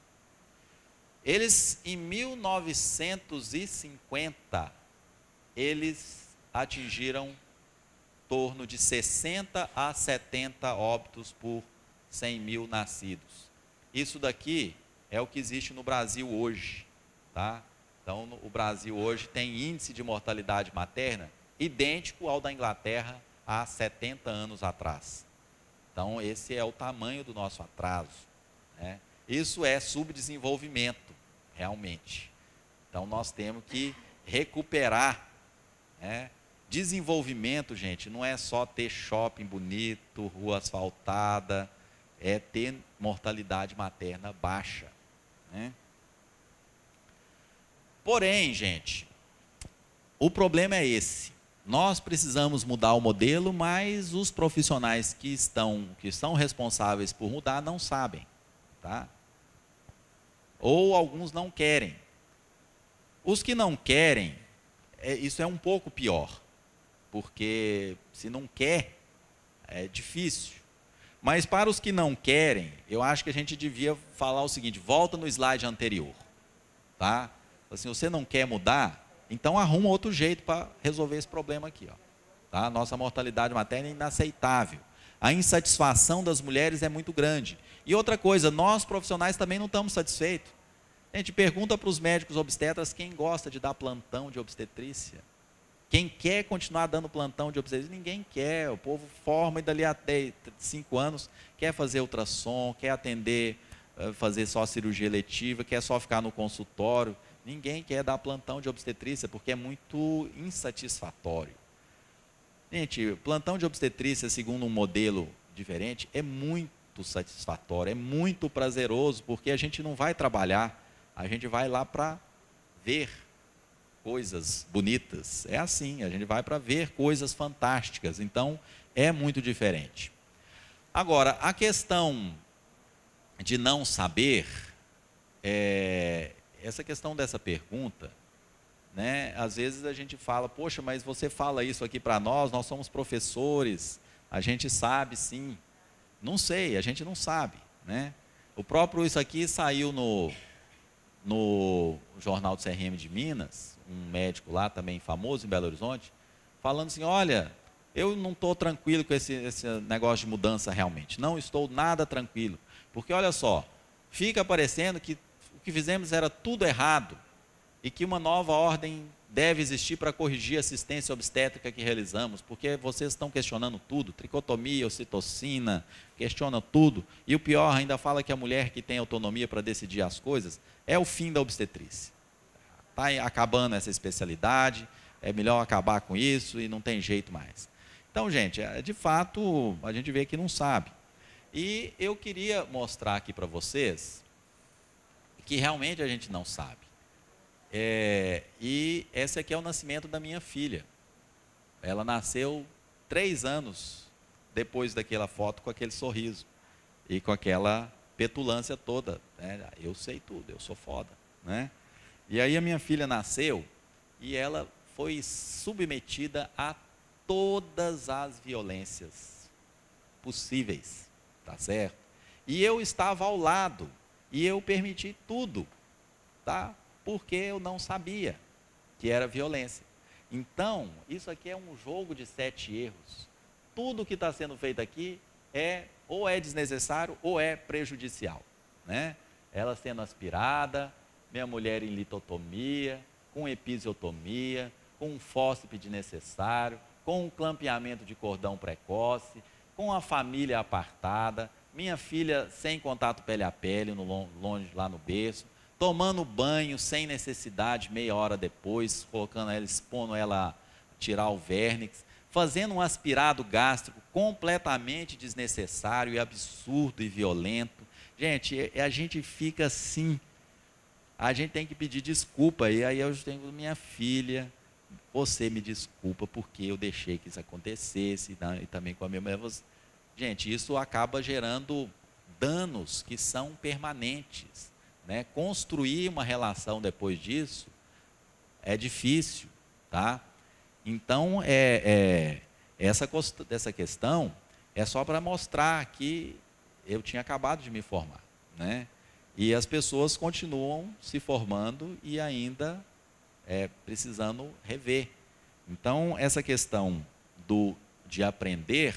Eles, em mil novecentos e cinquenta, eles atingiram em torno de sessenta a setenta óbitos por cem mil nascidos. Isso daqui é o que existe no Brasil hoje, tá? Então, o Brasil hoje tem índice de mortalidade materna idêntico ao da Inglaterra há setenta anos atrás. Então, esse é o tamanho do nosso atraso, né? Isso é subdesenvolvimento, realmente. Então, nós temos que recuperar, né? Desenvolvimento, gente, não é só ter shopping bonito, rua asfaltada, é ter mortalidade materna baixa, né? Porém, gente, o problema é esse. Nós precisamos mudar o modelo, mas os profissionais que estão, que são responsáveis por mudar não sabem, tá? Ou alguns não querem. Os que não querem, é, isso é um pouco pior, porque se não quer, é difícil. Mas para os que não querem, eu acho que a gente devia falar o seguinte: volta no slide anterior, tá? Assim, você não quer mudar, então arruma outro jeito para resolver esse problema aqui, ó. Tá? Nossa mortalidade materna é inaceitável. A insatisfação das mulheres é muito grande. E outra coisa, nós profissionais também não estamos satisfeitos. A gente pergunta para os médicos obstetras quem gosta de dar plantão de obstetrícia. Quem quer continuar dando plantão de obstetrícia? Ninguém quer. O povo forma e dali até cinco anos quer fazer ultrassom, quer atender, fazer só cirurgia eletiva, quer só ficar no consultório. Ninguém quer dar plantão de obstetrícia porque é muito insatisfatório. Gente, plantão de obstetrícia, segundo um modelo diferente, é muito satisfatório, é muito prazeroso, porque a gente não vai trabalhar, a gente vai lá para ver coisas bonitas. É assim, a gente vai para ver coisas fantásticas. Então, é muito diferente. Agora, a questão de não saber, é... essa questão dessa pergunta, né, às vezes a gente fala, poxa, mas você fala isso aqui para nós, nós somos professores, a gente sabe sim. Não sei, a gente não sabe, né? O próprio isso aqui saiu no, no Jornal do C R M de Minas, um médico lá também famoso em Belo Horizonte, falando assim, olha, eu não estou tranquilo com esse, esse negócio de mudança realmente, não estou nada tranquilo, porque olha só, fica parecendo que o que fizemos era tudo errado e que uma nova ordem deve existir para corrigir a assistência obstétrica que realizamos, porque vocês estão questionando tudo, tricotomia, ocitocina, questionam tudo, e o pior, ainda fala que a mulher que tem autonomia para decidir as coisas é o fim da obstetrícia. Está acabando essa especialidade, é melhor acabar com isso e não tem jeito mais. Então, gente, de fato, a gente vê que não sabe. E eu queria mostrar aqui para vocês que realmente a gente não sabe. É, e esse aqui é o nascimento da minha filha. Ela nasceu três anos depois daquela foto com aquele sorriso e com aquela petulância toda, né? Eu sei tudo, eu sou foda, né? E aí a minha filha nasceu e ela foi submetida a todas as violências possíveis, tá certo? E eu estava ao lado, e eu permiti tudo, tá? Porque eu não sabia que era violência. Então, isso aqui é um jogo de sete erros. Tudo que está sendo feito aqui é ou é desnecessário ou é prejudicial, né? Ela sendo aspirada, minha mulher em litotomia, com episiotomia, com um fósseis desnecessário, com um clampeamento de cordão precoce, com a família apartada, minha filha sem contato pele a pele, no longe lá no berço, tomando banho sem necessidade, meia hora depois, colocando ela, expondo ela a tirar o vernix, fazendo um aspirado gástrico completamente desnecessário e absurdo e violento. Gente, a gente fica assim, a gente tem que pedir desculpa, e aí eu tenho minha filha, você me desculpa porque eu deixei que isso acontecesse, e também com a minha mulher. Gente, isso acaba gerando danos que são permanentes, né? Construir uma relação depois disso é difícil, tá? Então, é, é, essa, essa questão é só para mostrar que eu tinha acabado de me formar, né? E as pessoas continuam se formando e ainda é, precisando rever. Então, essa questão do, de aprender,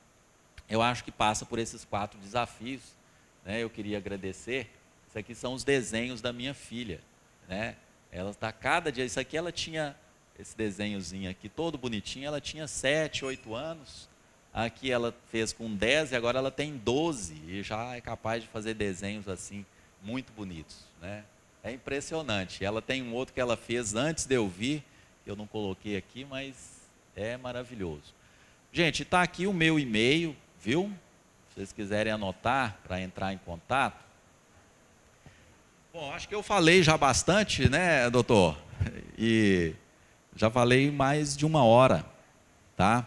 eu acho que passa por esses quatro desafios, né? Eu queria agradecer. Isso aqui são os desenhos da minha filha, né? Ela está cada dia, isso aqui ela tinha, esse desenhozinho aqui todo bonitinho, ela tinha sete, oito anos, aqui ela fez com dez e agora ela tem doze e já é capaz de fazer desenhos assim, muito bonitos, né? É impressionante. Ela tem um outro que ela fez antes de eu vir, eu não coloquei aqui, mas é maravilhoso. Gente, está aqui o meu e-mail, viu? Se vocês quiserem anotar para entrar em contato. Bom, acho que eu falei já bastante, né, doutor? E já falei mais de uma hora, tá?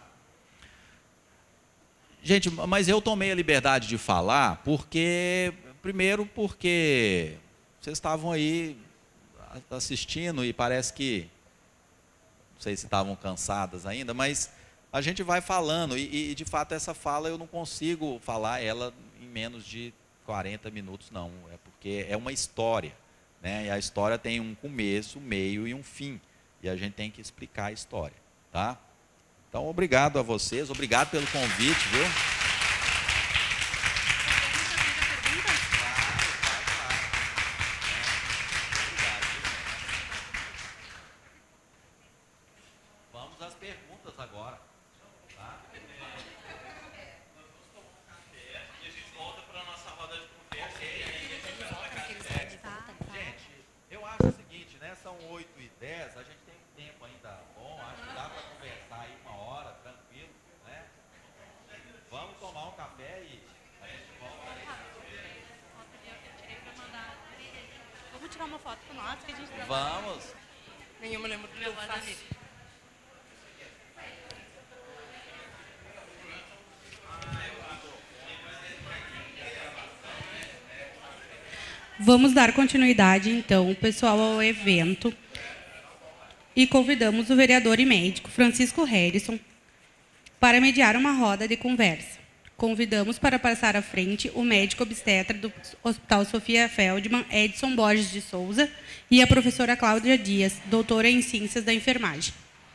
Gente, mas eu tomei a liberdade de falar porque, primeiro porque vocês estavam aí assistindo e parece que, não sei se estavam cansadas ainda, mas a gente vai falando e, e de fato essa fala eu não consigo falar ela em menos de quarenta minutos, não, é porque é uma história, né? E a história tem um começo, meio e um fim, e a gente tem que explicar a história, tá? Então, obrigado a vocês, obrigado pelo convite, viu? Vamos às perguntas agora, tá? E a gente volta para a nossa roda de conversa. Gente, eu acho o seguinte, né? São oito e dez, a gente tem um tempo ainda bom, acho que dá para conversar aí uma hora, tranquilo, né? Vamos tomar um café e a gente volta aí. Vamos tirar uma foto com nós que a gente Vamos. Nenhuma lembro do que eu faço. Vamos dar continuidade, então, pessoal, ao evento e convidamos o vereador e médico Francisco Harrison para mediar uma roda de conversa. Convidamos para passar à frente o médico obstetra do Hospital Sofia Feldman, Edson Borges de Souza, e a professora Cláudia Dias, doutora em Ciências da Enfermagem.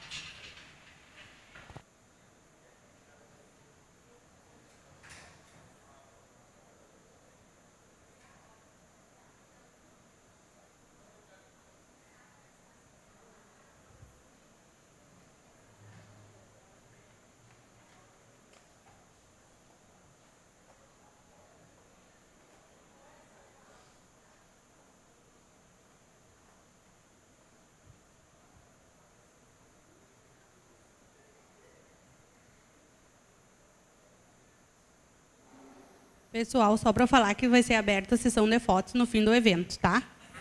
Pessoal, só para falar que vai ser aberta a sessão de fotos no fim do evento, tá?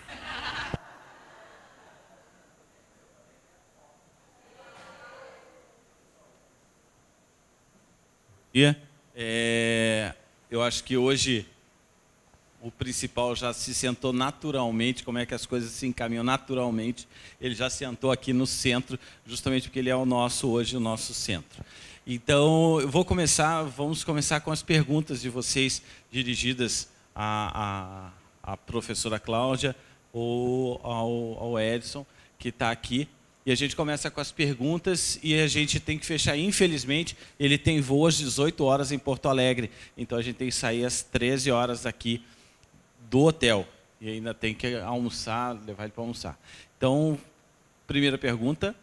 É, eu acho que hoje o principal já se sentou naturalmente, como é que as coisas se encaminham naturalmente. Ele já sentou aqui no centro, justamente porque ele é o nosso, hoje, o nosso centro. Então, eu vou começar, vamos começar com as perguntas de vocês dirigidas à, à, à professora Cláudia ou ao, ao Edson, que está aqui. E a gente começa com as perguntas e a gente tem que fechar. Infelizmente, ele tem voo às dezoito horas em Porto Alegre. Então, a gente tem que sair às treze horas aqui do hotel. E ainda tem que almoçar, levar ele para almoçar. Então, primeira pergunta.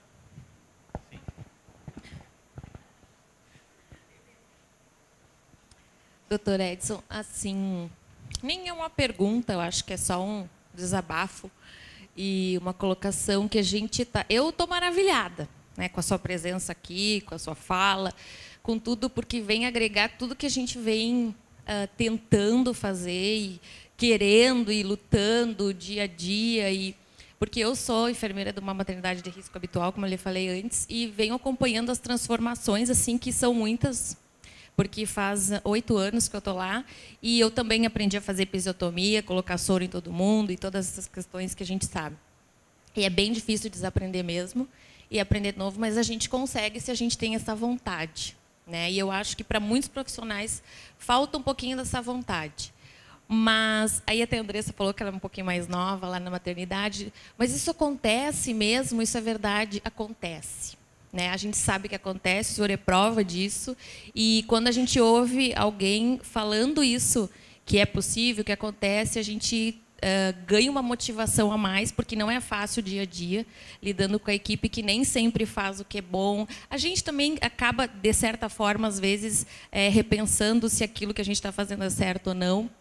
Doutor Edson, assim, nem é uma pergunta, eu acho que é só um desabafo e uma colocação que a gente tá. Eu estou maravilhada, né, com a sua presença aqui, com a sua fala, com tudo, porque vem agregar tudo que a gente vem uh, tentando fazer e querendo e lutando dia a dia. E porque eu sou enfermeira de uma maternidade de risco habitual, como eu lhe falei antes, e venho acompanhando as transformações, assim, que são muitas, porque faz oito anos que eu estou lá, e eu também aprendi a fazer episiotomia, colocar soro em todo mundo, e todas essas questões que a gente sabe. E é bem difícil desaprender mesmo, e aprender de novo, mas a gente consegue se a gente tem essa vontade, né? E eu acho que para muitos profissionais falta um pouquinho dessa vontade. Mas, aí até a Andressa falou que ela é um pouquinho mais nova lá na maternidade, mas isso acontece mesmo, isso é verdade, acontece. Né? A gente sabe que acontece, o senhor é prova disso, e quando a gente ouve alguém falando isso, que é possível, que acontece, a gente uh, ganha uma motivação a mais, porque não é fácil o dia a dia, lidando com a equipe que nem sempre faz o que é bom. A gente também acaba, de certa forma, às vezes, é, repensando se aquilo que a gente está fazendo é certo ou não.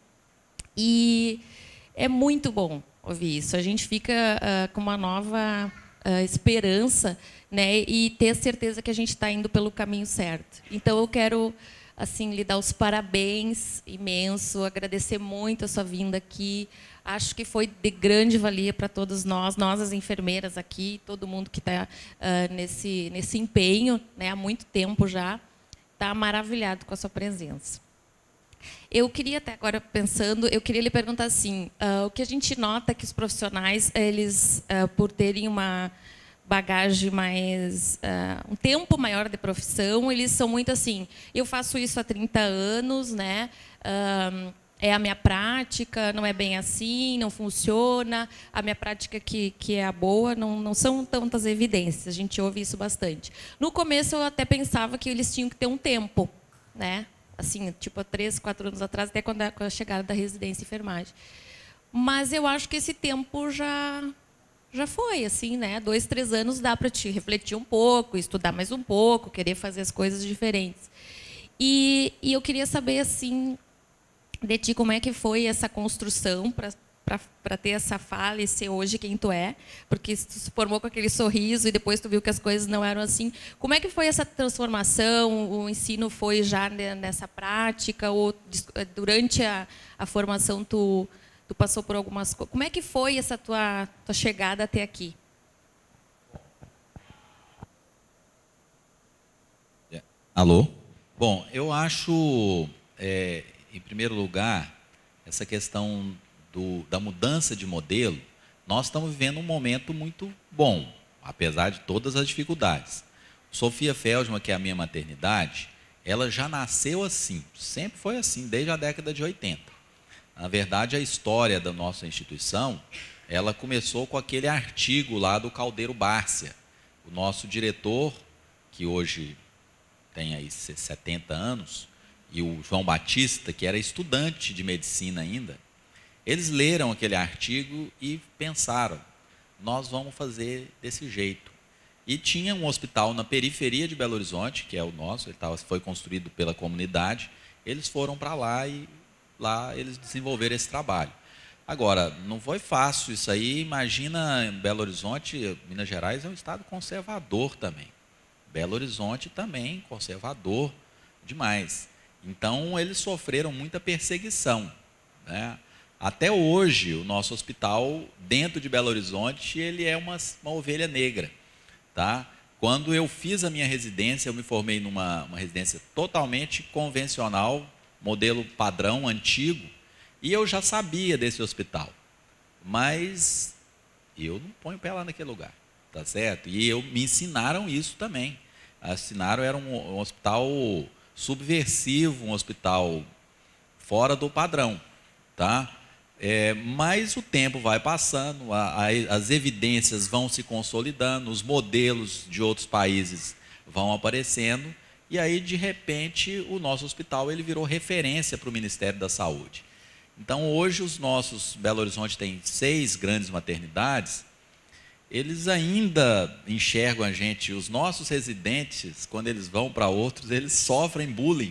E é muito bom ouvir isso. A gente fica uh, com uma nova uh, esperança, né, e ter certeza que a gente está indo pelo caminho certo. Então, eu quero assim lhe dar os parabéns imenso, agradecer muito a sua vinda aqui. Acho que foi de grande valia para todos nós, nós as enfermeiras aqui, todo mundo que está uh, nesse, nesse empenho, né, há muito tempo já, está maravilhado com a sua presença. Eu queria, até agora pensando, eu queria lhe perguntar assim, uh, o que a gente nota que os profissionais, eles, uh, por terem uma bagagem mais, uh, um tempo maior de profissão, eles são muito assim, eu faço isso há trinta anos, né? Uh, é a minha prática, não é bem assim, não funciona, a minha prática que, que é a boa, não, não são tantas evidências, a gente ouve isso bastante. No começo, eu até pensava que eles tinham que ter um tempo, né? Assim, tipo, há três, quatro anos atrás, até quando a, com a chegada da residência de enfermagem. Mas eu acho que esse tempo já... já foi, assim, né? Dois, três anos dá para te refletir um pouco, estudar mais um pouco, querer fazer as coisas diferentes. E, e eu queria saber, assim, de ti, como é que foi essa construção para para ter essa fala e ser hoje quem tu é, porque tu se formou com aquele sorriso e depois tu viu que as coisas não eram assim. Como é que foi essa transformação? O ensino foi já nessa prática ou durante a, a formação tu Tu passou por algumas coisas. Como é que foi essa tua, tua chegada até aqui? Alô? Bom, eu acho, é, em primeiro lugar, essa questão do, da mudança de modelo, nós estamos vivendo um momento muito bom, apesar de todas as dificuldades. Sofia Feldman, que é a minha maternidade, ela já nasceu assim, sempre foi assim, desde a década de oitenta. Na verdade, a história da nossa instituição, ela começou com aquele artigo lá do Caldeiro Bárcia. O nosso diretor, que hoje tem aí setenta anos, e o João Batista, que era estudante de medicina ainda, eles leram aquele artigo e pensaram, nós vamos fazer desse jeito. E tinha um hospital na periferia de Belo Horizonte, que é o nosso, ele tava, foi construído pela comunidade, eles foram para lá e lá eles desenvolveram esse trabalho. Agora, não foi fácil isso aí, imagina em Belo Horizonte, Minas Gerais é um estado conservador também. Belo Horizonte também, conservador demais. Então, eles sofreram muita perseguição, né? Até hoje, o nosso hospital, dentro de Belo Horizonte, ele é uma, uma ovelha negra, tá? Quando eu fiz a minha residência, eu me formei numa uma residência totalmente convencional, modelo padrão, antigo, e eu já sabia desse hospital, mas eu não ponho o pé lá naquele lugar, tá certo? E eu, me ensinaram isso também. A Sinaro era um, um hospital subversivo, um hospital fora do padrão, tá? É, mas o tempo vai passando, a, a, as evidências vão se consolidando, os modelos de outros países vão aparecendo, e aí, de repente, o nosso hospital ele virou referência para o Ministério da Saúde. Então, hoje, os nossos, Belo Horizonte tem seis grandes maternidades, eles ainda enxergam a gente, os nossos residentes, quando eles vão para outros, eles sofrem bullying,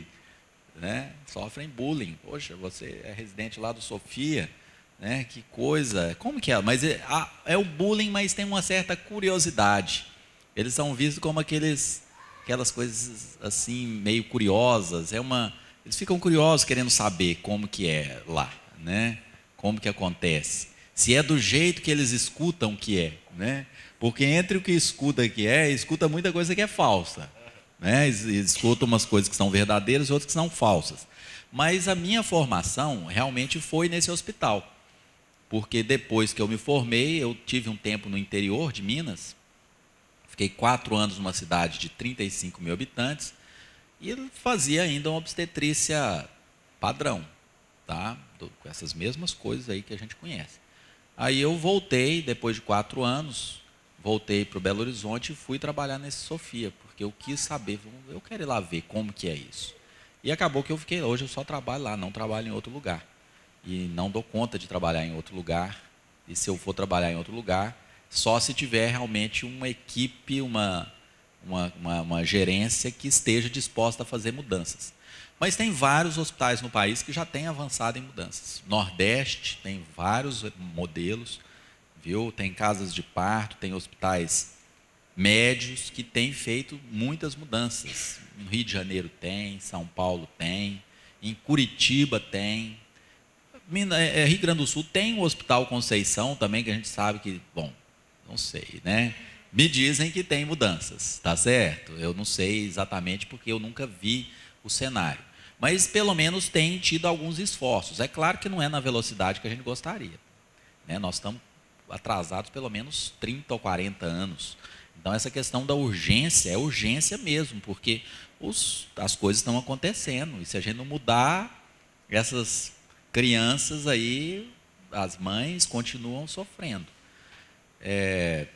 né? Sofrem bullying. Poxa, você é residente lá do Sofia, né? Que coisa, como que é? Mas é, é o bullying, mas tem uma certa curiosidade. Eles são vistos como aqueles, aquelas coisas assim, meio curiosas, é uma... Eles ficam curiosos querendo saber como que é lá, né? Como que acontece. Se é do jeito que eles escutam que é, né? Porque entre o que escuta que é, escuta muita coisa que é falsa, né? Escuta umas coisas que são verdadeiras e outras que são falsas. Mas a minha formação realmente foi nesse hospital. Porque depois que eu me formei, eu tive um tempo no interior de Minas, fiquei quatro anos numa cidade de trinta e cinco mil habitantes, e fazia ainda uma obstetrícia padrão, tá? Com essas mesmas coisas aí que a gente conhece. Aí eu voltei, depois de quatro anos, voltei para o Belo Horizonte e fui trabalhar nesse Sofia, porque eu quis saber, eu quero ir lá ver como que é isso. E acabou que eu fiquei, hoje eu só trabalho lá, não trabalho em outro lugar. E não dou conta de trabalhar em outro lugar, e se eu for trabalhar em outro lugar, só se tiver realmente uma equipe, uma... Uma, uma, uma gerência que esteja disposta a fazer mudanças. Mas tem vários hospitais no país que já têm avançado em mudanças. Nordeste tem vários modelos, viu? Tem casas de parto, tem hospitais médios que têm feito muitas mudanças. No Rio de Janeiro tem, São Paulo tem, em Curitiba tem, Rio Grande do Sul tem o Hospital Conceição também, que a gente sabe que, bom, não sei, né? Me dizem que tem mudanças, tá certo? Eu não sei exatamente porque eu nunca vi o cenário. Mas pelo menos tem tido alguns esforços. É claro que não é na velocidade que a gente gostaria, né? Nós estamos atrasados pelo menos trinta ou quarenta anos. Então essa questão da urgência é urgência mesmo, porque os, as coisas estão acontecendo. E se a gente não mudar, essas crianças aí, as mães continuam sofrendo. É...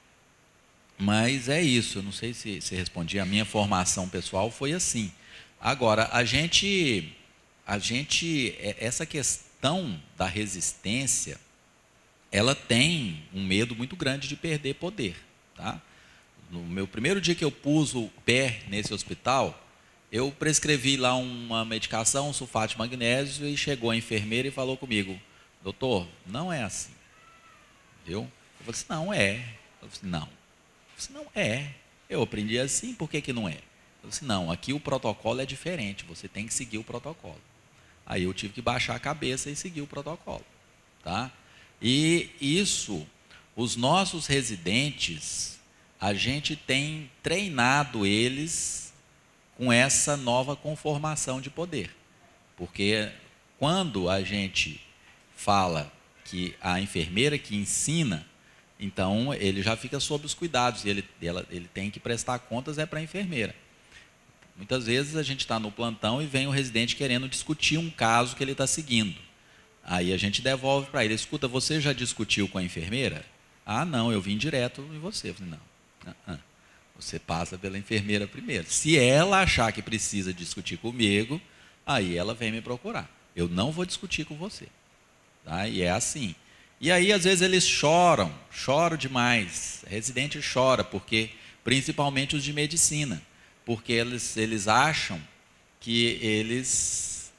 Mas é isso, eu não sei se, se respondi, a minha formação pessoal foi assim. Agora, a gente, a gente, essa questão da resistência, ela tem um medo muito grande de perder poder, tá? No meu primeiro dia que eu pus o pé nesse hospital, eu prescrevi lá uma medicação, um sulfato de magnésio, e chegou a enfermeira e falou comigo, doutor, não é assim, viu? Eu falei assim, não é. Eu falei assim, não. Não é, eu aprendi assim, por que que não é? Eu disse, não, aqui o protocolo é diferente, você tem que seguir o protocolo. Aí eu tive que baixar a cabeça e seguir o protocolo, tá? E isso, os nossos residentes, a gente tem treinado eles com essa nova conformação de poder. Porque quando a gente fala que a enfermeira que ensina, então, ele já fica sob os cuidados, e ele, ela, ele tem que prestar contas é para a enfermeira. Muitas vezes a gente está no plantão e vem o residente querendo discutir um caso que ele está seguindo. Aí a gente devolve para ele, escuta, você já discutiu com a enfermeira? Ah, não, eu vim direto em você. Eu falei, não, não, não, você passa pela enfermeira primeiro. Se ela achar que precisa discutir comigo, aí ela vem me procurar. Eu não vou discutir com você. Tá? E é assim. E aí, às vezes, eles choram, choram demais. Residente chora, porque, principalmente os de medicina, porque eles, eles acham que eles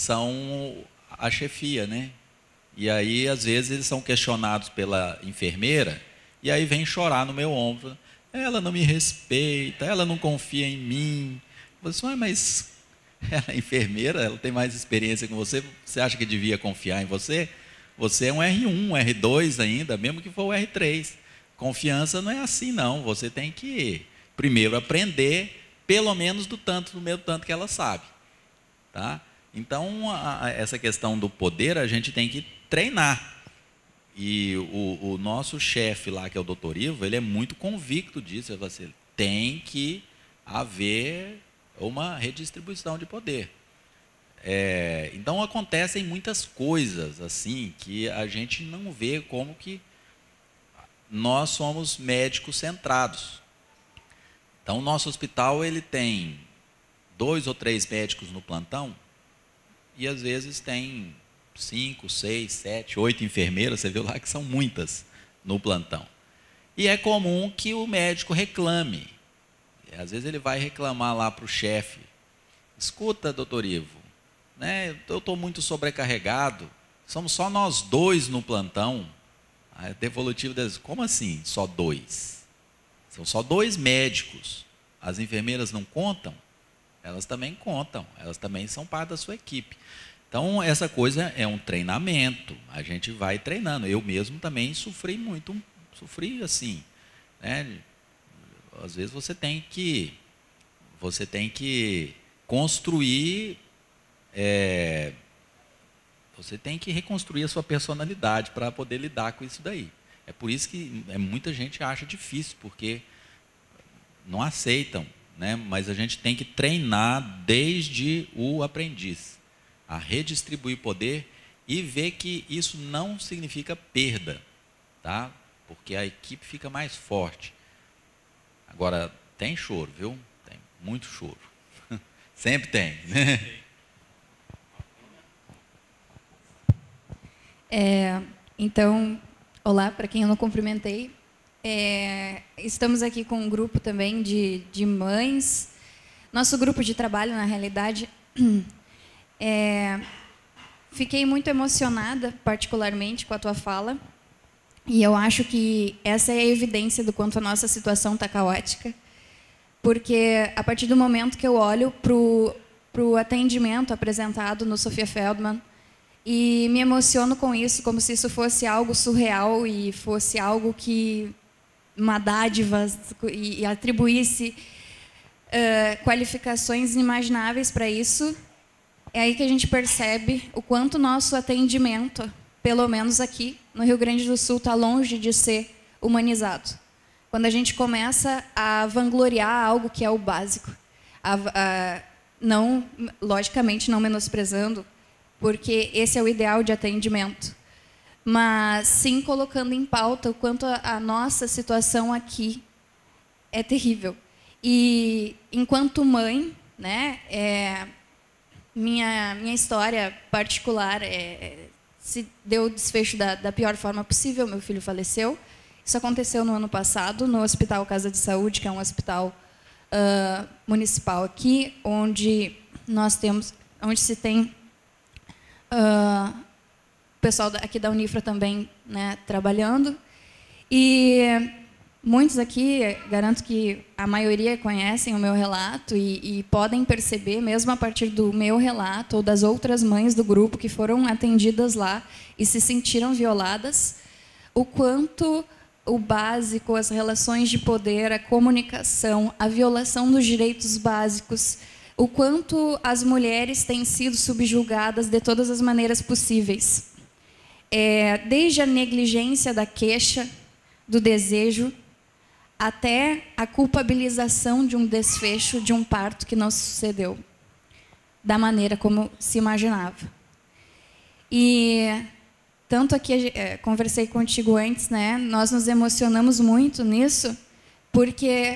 são a chefia, né? E aí, às vezes, eles são questionados pela enfermeira, e aí vem chorar no meu ombro. Ela não me respeita, ela não confia em mim. Você, ah, mas ela é enfermeira, ela tem mais experiência que você, você acha que devia confiar em você? Você é um R um, um R dois ainda, mesmo que for o R três. Confiança não é assim, não. Você tem que, primeiro, aprender, pelo menos do tanto, do mesmo tanto que ela sabe. Tá? Então, a, a, essa questão do poder, a gente tem que treinar. E o, o nosso chefe lá, que é o doutor Ivo, ele é muito convicto disso. Você tem que haver uma redistribuição de poder. É, então acontecem muitas coisas assim que a gente não vê como que nós somos médicos centrados. Então o nosso hospital ele tem dois ou três médicos no plantão e às vezes tem cinco, seis, sete, oito enfermeiras, você viu lá que são muitas no plantão. E é comum que o médico reclame. Às vezes ele vai reclamar lá para o chefe: escuta, doutor Ivo, né, eu estou muito sobrecarregado, somos só nós dois no plantão. A devolutiva diz: como assim, só dois? São só dois médicos. As enfermeiras não contam? Elas também contam, elas também são parte da sua equipe. Então, essa coisa é um treinamento, a gente vai treinando. Eu mesmo também sofri muito, sofri assim, né? Às vezes você tem que, você tem que construir, é, você tem que reconstruir a sua personalidade para poder lidar com isso daí. É por isso que é, muita gente acha difícil, porque não aceitam, né? Mas a gente tem que treinar desde o aprendiz a redistribuir poder e ver que isso não significa perda, tá? Porque a equipe fica mais forte. Agora, tem choro, viu? Tem muito choro. Sempre tem, né? É, então, olá, para quem eu não cumprimentei. É, estamos aqui com um grupo também de, de mães. Nosso grupo de trabalho, na realidade, é, fiquei muito emocionada, particularmente, com a tua fala. E eu acho que essa é a evidência do quanto a nossa situação está caótica. Porque, a partir do momento que eu olho para o atendimento apresentado no Sofia Feldman, e me emociono com isso, como se isso fosse algo surreal e fosse algo que uma dádiva e, e atribuísse uh, qualificações inimagináveis para isso, é aí que a gente percebe o quanto o nosso atendimento, pelo menos aqui no Rio Grande do Sul, está longe de ser humanizado. Quando a gente começa a vangloriar algo que é o básico, a, a, não, logicamente não menosprezando, porque esse é o ideal de atendimento, mas sim colocando em pauta o quanto a, a nossa situação aqui é terrível. E, enquanto mãe, né, é, minha, minha história particular é, se deu o desfecho da, da pior forma possível. Meu filho faleceu. Isso aconteceu no ano passado, no Hospital Casa de Saúde, que é um hospital uh, municipal aqui, onde nós temos, onde se tem Uh, o pessoal aqui da Unifra também, né, trabalhando. E muitos aqui, garanto que a maioria conhecem o meu relato e, e podem perceber, mesmo a partir do meu relato ou das outras mães do grupo que foram atendidas lá e se sentiram violadas, o quanto o básico, as relações de poder, a comunicação, a violação dos direitos básicos, o quanto as mulheres têm sido subjugadas de todas as maneiras possíveis. É, desde a negligência da queixa, do desejo, até a culpabilização de um desfecho de um parto que não sucedeu da maneira como se imaginava. E tanto aqui, é, conversei contigo antes, né, nós nos emocionamos muito nisso, porque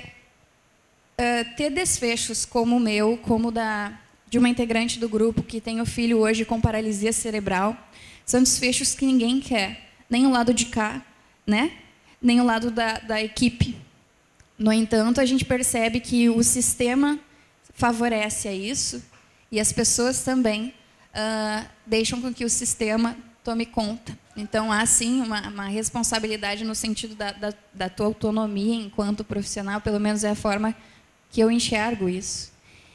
Uh, ter desfechos como o meu, como da de uma integrante do grupo que tem o filho hoje com paralisia cerebral, são desfechos que ninguém quer, nem o lado de cá, né? Nem o lado da, da equipe. No entanto, a gente percebe que o sistema favorece a isso e as pessoas também uh, deixam com que o sistema tome conta. Então, há sim uma, uma responsabilidade no sentido da, da, da tua autonomia enquanto profissional, pelo menos é a forma que eu enxergo isso.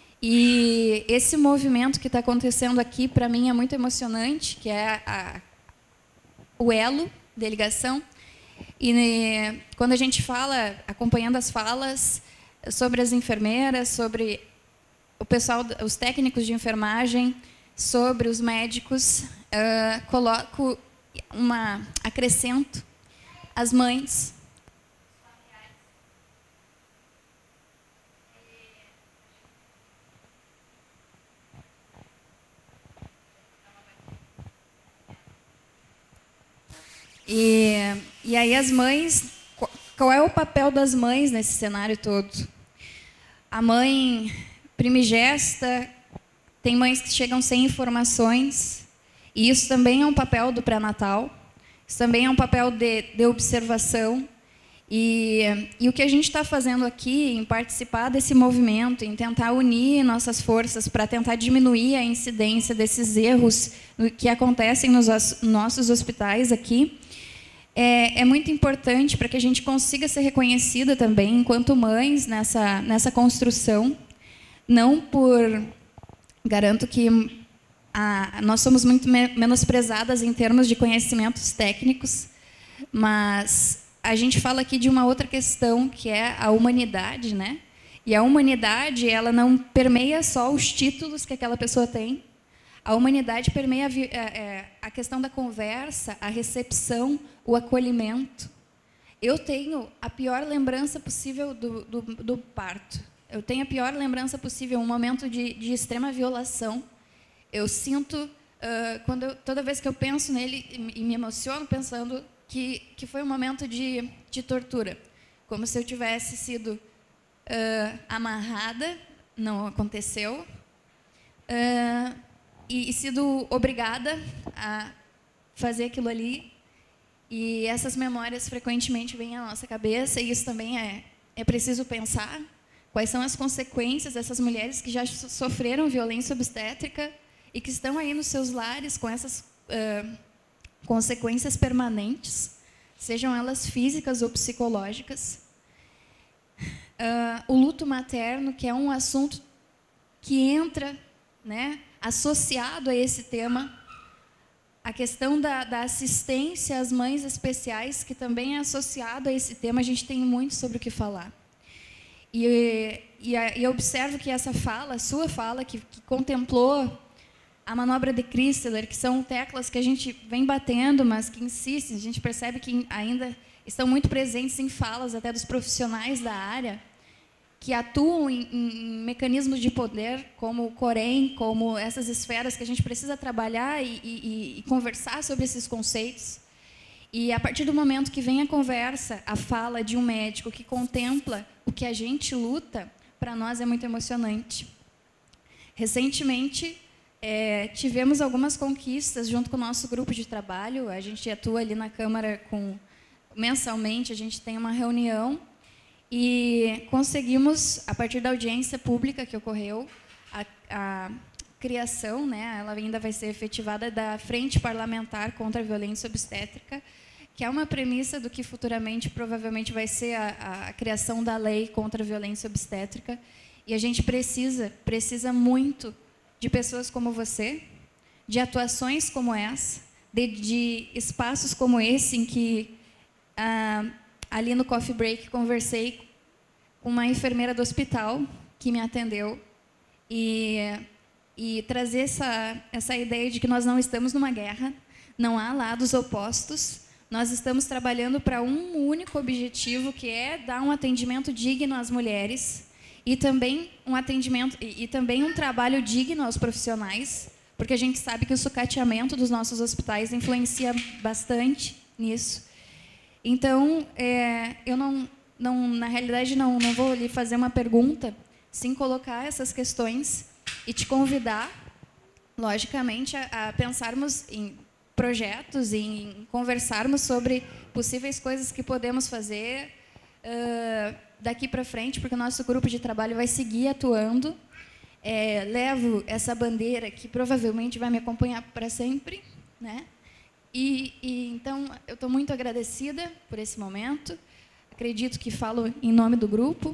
E esse movimento que está acontecendo aqui, para mim, é muito emocionante, que é a, o elo de ligação. E né, quando a gente fala, acompanhando as falas sobre as enfermeiras, sobre o pessoal, os técnicos de enfermagem, sobre os médicos, uh, coloco uma, acrescento as mães. E, e aí as mães, qual é o papel das mães nesse cenário todo? A mãe primigesta, tem mães que chegam sem informações, e isso também é um papel do pré-natal, isso também é um papel de, de observação. E, e o que a gente está fazendo aqui, em participar desse movimento, em tentar unir nossas forças para tentar diminuir a incidência desses erros que acontecem nos nossos hospitais aqui, é, é muito importante para que a gente consiga ser reconhecida também, enquanto mães, nessa, nessa construção. Não por... Garanto que a, nós somos muito me, menosprezadas em termos de conhecimentos técnicos, mas... A gente fala aqui de uma outra questão, que é a humanidade, né? E a humanidade, ela não permeia só os títulos que aquela pessoa tem. A humanidade permeia a, a questão da conversa, a recepção, o acolhimento. Eu tenho a pior lembrança possível do, do, do parto. Eu tenho a pior lembrança possível, um momento de, de extrema violação. Eu sinto, uh, quando eu, toda vez que eu penso nele, e me emociono pensando... Que, que foi um momento de, de tortura, como se eu tivesse sido uh, amarrada, não aconteceu, uh, e, e sido obrigada a fazer aquilo ali. E essas memórias frequentemente vêm à nossa cabeça, e isso também é, é preciso pensar. Quais são as consequências dessas mulheres que já sofreram violência obstétrica e que estão aí nos seus lares com essas... Uh, consequências permanentes, sejam elas físicas ou psicológicas. Uh, o luto materno, que é um assunto que entra, né, associado a esse tema, a questão da, da assistência às mães especiais, que também é associado a esse tema, a gente tem muito sobre o que falar. E, e, e eu observo que essa fala, a sua fala, que, que contemplou a manobra de Chrysler, que são teclas que a gente vem batendo, mas que insistem, a gente percebe que ainda estão muito presentes em falas até dos profissionais da área, que atuam em, em mecanismos de poder, como o Corém, como essas esferas que a gente precisa trabalhar e, e, e conversar sobre esses conceitos. E, a partir do momento que vem a conversa, a fala de um médico que contempla o que a gente luta, para nós é muito emocionante. Recentemente, É, tivemos algumas conquistas junto com o nosso grupo de trabalho. A gente atua ali na Câmara com, mensalmente, a gente tem uma reunião e conseguimos, a partir da audiência pública que ocorreu, a, a criação, né, ela ainda vai ser efetivada, da Frente Parlamentar contra a Violência Obstétrica, que é uma premissa do que futuramente provavelmente vai ser a, a criação da lei contra a violência obstétrica. E a gente precisa, precisa muito de pessoas como você, de atuações como essa, de, de espaços como esse, em que, ah, ali no coffee break, conversei com uma enfermeira do hospital que me atendeu, e, e trazer essa, essa ideia de que nós não estamos numa guerra, não há lados opostos, nós estamos trabalhando para um único objetivo, que é dar um atendimento digno às mulheres, e também um atendimento e, e também um trabalho digno aos profissionais, porque a gente sabe que o sucateamento dos nossos hospitais influencia bastante nisso. Então, é, eu não, não, na realidade, não, não vou lhe fazer uma pergunta, sim colocar essas questões e te convidar, logicamente, a, a pensarmos em projetos, em conversarmos sobre possíveis coisas que podemos fazer uh, daqui para frente, porque o nosso grupo de trabalho vai seguir atuando. É, levo essa bandeira que provavelmente vai me acompanhar para sempre, né? E, e então eu estou muito agradecida por esse momento. Acredito que falo em nome do grupo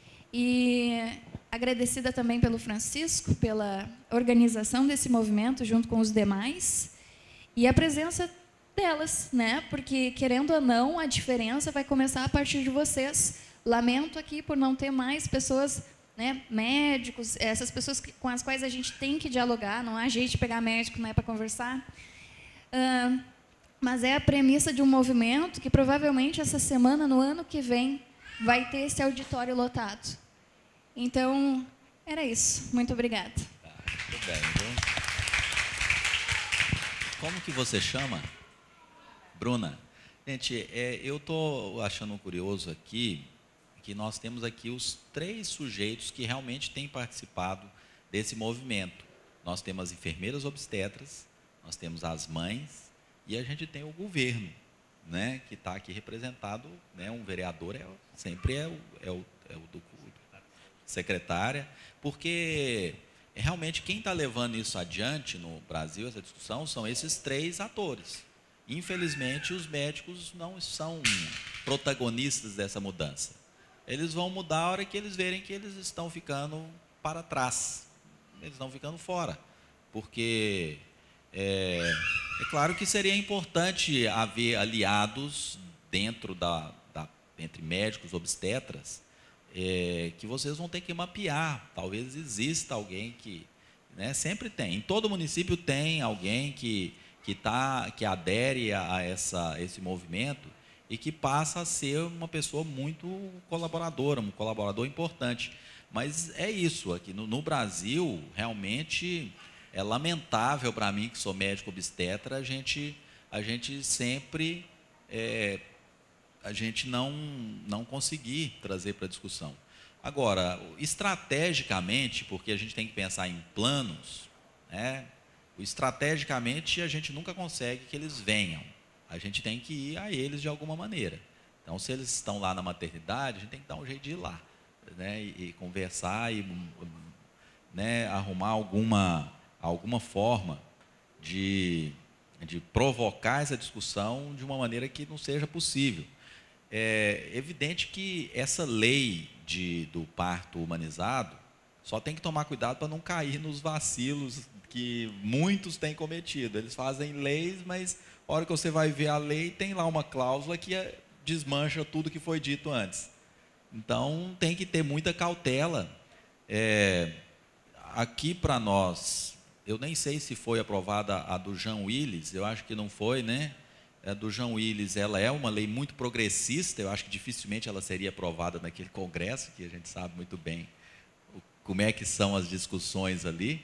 e agradecida também pelo Francisco, pela organização desse movimento junto com os demais e a presença delas, né? Porque, querendo ou não, a diferença vai começar a partir de vocês. Lamento aqui por não ter mais pessoas, né, médicos, essas pessoas que, com as quais a gente tem que dialogar, não há jeito de pegar médico, né, para conversar. Uh, mas é a premissa de um movimento que provavelmente essa semana, no ano que vem, vai ter esse auditório lotado. Então, era isso. Muito obrigada. Tá, muito bem, viu? Como que você chama? Bruna. Gente, é, eu estou achando curioso aqui que nós temos aqui os três sujeitos que realmente têm participado desse movimento. Nós temos as enfermeiras obstetras, nós temos as mães e a gente tem o governo, né, que está aqui representado, né, um vereador é, sempre é o, é o, é o do secretária, porque realmente quem está levando isso adiante no Brasil, essa discussão, são esses três atores. Infelizmente, os médicos não são protagonistas dessa mudança. Eles vão mudar a hora que eles verem que eles estão ficando para trás, eles estão ficando fora, porque é, é claro que seria importante haver aliados dentro da, da entre médicos, obstetras, é, que vocês vão ter que mapear. Talvez exista alguém que, né, sempre tem, em todo município tem alguém que que tá, que adere a essa esse movimento e que passa a ser uma pessoa muito colaboradora, um colaborador importante. Mas é isso, aqui no, no Brasil, realmente é lamentável para mim, que sou médico obstetra, a gente, a gente sempre, é, a gente não, não conseguir trazer para a discussão. Agora, estrategicamente, porque a gente tem que pensar em planos, né? Estrategicamente, a gente nunca consegue que eles venham. A gente tem que ir a eles de alguma maneira. Então, se eles estão lá na maternidade, a gente tem que dar um jeito de ir lá, né, e, e conversar e, né, arrumar alguma, alguma forma de, de provocar essa discussão de uma maneira que não seja possível. É evidente que essa lei de, do parto humanizado só tem que tomar cuidado para não cair nos vacilos que muitos têm cometido. Eles fazem leis, mas a hora que você vai ver a lei, tem lá uma cláusula que desmancha tudo que foi dito antes. Então, tem que ter muita cautela. É, aqui para nós, eu nem sei se foi aprovada a do Jean Willis, eu acho que não foi, né? A do Jean Willis, ela é uma lei muito progressista, eu acho que dificilmente ela seria aprovada naquele congresso, que a gente sabe muito bem como é que são as discussões ali.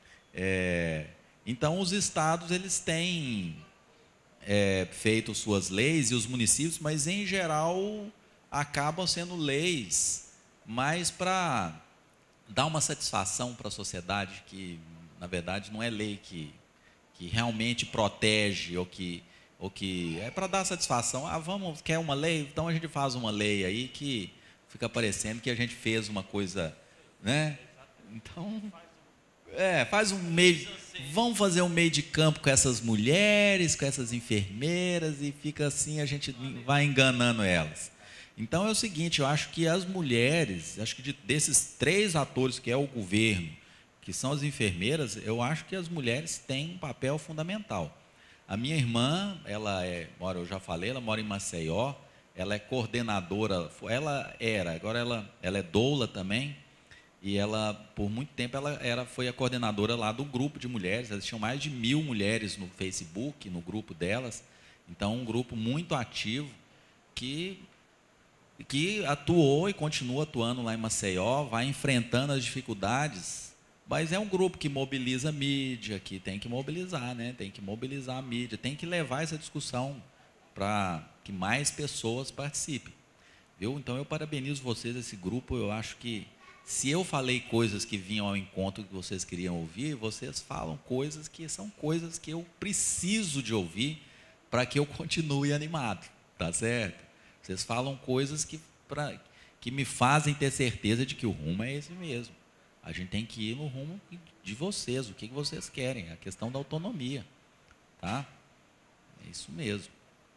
É, então, os estados, eles têm é, feito suas leis, e os municípios, mas, em geral, acabam sendo leis mais para dar uma satisfação para a sociedade, que, na verdade, não é lei que, que realmente protege, ou que, ou que é para dar satisfação. Ah, vamos, quer uma lei? Então, a gente faz uma lei aí que fica parecendo que a gente fez uma coisa, né? Então... É, faz um meio, vamos fazer um meio de campo com essas mulheres, com essas enfermeiras, e fica assim, a gente vai enganando elas. Então é o seguinte, eu acho que as mulheres, acho que de, desses três atores, que é o governo, que são as enfermeiras, eu acho que as mulheres têm um papel fundamental. A minha irmã, ela é, mora, eu já falei, ela mora em Maceió, ela é coordenadora, ela era, agora ela, ela é doula também. E ela, por muito tempo, ela era, foi a coordenadora lá do grupo de mulheres. Elas tinham mais de mil mulheres no Facebook, no grupo delas. Então, um grupo muito ativo que, que atuou e continua atuando lá em Maceió, vai enfrentando as dificuldades. Mas é um grupo que mobiliza a mídia, que tem que mobilizar, né? Tem que mobilizar a mídia, tem que levar essa discussão para que mais pessoas participem. Viu? Então, eu parabenizo vocês, esse grupo. Eu acho que, se eu falei coisas que vinham ao encontro que vocês queriam ouvir, vocês falam coisas que são coisas que eu preciso de ouvir para que eu continue animado, tá certo? Vocês falam coisas que, pra, que me fazem ter certeza de que o rumo é esse mesmo. A gente tem que ir no rumo de vocês, o que vocês querem, a questão da autonomia, tá? É isso mesmo.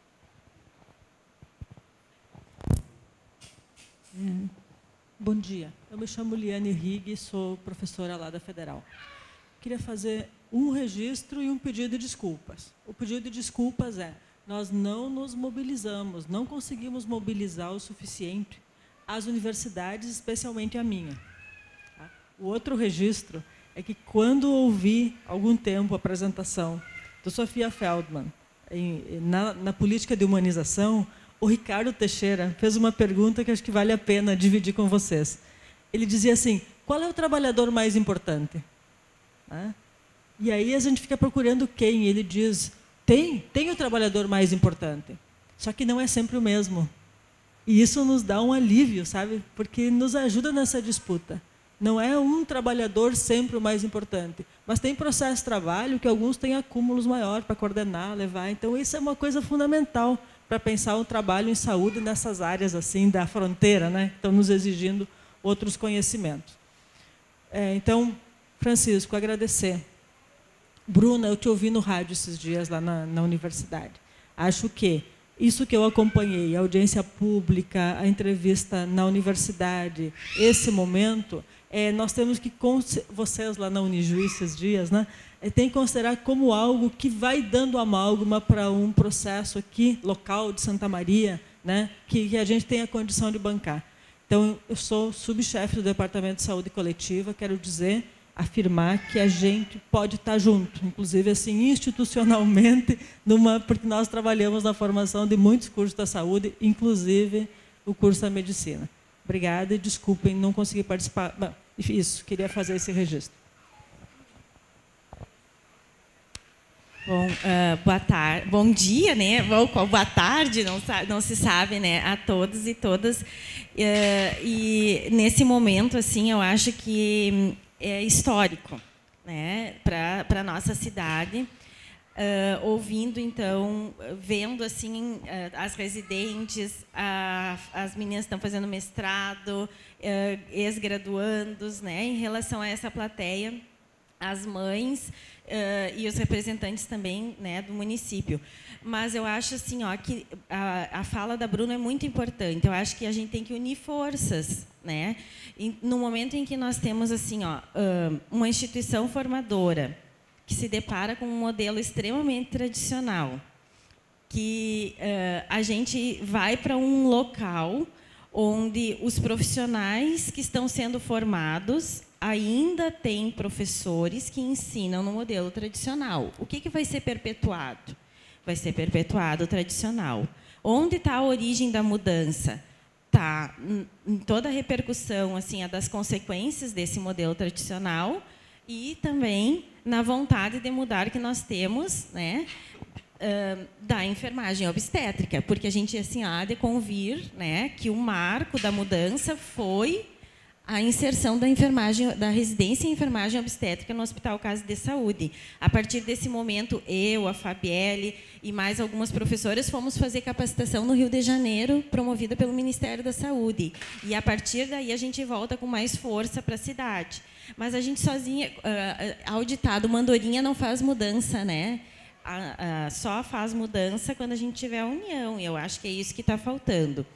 Hum. Bom dia, eu me chamo Liane Rigg, sou professora lá da Federal. Queria fazer um registro e um pedido de desculpas. O pedido de desculpas é, nós não nos mobilizamos, não conseguimos mobilizar o suficiente as universidades, especialmente a minha. Tá? O outro registro é que, quando ouvi, há algum tempo, a apresentação do Sofia Feldman em, na, na política de humanização, o Ricardo Teixeira fez uma pergunta que acho que vale a pena dividir com vocês. Ele dizia assim, qual é o trabalhador mais importante? Ah, e aí a gente fica procurando quem? Ele diz, tem, tem o trabalhador mais importante. Só que não é sempre o mesmo. E isso nos dá um alívio, sabe? Porque nos ajuda nessa disputa. Não é um trabalhador sempre o mais importante, mas tem processo de trabalho que alguns têm acúmulos maiores para coordenar, levar. Então, isso é uma coisa fundamental para pensar o trabalho em saúde nessas áreas assim da fronteira, né? Estão nos exigindo outros conhecimentos. É, então, Francisco, agradecer. Bruna, eu te ouvi no rádio esses dias lá na, na universidade. Acho que isso que eu acompanhei, a audiência pública, a entrevista na universidade, esse momento, é, nós temos que, vocês lá na Unijuí esses dias, né, é, tem que considerar como algo que vai dando amálgama para um processo aqui, local de Santa Maria, né, que, que a gente tem a condição de bancar. Então, eu sou subchefe do Departamento de Saúde Coletiva, quero dizer, afirmar que a gente pode estar junto, inclusive assim institucionalmente, numa, porque nós trabalhamos na formação de muitos cursos da saúde, inclusive o curso da medicina. Obrigada e desculpem, não consegui participar. Bom, isso, queria fazer esse registro. Bom, uh, boa tarde, bom dia, né? Bom, boa tarde, não, não se sabe, né? A todos e todas. Uh, e nesse momento, assim, eu acho que é histórico, né, para para nossa cidade, uh, ouvindo então, vendo assim uh, as residentes, uh, as meninas estão fazendo mestrado, uh, ex-graduandos, né, em relação a essa plateia, as mães uh, e os representantes também, né, do município. Mas eu acho assim, ó, que a, a fala da Bruna é muito importante. Eu acho que a gente tem que unir forças, né? E no momento em que nós temos assim, ó, uma instituição formadora que se depara com um modelo extremamente tradicional, que uh, a gente vai para um local onde os profissionais que estão sendo formados ainda têm professores que ensinam no modelo tradicional. O que, que vai ser perpetuado? Vai ser perpetuado o tradicional. Onde está a origem da mudança? Está em toda a repercussão assim, a das consequências desse modelo tradicional e também na vontade de mudar que nós temos, né, uh, da enfermagem obstétrica, porque a gente assim, há de convir, né, que o marco da mudança foi a inserção da enfermagem, da residência em enfermagem obstétrica no Hospital Casa de Saúde. A partir desse momento, eu, a Fabielle e mais algumas professoras fomos fazer capacitação no Rio de Janeiro, promovida pelo Ministério da Saúde. E, a partir daí, a gente volta com mais força para a cidade. Mas a gente sozinha, uh, ao ditado, mandorinha não faz mudança, né? A, a, só faz mudança quando a gente tiver a união. E eu acho que é isso que está faltando.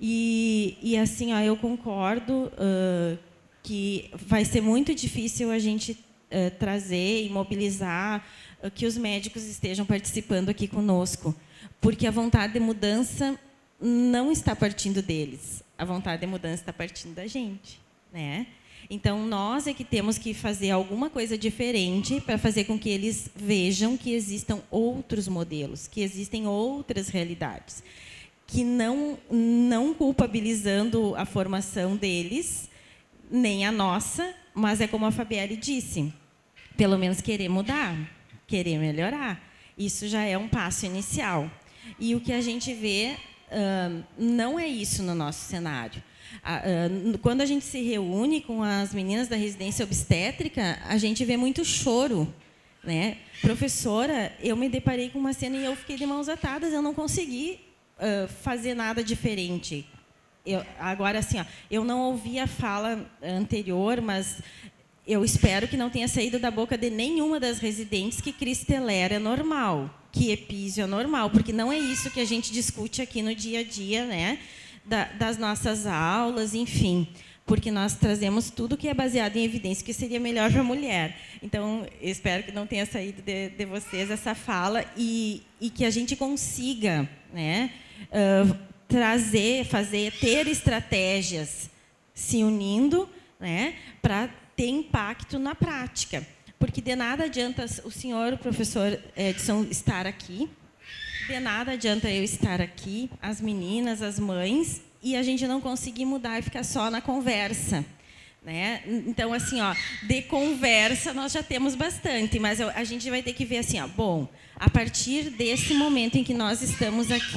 E, e assim, ó, eu concordo uh, que vai ser muito difícil a gente uh, trazer e mobilizar uh, que os médicos estejam participando aqui conosco, porque a vontade de mudança não está partindo deles, a vontade de mudança está partindo da gente, né? Então, nós é que temos que fazer alguma coisa diferente para fazer com que eles vejam que existam outros modelos, que existem outras realidades, que não, não culpabilizando a formação deles, nem a nossa, mas é como a Fabielle disse, pelo menos querer mudar, querer melhorar. Isso já é um passo inicial. E o que a gente vê uh, não é isso no nosso cenário. Uh, uh, quando a gente se reúne com as meninas da residência obstétrica, a gente vê muito choro, né? Professora, eu me deparei com uma cena e eu fiquei de mãos atadas, eu não consegui Uh, fazer nada diferente. Eu, agora, assim, ó, eu não ouvi a fala anterior, mas eu espero que não tenha saído da boca de nenhuma das residentes que Cristelera é normal, que Epísio é normal, porque não é isso que a gente discute aqui no dia a dia, né, da, das nossas aulas, enfim, porque nós trazemos tudo que é baseado em evidência, que seria melhor para a mulher. Então, eu espero que não tenha saído de, de vocês essa fala e, e que a gente consiga, né, Uh, trazer, fazer, ter estratégias se unindo, né, para ter impacto na prática. Porque de nada adianta o senhor, o professor Edson, estar aqui, de nada adianta eu estar aqui, as meninas, as mães, e a gente não conseguir mudar e ficar só na conversa. Né? Então, assim, ó, de conversa nós já temos bastante, mas a gente vai ter que ver assim, ó, bom, a partir desse momento em que nós estamos aqui,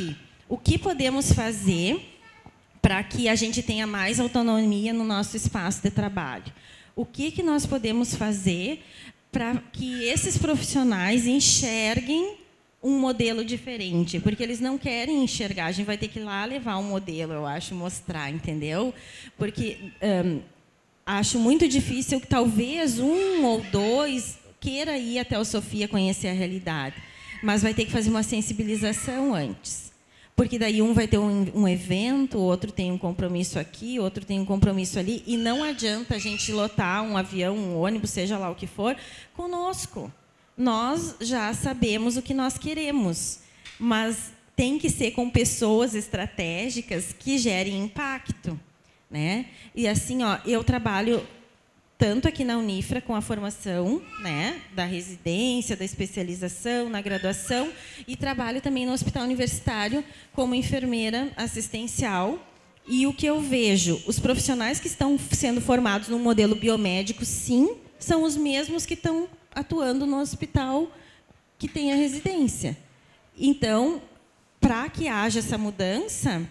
o que podemos fazer para que a gente tenha mais autonomia no nosso espaço de trabalho? O que, que nós podemos fazer para que esses profissionais enxerguem um modelo diferente? Porque eles não querem enxergar, a gente vai ter que ir lá levar um modelo, eu acho, mostrar, entendeu? Porque hum, acho muito difícil que talvez um ou dois queira ir até o Sofia conhecer a realidade, mas vai ter que fazer uma sensibilização antes. Porque daí um vai ter um, um evento, o outro tem um compromisso aqui, o outro tem um compromisso ali, e não adianta a gente lotar um avião, um ônibus, seja lá o que for, conosco. Nós já sabemos o que nós queremos, mas tem que ser com pessoas estratégicas que gerem impacto, né? E assim, ó, eu trabalho tanto aqui na Unifra com a formação, né, da residência, da especialização, na graduação, e trabalho também no Hospital Universitário como enfermeira assistencial. E o que eu vejo, os profissionais que estão sendo formados no modelo biomédico, sim, são os mesmos que estão atuando no hospital que tem a residência. Então, para que haja essa mudança,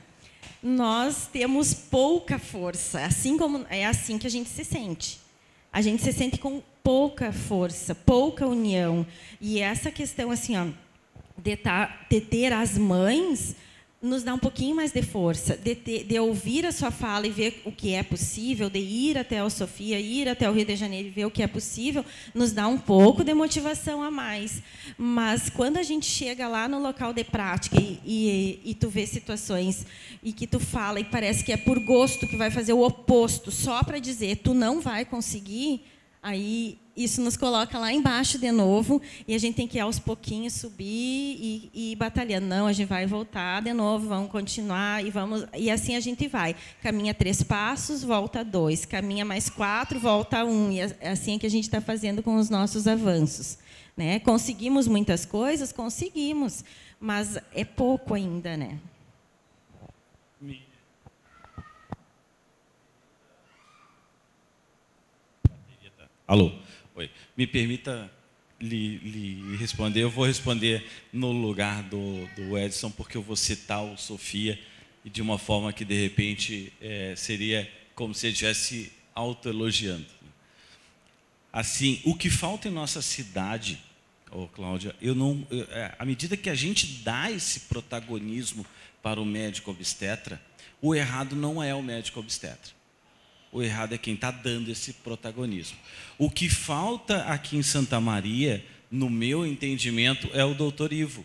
nós temos pouca força, assim como é assim que a gente se sente. A gente se sente com pouca força, pouca união. E essa questão assim, ó, de, tá, de ter as mães nos dá um pouquinho mais de força, de, ter, de ouvir a sua fala e ver o que é possível, de ir até o Sofia, ir até o Rio de Janeiro e ver o que é possível, nos dá um pouco de motivação a mais. Mas quando a gente chega lá no local de prática e, e, e tu vê situações e que tu fala e parece que é por gosto que vai fazer o oposto, só para dizer tu não vai conseguir, aí isso nos coloca lá embaixo de novo e a gente tem que aos pouquinhos subir e, e ir batalhando. Não, a gente vai voltar de novo, vamos continuar e vamos e assim a gente vai. Caminha três passos, volta dois. Caminha mais quatro, volta um. E é assim que a gente está fazendo com os nossos avanços, né? Conseguimos muitas coisas, conseguimos, mas é pouco ainda, né? Alô. Oi. Me permita lhe, lhe responder. Eu vou responder no lugar do, do Edson, porque eu vou citar o Sofia e de uma forma que, de repente, é, seria como se ele estivesse autoelogiando. Assim, o que falta em nossa cidade, oh, Cláudia, eu não, eu, à medida que a gente dá esse protagonismo para o médico obstetra, o errado não é o médico obstetra. O errado é quem está dando esse protagonismo. O que falta aqui em Santa Maria, no meu entendimento, é o doutor Ivo.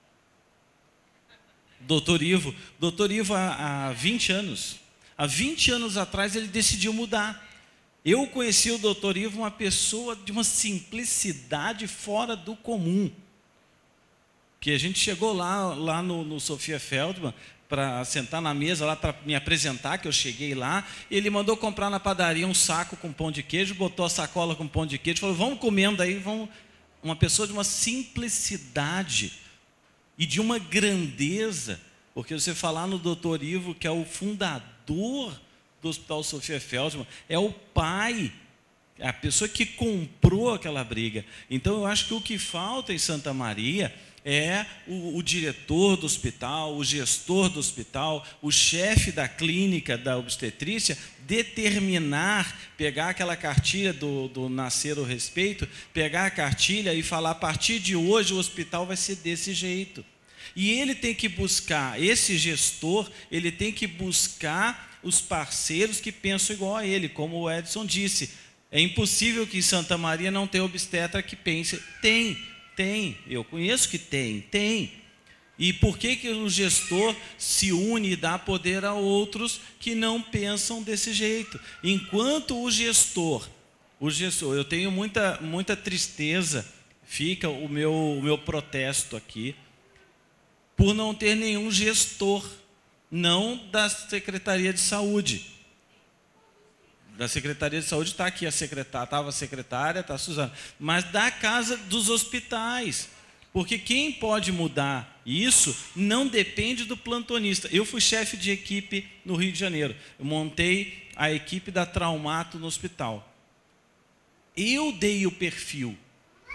Doutor Ivo, doutor Ivo há, há vinte anos. Há vinte anos atrás ele decidiu mudar. Eu conheci o doutor Ivo, uma pessoa de uma simplicidade fora do comum. Que a gente chegou lá, lá no, no Sofia Feldman, para sentar na mesa lá para me apresentar, que eu cheguei lá, ele mandou comprar na padaria um saco com pão de queijo, botou a sacola com pão de queijo, falou, vamos comendo aí, vamos... Uma pessoa de uma simplicidade e de uma grandeza, porque você falar no doutor Ivo, que é o fundador do Hospital Sofia Feldman, é o pai, é a pessoa que comprou aquela briga. Então, eu acho que o que falta em Santa Maria é o, o diretor do hospital, o gestor do hospital, o chefe da clínica da obstetrícia, determinar, pegar aquela cartilha do, do Nascer o Respeito, pegar a cartilha e falar, a partir de hoje o hospital vai ser desse jeito. E ele tem que buscar, esse gestor, ele tem que buscar os parceiros que pensam igual a ele, como o Edson disse. É impossível que em Santa Maria não tenha obstetra que pense. Tem. Tem, eu conheço que tem, tem. E por que que o gestor se une e dá poder a outros que não pensam desse jeito? Enquanto o gestor, o gestor, eu tenho muita, muita tristeza, fica o meu, o meu protesto aqui, por não ter nenhum gestor, não da Secretaria de Saúde. Da Secretaria de Saúde está aqui a secretária, estava a secretária, está a Suzana, mas da casa dos hospitais, porque quem pode mudar isso não depende do plantonista. Eu fui chefe de equipe no Rio de Janeiro, eu montei a equipe da Traumato no hospital. Eu dei o perfil,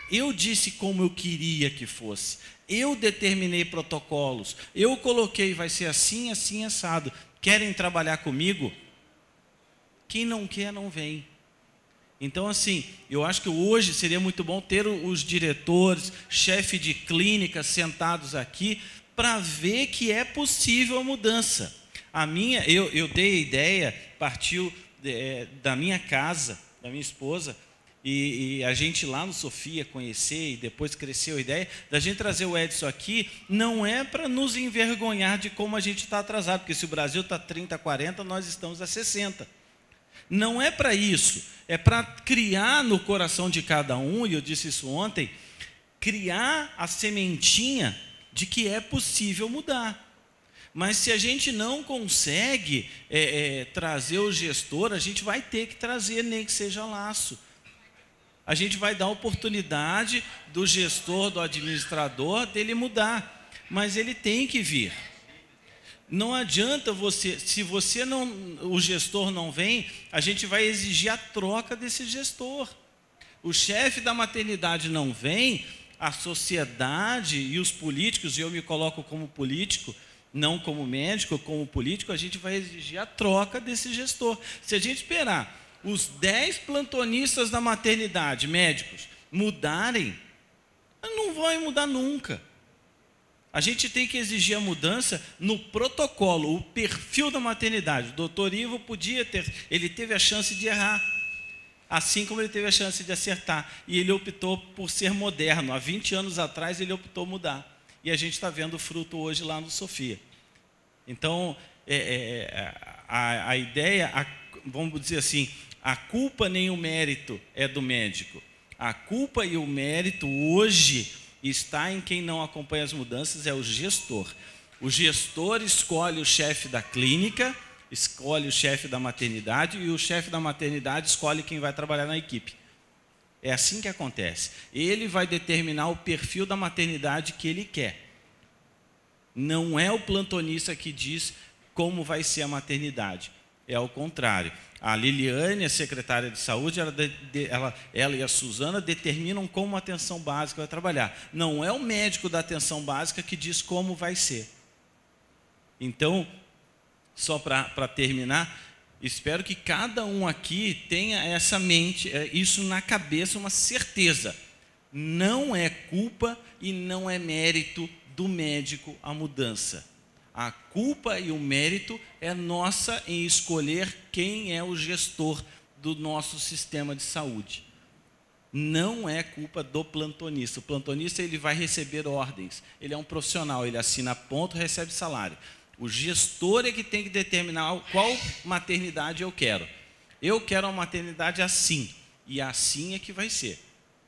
Eu disse como eu queria que fosse. Eu determinei protocolos. Eu coloquei, vai ser assim, assim, assado. Querem trabalhar comigo? Quem não quer, não vem. Então, assim, eu acho que hoje seria muito bom ter os diretores, chefe de clínica sentados aqui, para ver que é possível a mudança. A minha, eu, eu dei a ideia, partiu é, da minha casa, da minha esposa, e, e a gente lá no Sofia conhecer, e depois cresceu a ideia da gente trazer o Edson aqui, não é para nos envergonhar de como a gente está atrasado, porque se o Brasil está trinta, quarenta, nós estamos a sessenta. Não é para isso, é para criar no coração de cada um, e eu disse isso ontem, criar a sementinha de que é possível mudar. Mas se a gente não consegue é, é, trazer o gestor, a gente vai ter que trazer, nem que seja laço. A gente vai dar oportunidade do gestor, do administrador, dele mudar, mas ele tem que vir. Não adianta você, se você não, o gestor não vem, a gente vai exigir a troca desse gestor. O chefe da maternidade não vem, a sociedade e os políticos, e eu me coloco como político, não como médico, como político, a gente vai exigir a troca desse gestor. Se a gente esperar os dez plantonistas da maternidade, médicos, mudarem, não vai mudar nunca. A gente tem que exigir a mudança no protocolo, o perfil da maternidade. O doutor Ivo podia ter, ele teve a chance de errar, assim como ele teve a chance de acertar. E ele optou por ser moderno. Há vinte anos atrás ele optou mudar. E a gente está vendo o fruto hoje lá no Sofia. Então, é, é, a, a ideia, a, vamos dizer assim, a culpa nem o mérito é do médico. A culpa e o mérito hoje está em quem não acompanha as mudanças, é o gestor. O gestor escolhe o chefe da clínica, escolhe o chefe da maternidade e o chefe da maternidade escolhe quem vai trabalhar na equipe. É assim que acontece. Ele vai determinar o perfil da maternidade que ele quer. Não é o plantonista que diz como vai ser a maternidade. É ao contrário. A Liliane, a secretária de saúde, ela, ela, ela e a Suzana determinam como a atenção básica vai trabalhar. Não é o médico da atenção básica que diz como vai ser. Então, só para terminar, espero que cada um aqui tenha essa mente, isso na cabeça, uma certeza. Não é culpa e não é mérito do médico a mudança. A culpa e o mérito é nossa em escolher quem é o gestor do nosso sistema de saúde. Não é culpa do plantonista. O plantonista ele vai receber ordens. Ele é um profissional, ele assina ponto, recebe salário. O gestor é que tem que determinar qual maternidade eu quero. Eu quero uma maternidade assim, e assim é que vai ser.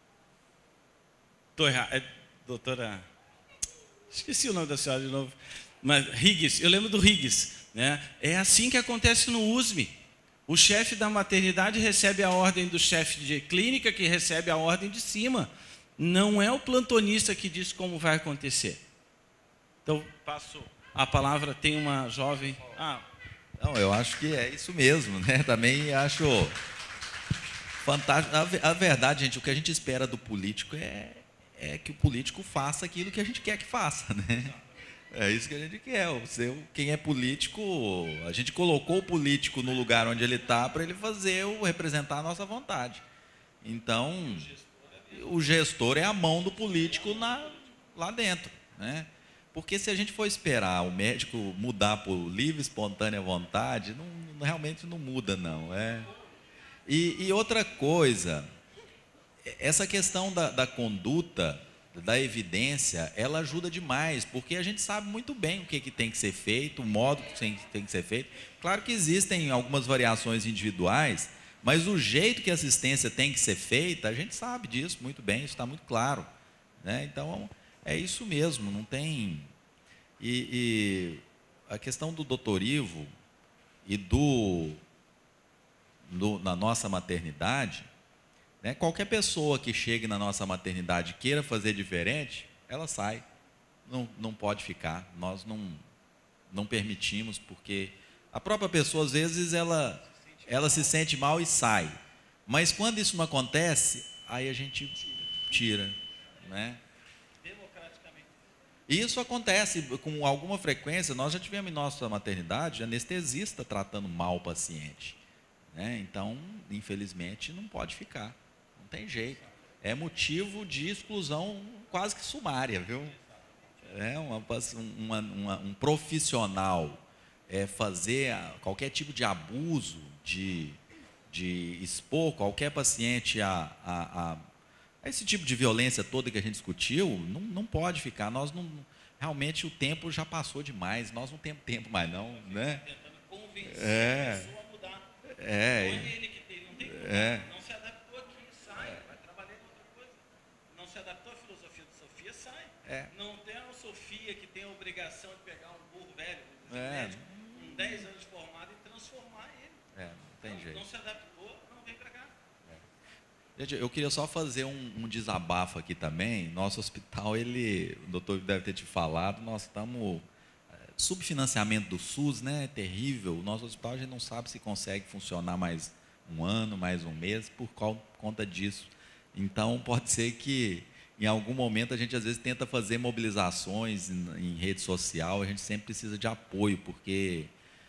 Estou errado. É, doutora... Esqueci o nome da senhora de novo. Mas Higgs, eu lembro do Higgs, né? É assim que acontece no U S M. O chefe da maternidade recebe a ordem do chefe de clínica, que recebe a ordem de cima. Não é o plantonista que diz como vai acontecer. Então, passo a palavra, tem uma jovem... Ah. Não, eu acho que é isso mesmo, né? Também acho fantástico. A verdade, gente, o que a gente espera do político é, é que o político faça aquilo que a gente quer que faça, né? É isso que a gente quer. O seu, quem é político, a gente colocou o político no lugar onde ele está para ele fazer, o, representar a nossa vontade. Então, o gestor é a mão do político na, lá dentro, né? Porque se a gente for esperar o médico mudar por livre, espontânea vontade, não, realmente não muda, não. É. E, e outra coisa, essa questão da, da conduta, da evidência, ela ajuda demais, porque a gente sabe muito bem o que, que tem que ser feito, o modo que tem, tem que ser feito. Claro que existem algumas variações individuais, mas o jeito que a assistência tem que ser feita, a gente sabe disso muito bem, isso está muito claro, né? Então, é isso mesmo, não tem... E, e a questão do doutor Ivo e do, do na nossa maternidade, né? Qualquer pessoa que chegue na nossa maternidade e queira fazer diferente, ela sai, não, não pode ficar, nós não, não permitimos, porque a própria pessoa, às vezes, ela, ela se sente mal e sai, mas quando isso não acontece, aí a gente tira, né? Isso acontece com alguma frequência. Nós já tivemos em nossa maternidade anestesista tratando mal o paciente, né? Então, infelizmente, não pode ficar, não tem jeito. É motivo de exclusão quase que sumária, viu? É uma, uma, uma, um profissional é, fazer qualquer tipo de abuso, de, de expor qualquer paciente a, a, a, a esse tipo de violência toda que a gente discutiu, não, não pode ficar. Nós não, realmente o tempo já passou demais, nós não temos tempo mais não, né? Tentando convencer é, a pessoa a mudar. É, não é ele que tem, não tem como, é, não se adaptou aqui, sai, vai trabalhar em outra coisa. Não se adaptou à filosofia de Sofia, sai. É. Não tem a Sofia que tem a obrigação de pegar um burro velho, um É. médico, com dez anos de formado e transformar ele. é, não tem não, jeito. não se adaptou, não vem para cá. Gente, eu queria só fazer um, um desabafo aqui também. Nosso hospital, ele, o doutor deve ter te falado, nós estamos... Subfinanciamento do SUS, né, é terrível. O nosso hospital, a gente não sabe se consegue funcionar mais um ano, mais um mês, por qual, conta disso. Então, pode ser que, em algum momento, a gente, às vezes, tenta fazer mobilizações em, em rede social, a gente sempre precisa de apoio, porque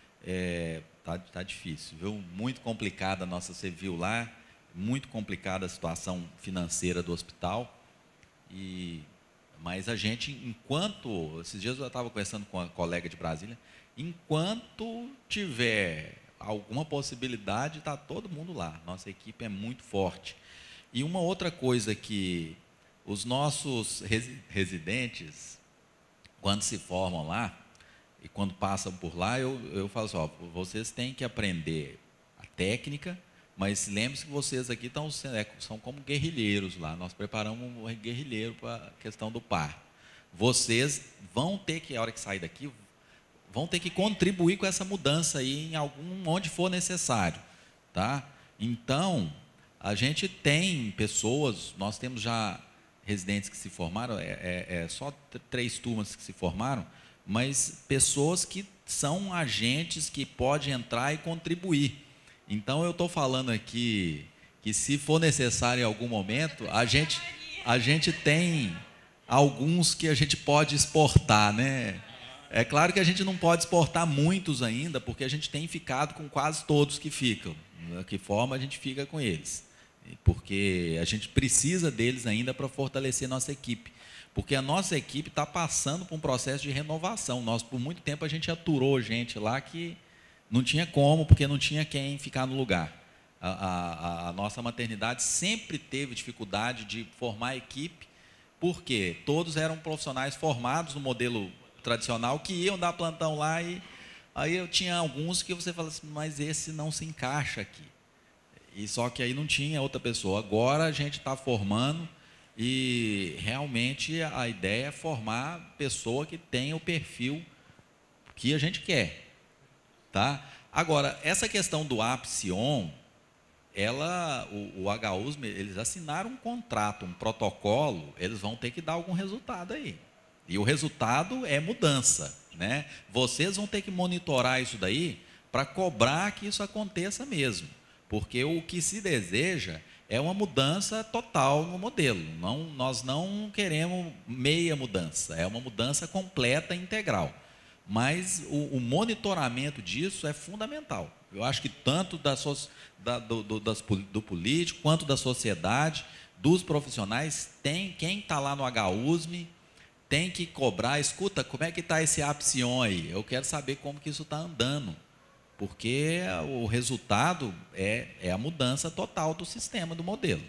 é, tá, tá difícil, viu? Muito complicada a nossa, você viu lá, muito complicada a situação financeira do hospital. E... Mas a gente, enquanto... Esses dias eu estava conversando com uma colega de Brasília, enquanto tiver alguma possibilidade, está todo mundo lá. Nossa equipe é muito forte. E uma outra coisa que os nossos residentes, quando se formam lá, e quando passam por lá, eu, eu falo assim, ó, vocês têm que aprender a técnica, mas lembre-se que vocês aqui estão, são como guerrilheiros lá. Nós preparamos um guerrilheiro para a questão do par. Vocês vão ter que, a hora que sair daqui, vão ter que contribuir com essa mudança aí em algum, onde for necessário. Tá? Então, a gente tem pessoas, nós temos já residentes que se formaram, é, é, é só três turmas que se formaram, mas pessoas que são agentes que podem entrar e contribuir. Então, eu estou falando aqui que, se for necessário em algum momento, a gente, a gente tem alguns que a gente pode exportar, né? É claro que a gente não pode exportar muitos ainda, porque a gente tem ficado com quase todos que ficam. De que forma a gente fica com eles? Porque a gente precisa deles ainda para fortalecer nossa equipe. Porque a nossa equipe está passando por um processo de renovação. Nós, por muito tempo, a gente aturou gente lá que... Não tinha como, porque não tinha quem ficar no lugar. A, a, a nossa maternidade sempre teve dificuldade de formar equipe, porque todos eram profissionais formados no modelo tradicional, que iam dar plantão lá, e aí eu tinha alguns que você fala assim, mas esse não se encaixa aqui. E só que aí não tinha outra pessoa. Agora a gente está formando, e realmente a ideia é formar pessoa que tenha o perfil que a gente quer. Tá? Agora, essa questão do Apsion, ela, o, o H U S M, eles assinaram um contrato, um protocolo, eles vão ter que dar algum resultado aí. E o resultado é mudança, né? Vocês vão ter que monitorar isso daí para cobrar que isso aconteça mesmo. Porque o que se deseja é uma mudança total no modelo. Não, nós não queremos meia mudança, é uma mudança completa e integral. Mas o, o monitoramento disso é fundamental. Eu acho que tanto da, da, do, do, das, do político, quanto da sociedade, dos profissionais, tem, quem está lá no H U S M tem que cobrar, escuta, como é que está esse Apsion aí? Eu quero saber como que isso está andando, porque o resultado é, é a mudança total do sistema, do modelo.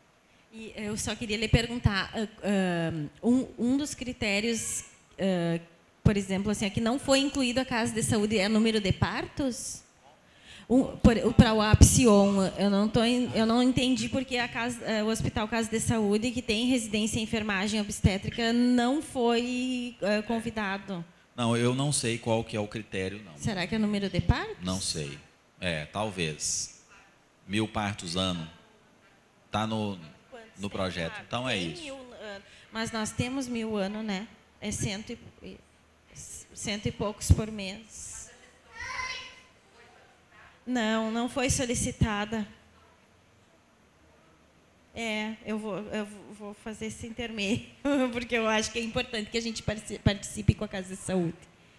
E eu só queria lhe perguntar, uh, um, um dos critérios... Uh, por exemplo, assim, que não foi incluído a casa de saúde é o número de partos? Um, para o Apsion, eu não, tô, eu não entendi porque a casa, o Hospital Casa de Saúde, que tem residência em enfermagem obstétrica, não foi uh, convidado. Não, eu não sei qual que é o critério, não. Será que é o número de partos? Não sei. É, talvez. Mil partos ano. Está no, no projeto. Então, é isso. Mil, mas nós temos mil ano, né? É cento e... Cento e poucos por mês. Não, não foi solicitada. É, eu vou, eu vou fazer esse intermeio, porque eu acho que é importante que a gente participe com a Casa de Saúde.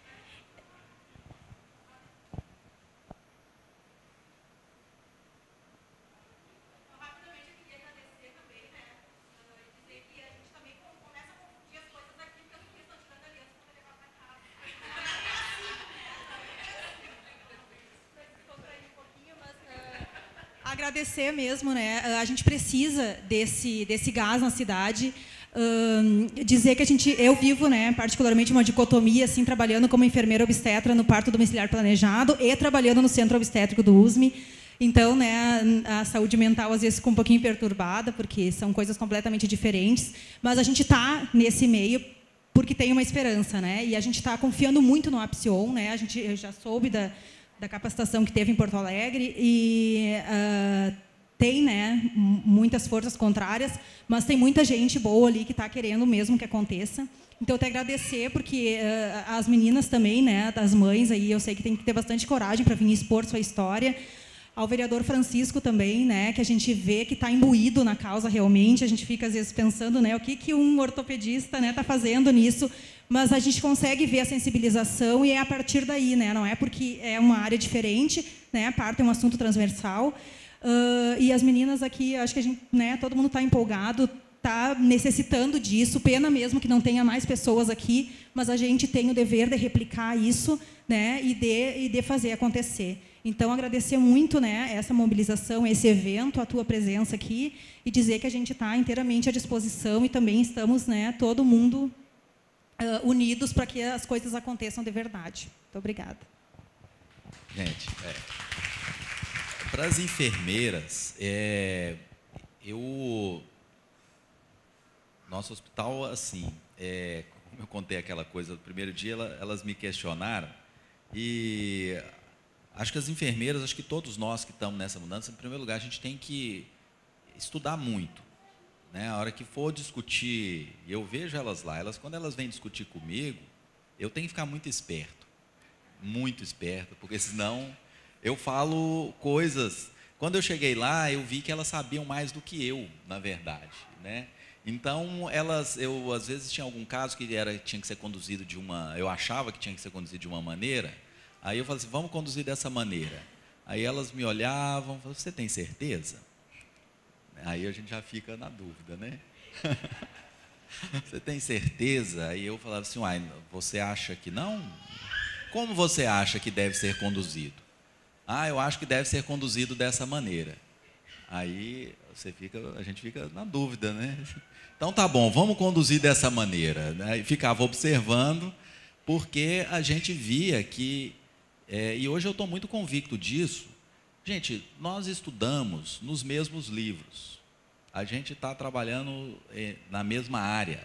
Agradecer mesmo, né? A gente precisa desse, desse gás na cidade. Hum, dizer que a gente, eu vivo, né, particularmente uma dicotomia, assim, trabalhando como enfermeira obstetra no parto domiciliar planejado e trabalhando no centro obstétrico do U S M. Então, né, a saúde mental às vezes fica um pouquinho perturbada, porque são coisas completamente diferentes. Mas a gente está nesse meio porque tem uma esperança, né? E a gente está confiando muito no Apsion, né? A gente eu já soube da da capacitação que teve em Porto Alegre e uh, tem, né, muitas forças contrárias, mas tem muita gente boa ali que está querendo mesmo que aconteça. Então, eu te agradecer, porque uh, as meninas também, né, das mães, aí, eu sei que tem que ter bastante coragem para vir expor sua história. Ao vereador Francisco também, né, que a gente vê que está imbuído na causa realmente. A gente fica, às vezes, pensando, né, o que, que um ortopedista está, né, fazendo nisso, mas a gente consegue ver a sensibilização e é a partir daí, né, não é porque é uma área diferente, né, a parto é um assunto transversal. Uh, e as meninas aqui, acho que a gente, né, todo mundo está empolgado, está necessitando disso. Pena mesmo que não tenha mais pessoas aqui, mas a gente tem o dever de replicar isso, né, e de, e de fazer acontecer. Então, agradecer muito, né, essa mobilização, esse evento, a tua presença aqui, e dizer que a gente está inteiramente à disposição e também estamos, né, todo mundo uh, unidos para que as coisas aconteçam de verdade. Muito obrigada. Gente, é, para as enfermeiras, é, eu, nosso hospital, assim, é, como eu contei aquela coisa do primeiro dia, ela, elas me questionaram e acho que as enfermeiras, acho que todos nós que estamos nessa mudança, em primeiro lugar, a gente tem que estudar muito, né? A hora que for discutir, e eu vejo elas lá, elas, quando elas vêm discutir comigo, eu tenho que ficar muito esperto, muito esperto, porque senão eu falo coisas. Quando eu cheguei lá, eu vi que elas sabiam mais do que eu, na verdade, né? Então, elas, eu às vezes tinha algum caso que era, tinha que ser conduzido de uma, eu achava que tinha que ser conduzido de uma maneira. Aí eu falei assim, vamos conduzir dessa maneira. Aí elas me olhavam, falavam, você tem certeza? Aí a gente já fica na dúvida, né? Você tem certeza? Aí eu falava assim, uai, você acha que não? Como você acha que deve ser conduzido? Ah, eu acho que deve ser conduzido dessa maneira. Aí você fica, a gente fica na dúvida, né? Então tá bom, vamos conduzir dessa maneira. Aí ficava observando, porque a gente via que É, e hoje eu estou muito convicto disso. Gente, nós estudamos nos mesmos livros. A gente está trabalhando é, na mesma área.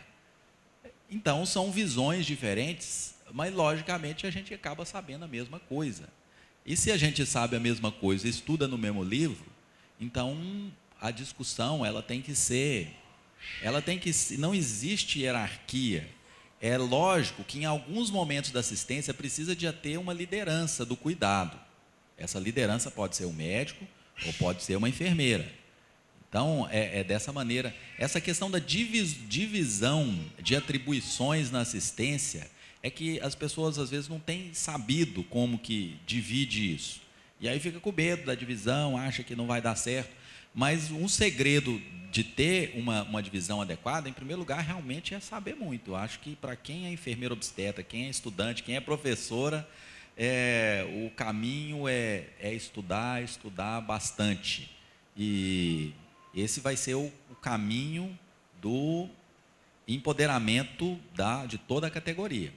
Então, são visões diferentes, mas, logicamente, a gente acaba sabendo a mesma coisa. E se a gente sabe a mesma coisa e estuda no mesmo livro, então, a discussão ela tem que ser... Ela tem que... Não existe hierarquia. É lógico que em alguns momentos da assistência precisa de ter uma liderança do cuidado. Essa liderança pode ser o médico ou pode ser uma enfermeira. Então, é, é dessa maneira. Essa questão da divis, divisão de atribuições na assistência é que as pessoas, às vezes, não têm sabido como que divide isso. E aí fica com medo da divisão, acha que não vai dar certo. Mas um segredo de ter uma, uma divisão adequada, em primeiro lugar, realmente é saber muito. Eu acho que para quem é enfermeira obstetra, quem é estudante, quem é professora, é, o caminho é, é estudar, estudar bastante. E esse vai ser o, o caminho do empoderamento da, de toda a categoria.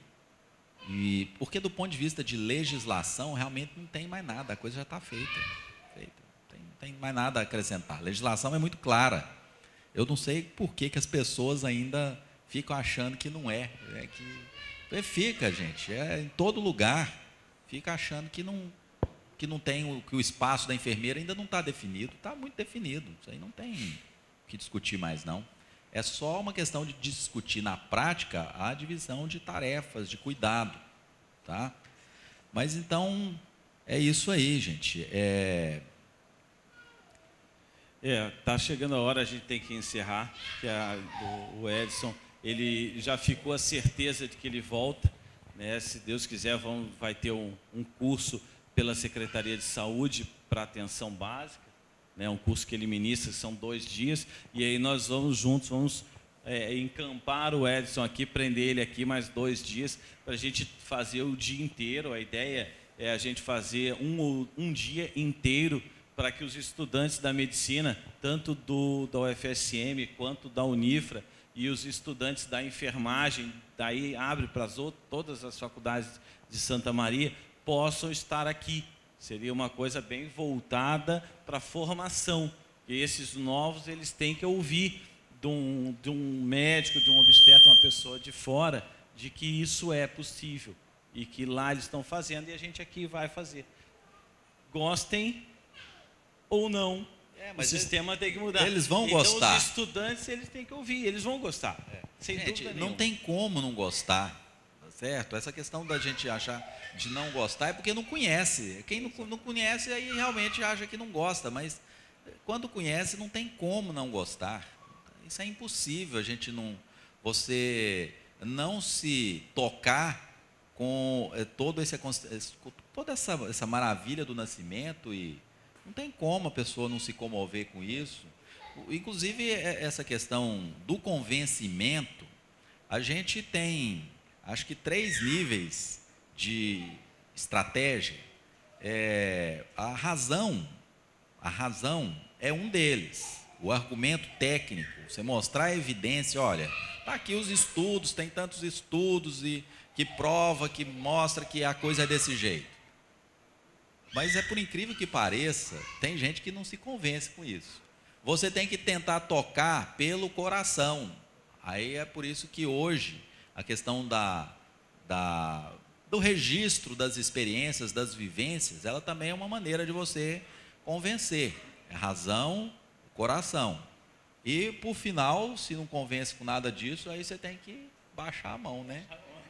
E, porque do ponto de vista de legislação, realmente não tem mais nada, a coisa já está feita. feita. Não tem mais nada a acrescentar. A legislação é muito clara. Eu não sei por que, que as pessoas ainda ficam achando que não é. É que fica, gente, é em todo lugar. Fica achando que não, que não tem o, que o espaço da enfermeira ainda não está definido. Está muito definido. Isso aí não tem o que discutir mais, não. É só uma questão de discutir na prática a divisão de tarefas, de cuidado, tá? Mas então é isso aí, gente. É... É, tá chegando a hora, a gente tem que encerrar, que a, o, o Edson, ele já ficou a certeza de que ele volta, né? Se Deus quiser, vamos, vai ter um, um curso pela Secretaria de Saúde para atenção básica, né? Um curso que ele ministra, são dois dias, e aí nós vamos juntos, vamos é, encampar o Edson aqui, prender ele aqui mais dois dias, para a gente fazer o dia inteiro. A ideia é a gente fazer um, um dia inteiro para que os estudantes da medicina, tanto do, da U F S M quanto da Unifra, e os estudantes da enfermagem, daí abre para as outras, todas as faculdades de Santa Maria, possam estar aqui. Seria uma coisa bem voltada para a formação. E esses novos, eles têm que ouvir de um, de um médico, de um obstetra, uma pessoa de fora, de que isso é possível. E que lá eles estão fazendo e a gente aqui vai fazer. Gostem ou não, é, mas o sistema eles, tem que mudar. Eles vão então, gostar. Os estudantes, eles têm que ouvir, eles vão gostar. É. Sem gente, dúvida não nenhuma. tem como não gostar, tá certo? Essa questão da gente achar de não gostar é porque não conhece. Quem não, não conhece, aí realmente acha que não gosta, mas quando conhece, não tem como não gostar. Isso é impossível, a gente não... Você não se tocar com todo esse, toda essa, essa maravilha do nascimento e... Não tem como a pessoa não se comover com isso. Inclusive, essa questão do convencimento, a gente tem, acho que, três níveis de estratégia. É, a razão, a razão é um deles. O argumento técnico, você mostrar a evidência, olha, está aqui os estudos, tem tantos estudos e que prova, que mostra que a coisa é desse jeito. Mas é por incrível que pareça, tem gente que não se convence com isso. Você tem que tentar tocar pelo coração. Aí é por isso que hoje a questão da, da, do registro das experiências, das vivências, ela também é uma maneira de você convencer. É razão, coração. E por final, se não convence com nada disso, aí você tem que baixar a mão, né?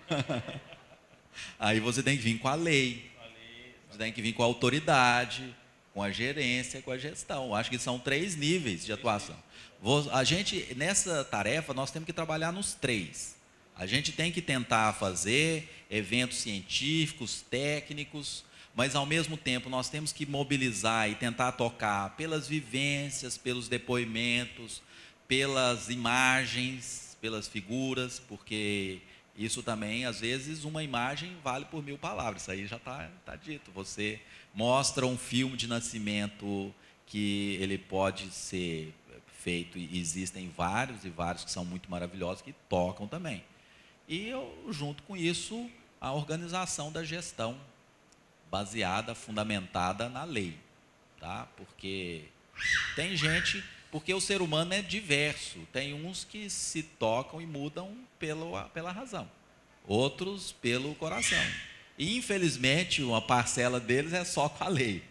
Aí você tem que vir com a lei. Você tem que vir com a autoridade, com a gerência, com a gestão. Acho que são três níveis de atuação. A gente, nessa tarefa, nós temos que trabalhar nos três. A gente tem que tentar fazer eventos científicos, técnicos, mas, ao mesmo tempo, nós temos que mobilizar e tentar tocar pelas vivências, pelos depoimentos, pelas imagens, pelas figuras, porque... Isso também, às vezes, uma imagem vale por mil palavras. Isso aí já está tá dito. Você mostra um filme de nascimento que ele pode ser feito, e existem vários e vários que são muito maravilhosos, que tocam também. E, eu, junto com isso, a organização da gestão, baseada, fundamentada na lei. Tá? Porque tem gente... Porque o ser humano é diverso. Tem uns que se tocam e mudam pelo, pela razão. Outros pelo coração. E, infelizmente, uma parcela deles é só com a lei.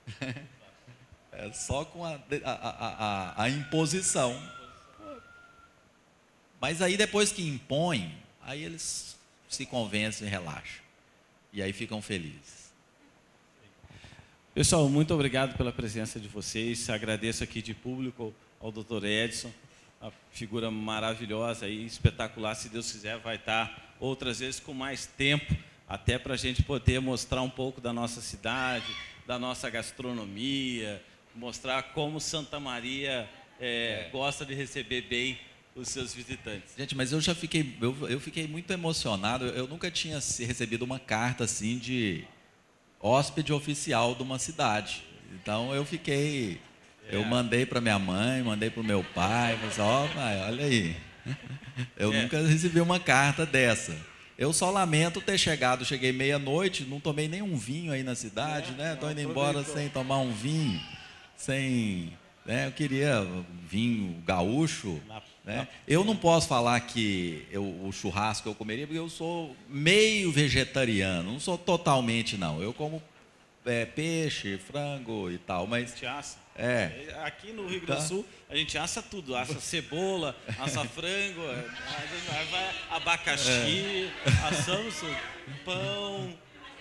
É só com a, a, a, a imposição. Mas aí, depois que impõem, aí eles se convencem e relaxam. E aí ficam felizes. Pessoal, muito obrigado pela presença de vocês. Agradeço aqui de público ao doutor Edson, a figura maravilhosa e espetacular. Se Deus quiser, vai estar outras vezes com mais tempo, até para a gente poder mostrar um pouco da nossa cidade, da nossa gastronomia, mostrar como Santa Maria é, é. gosta de receber bem os seus visitantes. Gente, mas eu já fiquei, eu, eu fiquei muito emocionado. Eu nunca tinha recebido uma carta assim de hóspede oficial de uma cidade. Então eu fiquei, é. eu mandei para minha mãe, mandei para o meu pai, falei, ó, pai, olha aí, eu é. nunca recebi uma carta dessa. Eu só lamento ter chegado, cheguei meia-noite, não tomei nenhum vinho aí na cidade, é, né? Estou indo embora sem tomar um vinho, sem, né? Eu queria vinho gaúcho, na, né? Na... Eu não posso falar que eu, o churrasco eu comeria, porque eu sou meio vegetariano, não sou totalmente não. Eu como é, peixe, frango e tal, mas... A gente assa. É. Aqui no Rio Grande do Sul, a gente assa tudo, assa cebola, assa frango, vai abacaxi, é. assamos pão,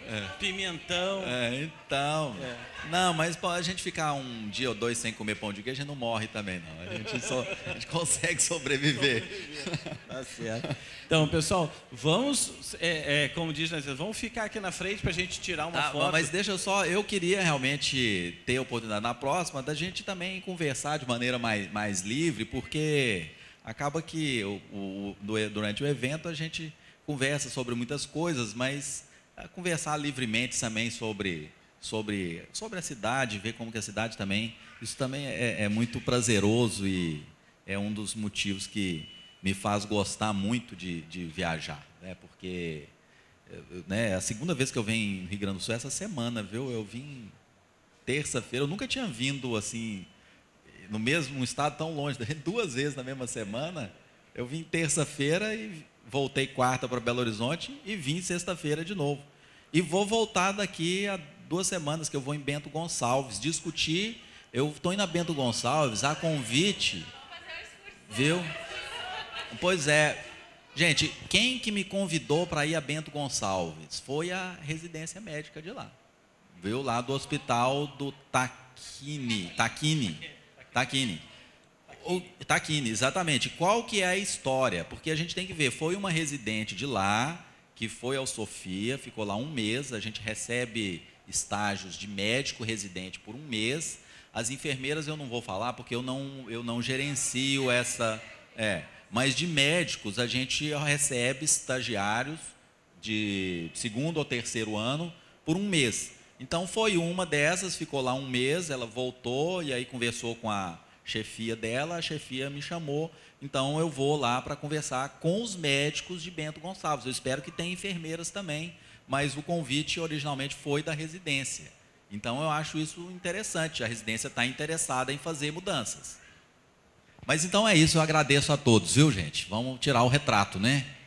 É. Pimentão. É, então. É. Não, mas a gente ficar um dia ou dois sem comer pão de queijo, a gente não morre também, não. A gente, só, a gente consegue sobreviver. sobreviver. Tá certo. Então, pessoal, vamos, é, é, como diz, né, vamos ficar aqui na frente para a gente tirar uma tá, foto. Mas deixa eu só, eu queria realmente ter a oportunidade na próxima da gente também conversar de maneira mais, mais livre, porque acaba que o, o, durante o evento a gente conversa sobre muitas coisas, mas conversar livremente também sobre, sobre, sobre a cidade, ver como que a cidade também, isso também é, é muito prazeroso e é um dos motivos que me faz gostar muito de, de viajar, né? Porque, né, a segunda vez que eu venho em Rio Grande do Sul essa semana, viu? Eu vim terça-feira, eu nunca tinha vindo assim, no mesmo estado tão longe, duas vezes na mesma semana. Eu vim terça-feira e voltei quarta para Belo Horizonte e vim sexta-feira de novo. E vou voltar daqui a duas semanas, que eu vou em Bento Gonçalves discutir. Eu estou indo a Bento Gonçalves, a convite, viu? Pois é. Gente, quem que me convidou para ir a Bento Gonçalves? Foi a residência médica de lá. Viu? Lá do hospital do Taquini. Taquini. Taquini. O Taquini, exatamente. Qual que é a história? Porque a gente tem que ver, foi uma residente de lá, que foi ao Sofia, ficou lá um mês, a gente recebe estágios de médico residente por um mês. As enfermeiras eu não vou falar, porque eu não, eu não gerencio essa... É, mas de médicos a gente recebe estagiários de segundo ou terceiro ano por um mês. Então foi uma dessas, ficou lá um mês, ela voltou e aí conversou com a chefia dela, a chefia me chamou, então eu vou lá para conversar com os médicos de Bento Gonçalves. Eu espero que tenha enfermeiras também, mas o convite originalmente foi da residência. Então eu acho isso interessante, a residência está interessada em fazer mudanças. Mas então é isso, eu agradeço a todos, viu, gente? Vamos tirar o retrato, né?